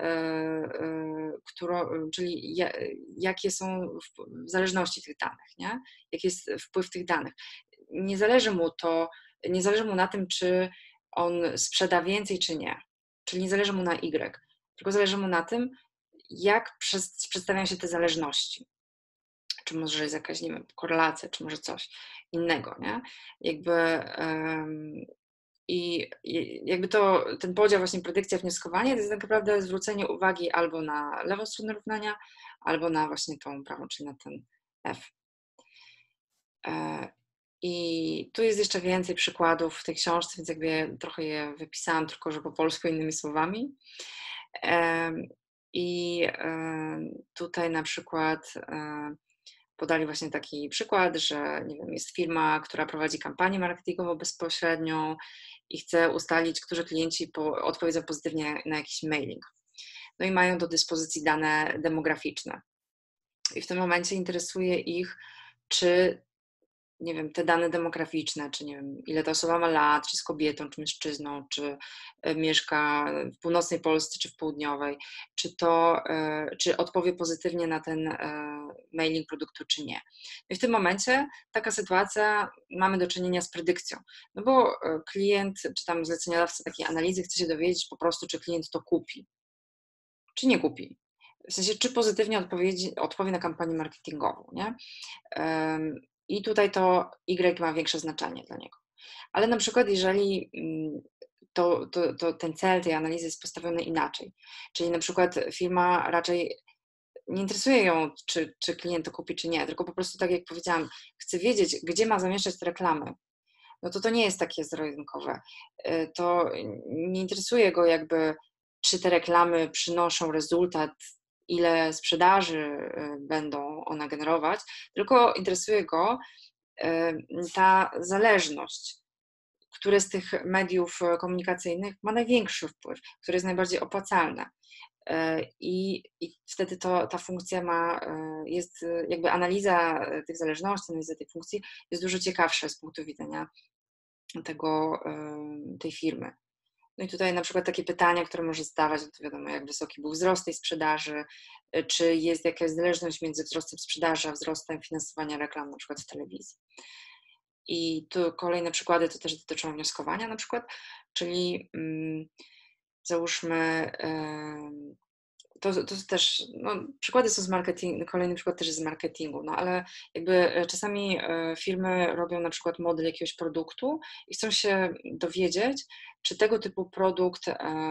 czyli jakie są zależności tych danych, nie? Jaki jest wpływ tych danych. Nie zależy mu na tym, czy on sprzeda więcej, czy nie. Czyli nie zależy mu na Y, tylko zależy mu na tym, jak przedstawiają się te zależności. Czy może jest jakaś, nie wiem, korelacja, czy może coś innego, nie? I jakby ten podział właśnie predykcja, wnioskowanie to jest tak naprawdę zwrócenie uwagi albo na lewą stronę równania, albo na właśnie tą prawą, czyli na ten F. I tu jest jeszcze więcej przykładów w tej książce, więc jakby trochę je wypisałam, tylko że po polsku innymi słowami. I tutaj na przykład podali właśnie taki przykład, że nie wiem, jest firma, która prowadzi kampanię marketingową bezpośrednią i chce ustalić, którzy klienci odpowiedzą pozytywnie na jakiś mailing. No i mają do dyspozycji dane demograficzne. I w tym momencie interesuje ich, czy nie wiem, te dane demograficzne, czy nie wiem, ile ta osoba ma lat, czy jest kobietą, czy mężczyzną, czy mieszka w północnej Polsce, czy w południowej, czy odpowie pozytywnie na ten mailing produktu, czy nie. I w tym momencie taka sytuacja, mamy do czynienia z predykcją, no bo klient, czy tam zleceniodawca takiej analizy chce się dowiedzieć po prostu, czy klient to kupi, czy nie kupi. W sensie, czy pozytywnie odpowie na kampanię marketingową, nie? I tutaj to Y ma większe znaczenie dla niego. Ale na przykład jeżeli ten cel tej analizy jest postawiony inaczej, czyli na przykład firma raczej nie interesuje ją, czy klient to kupi, czy nie, tylko po prostu, tak jak powiedziałam, chce wiedzieć, gdzie ma zamieszczać te reklamy, no to nie jest takie zero-jedynkowe. To nie interesuje go jakby, czy te reklamy przynoszą rezultat, ile sprzedaży będą one generować, tylko interesuje go ta zależność, które z tych mediów komunikacyjnych ma największy wpływ, które jest najbardziej opłacalne. I wtedy ta funkcja jest jakby analiza tych zależności, analiza tej funkcji jest dużo ciekawsza z punktu widzenia tej firmy. No i tutaj na przykład takie pytania, które może zdawać, no to wiadomo, jak wysoki był wzrost tej sprzedaży, czy jest jakaś zależność między wzrostem sprzedaży a wzrostem finansowania reklam, na przykład w telewizji. I tu kolejne przykłady to też dotyczą wnioskowania na przykład, czyli załóżmy, to też, no, przykłady są z marketingu, kolejny przykład też jest z marketingu, no ale jakby czasami firmy robią na przykład model jakiegoś produktu i chcą się dowiedzieć, czy tego typu produkt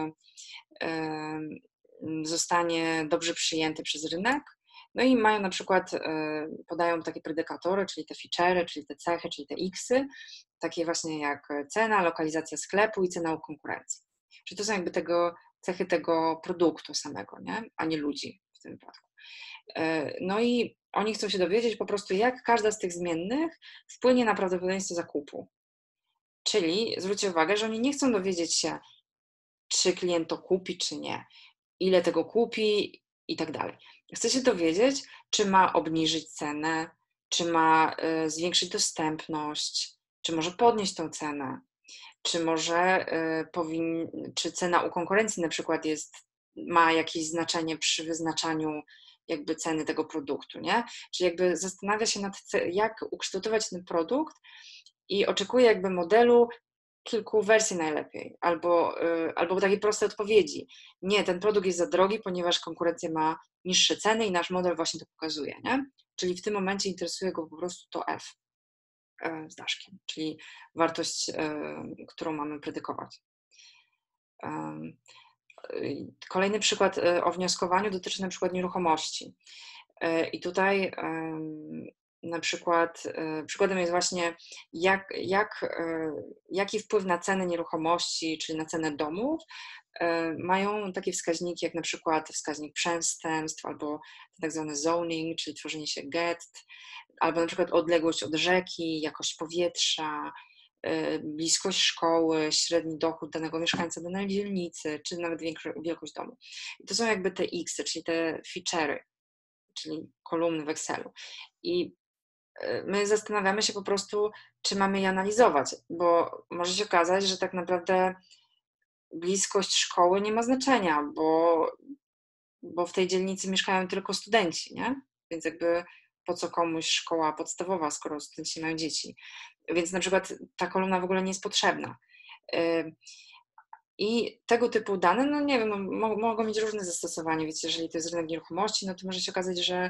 zostanie dobrze przyjęty przez rynek. No i mają na przykład, podają takie predykatory, czyli te feature'y, czyli te cechy, czyli te X-y, takie właśnie jak cena, lokalizacja sklepu i cena u konkurencji. Czyli to są jakby cechy tego produktu samego, nie? A nie ludzi w tym wypadku. No i oni chcą się dowiedzieć po prostu, jak każda z tych zmiennych wpłynie na prawdopodobieństwo zakupu. Czyli zwróćcie uwagę, że oni nie chcą dowiedzieć się, czy klient to kupi, czy nie, ile tego kupi i tak dalej. Chce się dowiedzieć, czy ma obniżyć cenę, czy ma zwiększyć dostępność, czy może podnieść tą cenę, czy może czy cena u konkurencji na przykład ma jakieś znaczenie przy wyznaczaniu jakby ceny tego produktu, nie? Czyli jakby zastanawia się jak ukształtować ten produkt i oczekuje jakby modelu kilku wersji najlepiej, albo takiej prostej odpowiedzi. Nie, ten produkt jest za drogi, ponieważ konkurencja ma niższe ceny i nasz model właśnie to pokazuje, nie? Czyli w tym momencie interesuje go po prostu to F z daszkiem, czyli wartość, którą mamy predykować. Kolejny przykład o wnioskowaniu dotyczy na przykład nieruchomości. I tutaj na przykład przykładem jest właśnie jaki wpływ na cenę nieruchomości, czyli na cenę domów mają takie wskaźniki jak na przykład wskaźnik przestępstw albo tak zwany zoning, czyli tworzenie się gett, albo na przykład odległość od rzeki, jakość powietrza, bliskość szkoły, średni dochód danego mieszkańca danej dzielnicy, czy nawet wielkość domu. I to są jakby te X-y, czyli te feature'y, czyli kolumny w Excelu. I my zastanawiamy się po prostu, czy mamy je analizować, bo może się okazać, że tak naprawdę bliskość szkoły nie ma znaczenia, bo w tej dzielnicy mieszkają tylko studenci, nie? Więc jakby po co komuś szkoła podstawowa, skoro studenci mają dzieci. Więc na przykład ta kolumna w ogóle nie jest potrzebna. I tego typu dane, no nie wiem, mogą mieć różne zastosowanie. Wiecie, jeżeli to jest rynek nieruchomości, no to może się okazać, że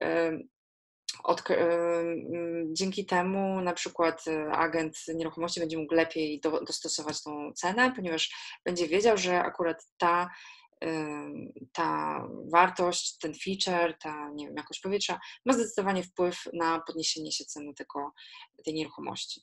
dzięki temu na przykład agent nieruchomości będzie mógł lepiej dostosować tą cenę, ponieważ będzie wiedział, że akurat ta wartość, ten feature, nie wiem, jakość powietrza ma zdecydowanie wpływ na podniesienie się ceny tej nieruchomości.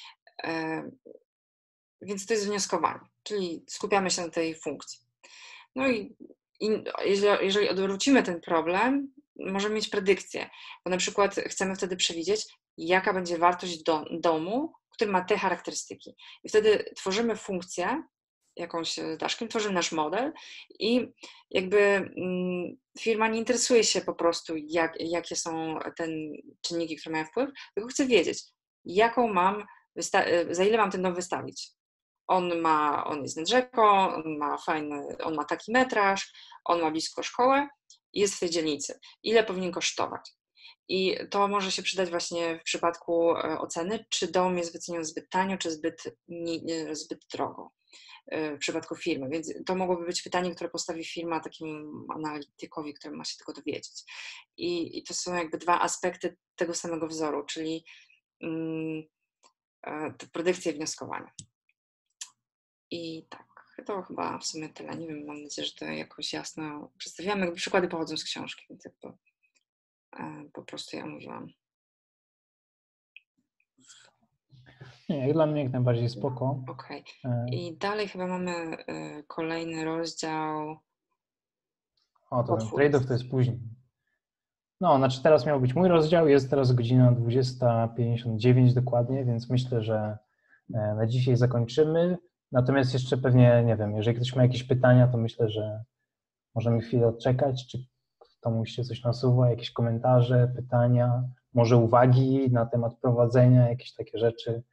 Więc to jest wnioskowanie, czyli skupiamy się na tej funkcji. No i jeżeli odwrócimy ten problem, możemy mieć predykcję, bo na przykład chcemy wtedy przewidzieć, jaka będzie wartość domu, który ma te charakterystyki. I wtedy tworzymy funkcję, jakąś daszkiem, tworzymy nasz model i jakby firma nie interesuje się po prostu, jakie są te czynniki, które mają wpływ, tylko chce wiedzieć, za ile mam ten dom wystawić. On jest nad rzeką, on ma taki metraż, on ma blisko szkołę i jest w tej dzielnicy. Ile powinien kosztować? I to może się przydać właśnie w przypadku oceny, czy dom jest wyceniony zbyt tanio, czy zbyt drogo w przypadku firmy. Więc to mogłoby być pytanie, które postawi firma takiemu analitykowi, który ma się tego dowiedzieć. I to są jakby dwa aspekty tego samego wzoru, czyli predykcja i wnioskowanie. I tak, to chyba w sumie tyle. Nie wiem, mam nadzieję, że to jakoś jasno przedstawiłam. Jakby przykłady pochodzą z książki, więc jakby po prostu ja mówiłam. Nie, jak dla mnie jak najbardziej spoko. Okej. I dalej chyba mamy kolejny rozdział. O, to ten trade-off to jest później. No, znaczy teraz miał być mój rozdział, jest teraz godzina 20:59 dokładnie, więc myślę, że na dzisiaj zakończymy. Natomiast jeszcze pewnie, nie wiem, jeżeli ktoś ma jakieś pytania, to myślę, że możemy chwilę odczekać, czy komuś się coś nasuwa, jakieś komentarze, pytania, może uwagi na temat prowadzenia, jakieś takie rzeczy.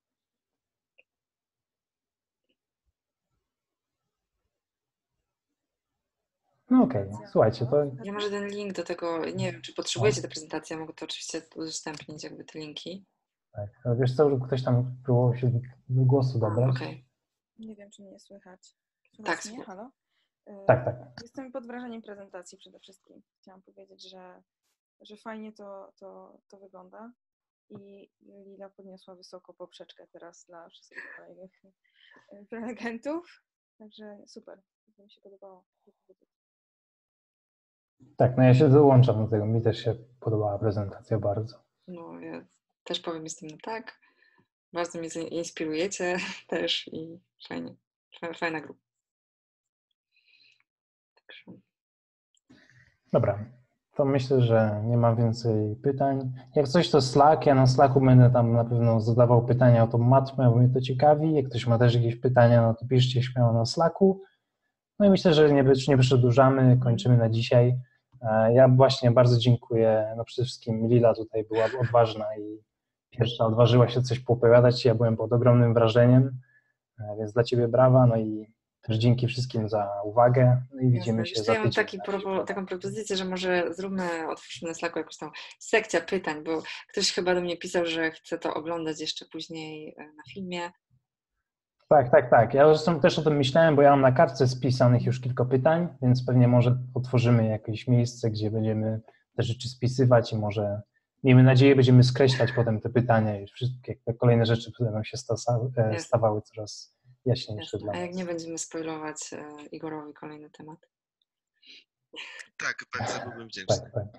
No okej, słuchajcie, to... Ja może ten link do tego, nie wiem, czy potrzebujecie tę prezentację, mogę to oczywiście udostępnić, jakby te linki. Tak, ale wiesz co, że ktoś tam próbował się do głosu dobrać. Okay. Nie wiem, czy mnie słychać. Tak, mnie? Halo? Tak. Jestem pod wrażeniem prezentacji przede wszystkim. Chciałam powiedzieć, że fajnie to wygląda i Lila podniosła wysoko poprzeczkę teraz dla wszystkich kolejnych prelegentów. Także super, to mi się podobało. Tak, no ja się dołączam do tego. Mi też się podobała prezentacja bardzo. No, ja też powiem, jestem na tak. Bardzo mnie inspirujecie też i fajnie. Fajna grupa. Dobra, to myślę, że nie ma więcej pytań. Jak coś, to Slack. Ja na Slacku będę tam na pewno zadawał pytania o tą matmę, bo mnie to ciekawi. Jak ktoś ma też jakieś pytania, no to piszcie śmiało na Slacku. No i myślę, że nie przedłużamy, kończymy na dzisiaj. Ja właśnie bardzo dziękuję. No przede wszystkim Lila tutaj była odważna i pierwsza odważyła się coś poopowiadać. Ja byłem pod ogromnym wrażeniem, więc dla Ciebie brawa. No i też dzięki wszystkim za uwagę. No i widzimy się za Ja mam tydzień. taką propozycję, że może otwórzmy na Slacku jakąś tam sekcję pytań, bo ktoś chyba do mnie pisał, że chce to oglądać jeszcze później na filmie. Tak. Ja zresztą też o tym myślałem, bo ja mam na kartce spisanych już kilka pytań, więc pewnie może otworzymy jakieś miejsce, gdzie będziemy te rzeczy spisywać i może, miejmy nadzieję, będziemy skreślać potem te pytania i wszystkie te kolejne rzeczy będą się stawały coraz jaśniejsze dla nas. A jak nie będziemy spoilować Igorowi kolejny temat? Tak, bardzo byłbym wdzięczny. Tak.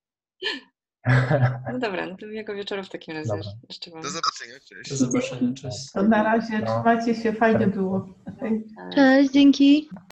No dobra, no to miłego wieczoru w takim razie. Dobra. Jeszcze wam. Do zobaczenia, cześć. Do zobaczenia, cześć. To na razie, trzymajcie się, fajnie było. Cześć, dzięki.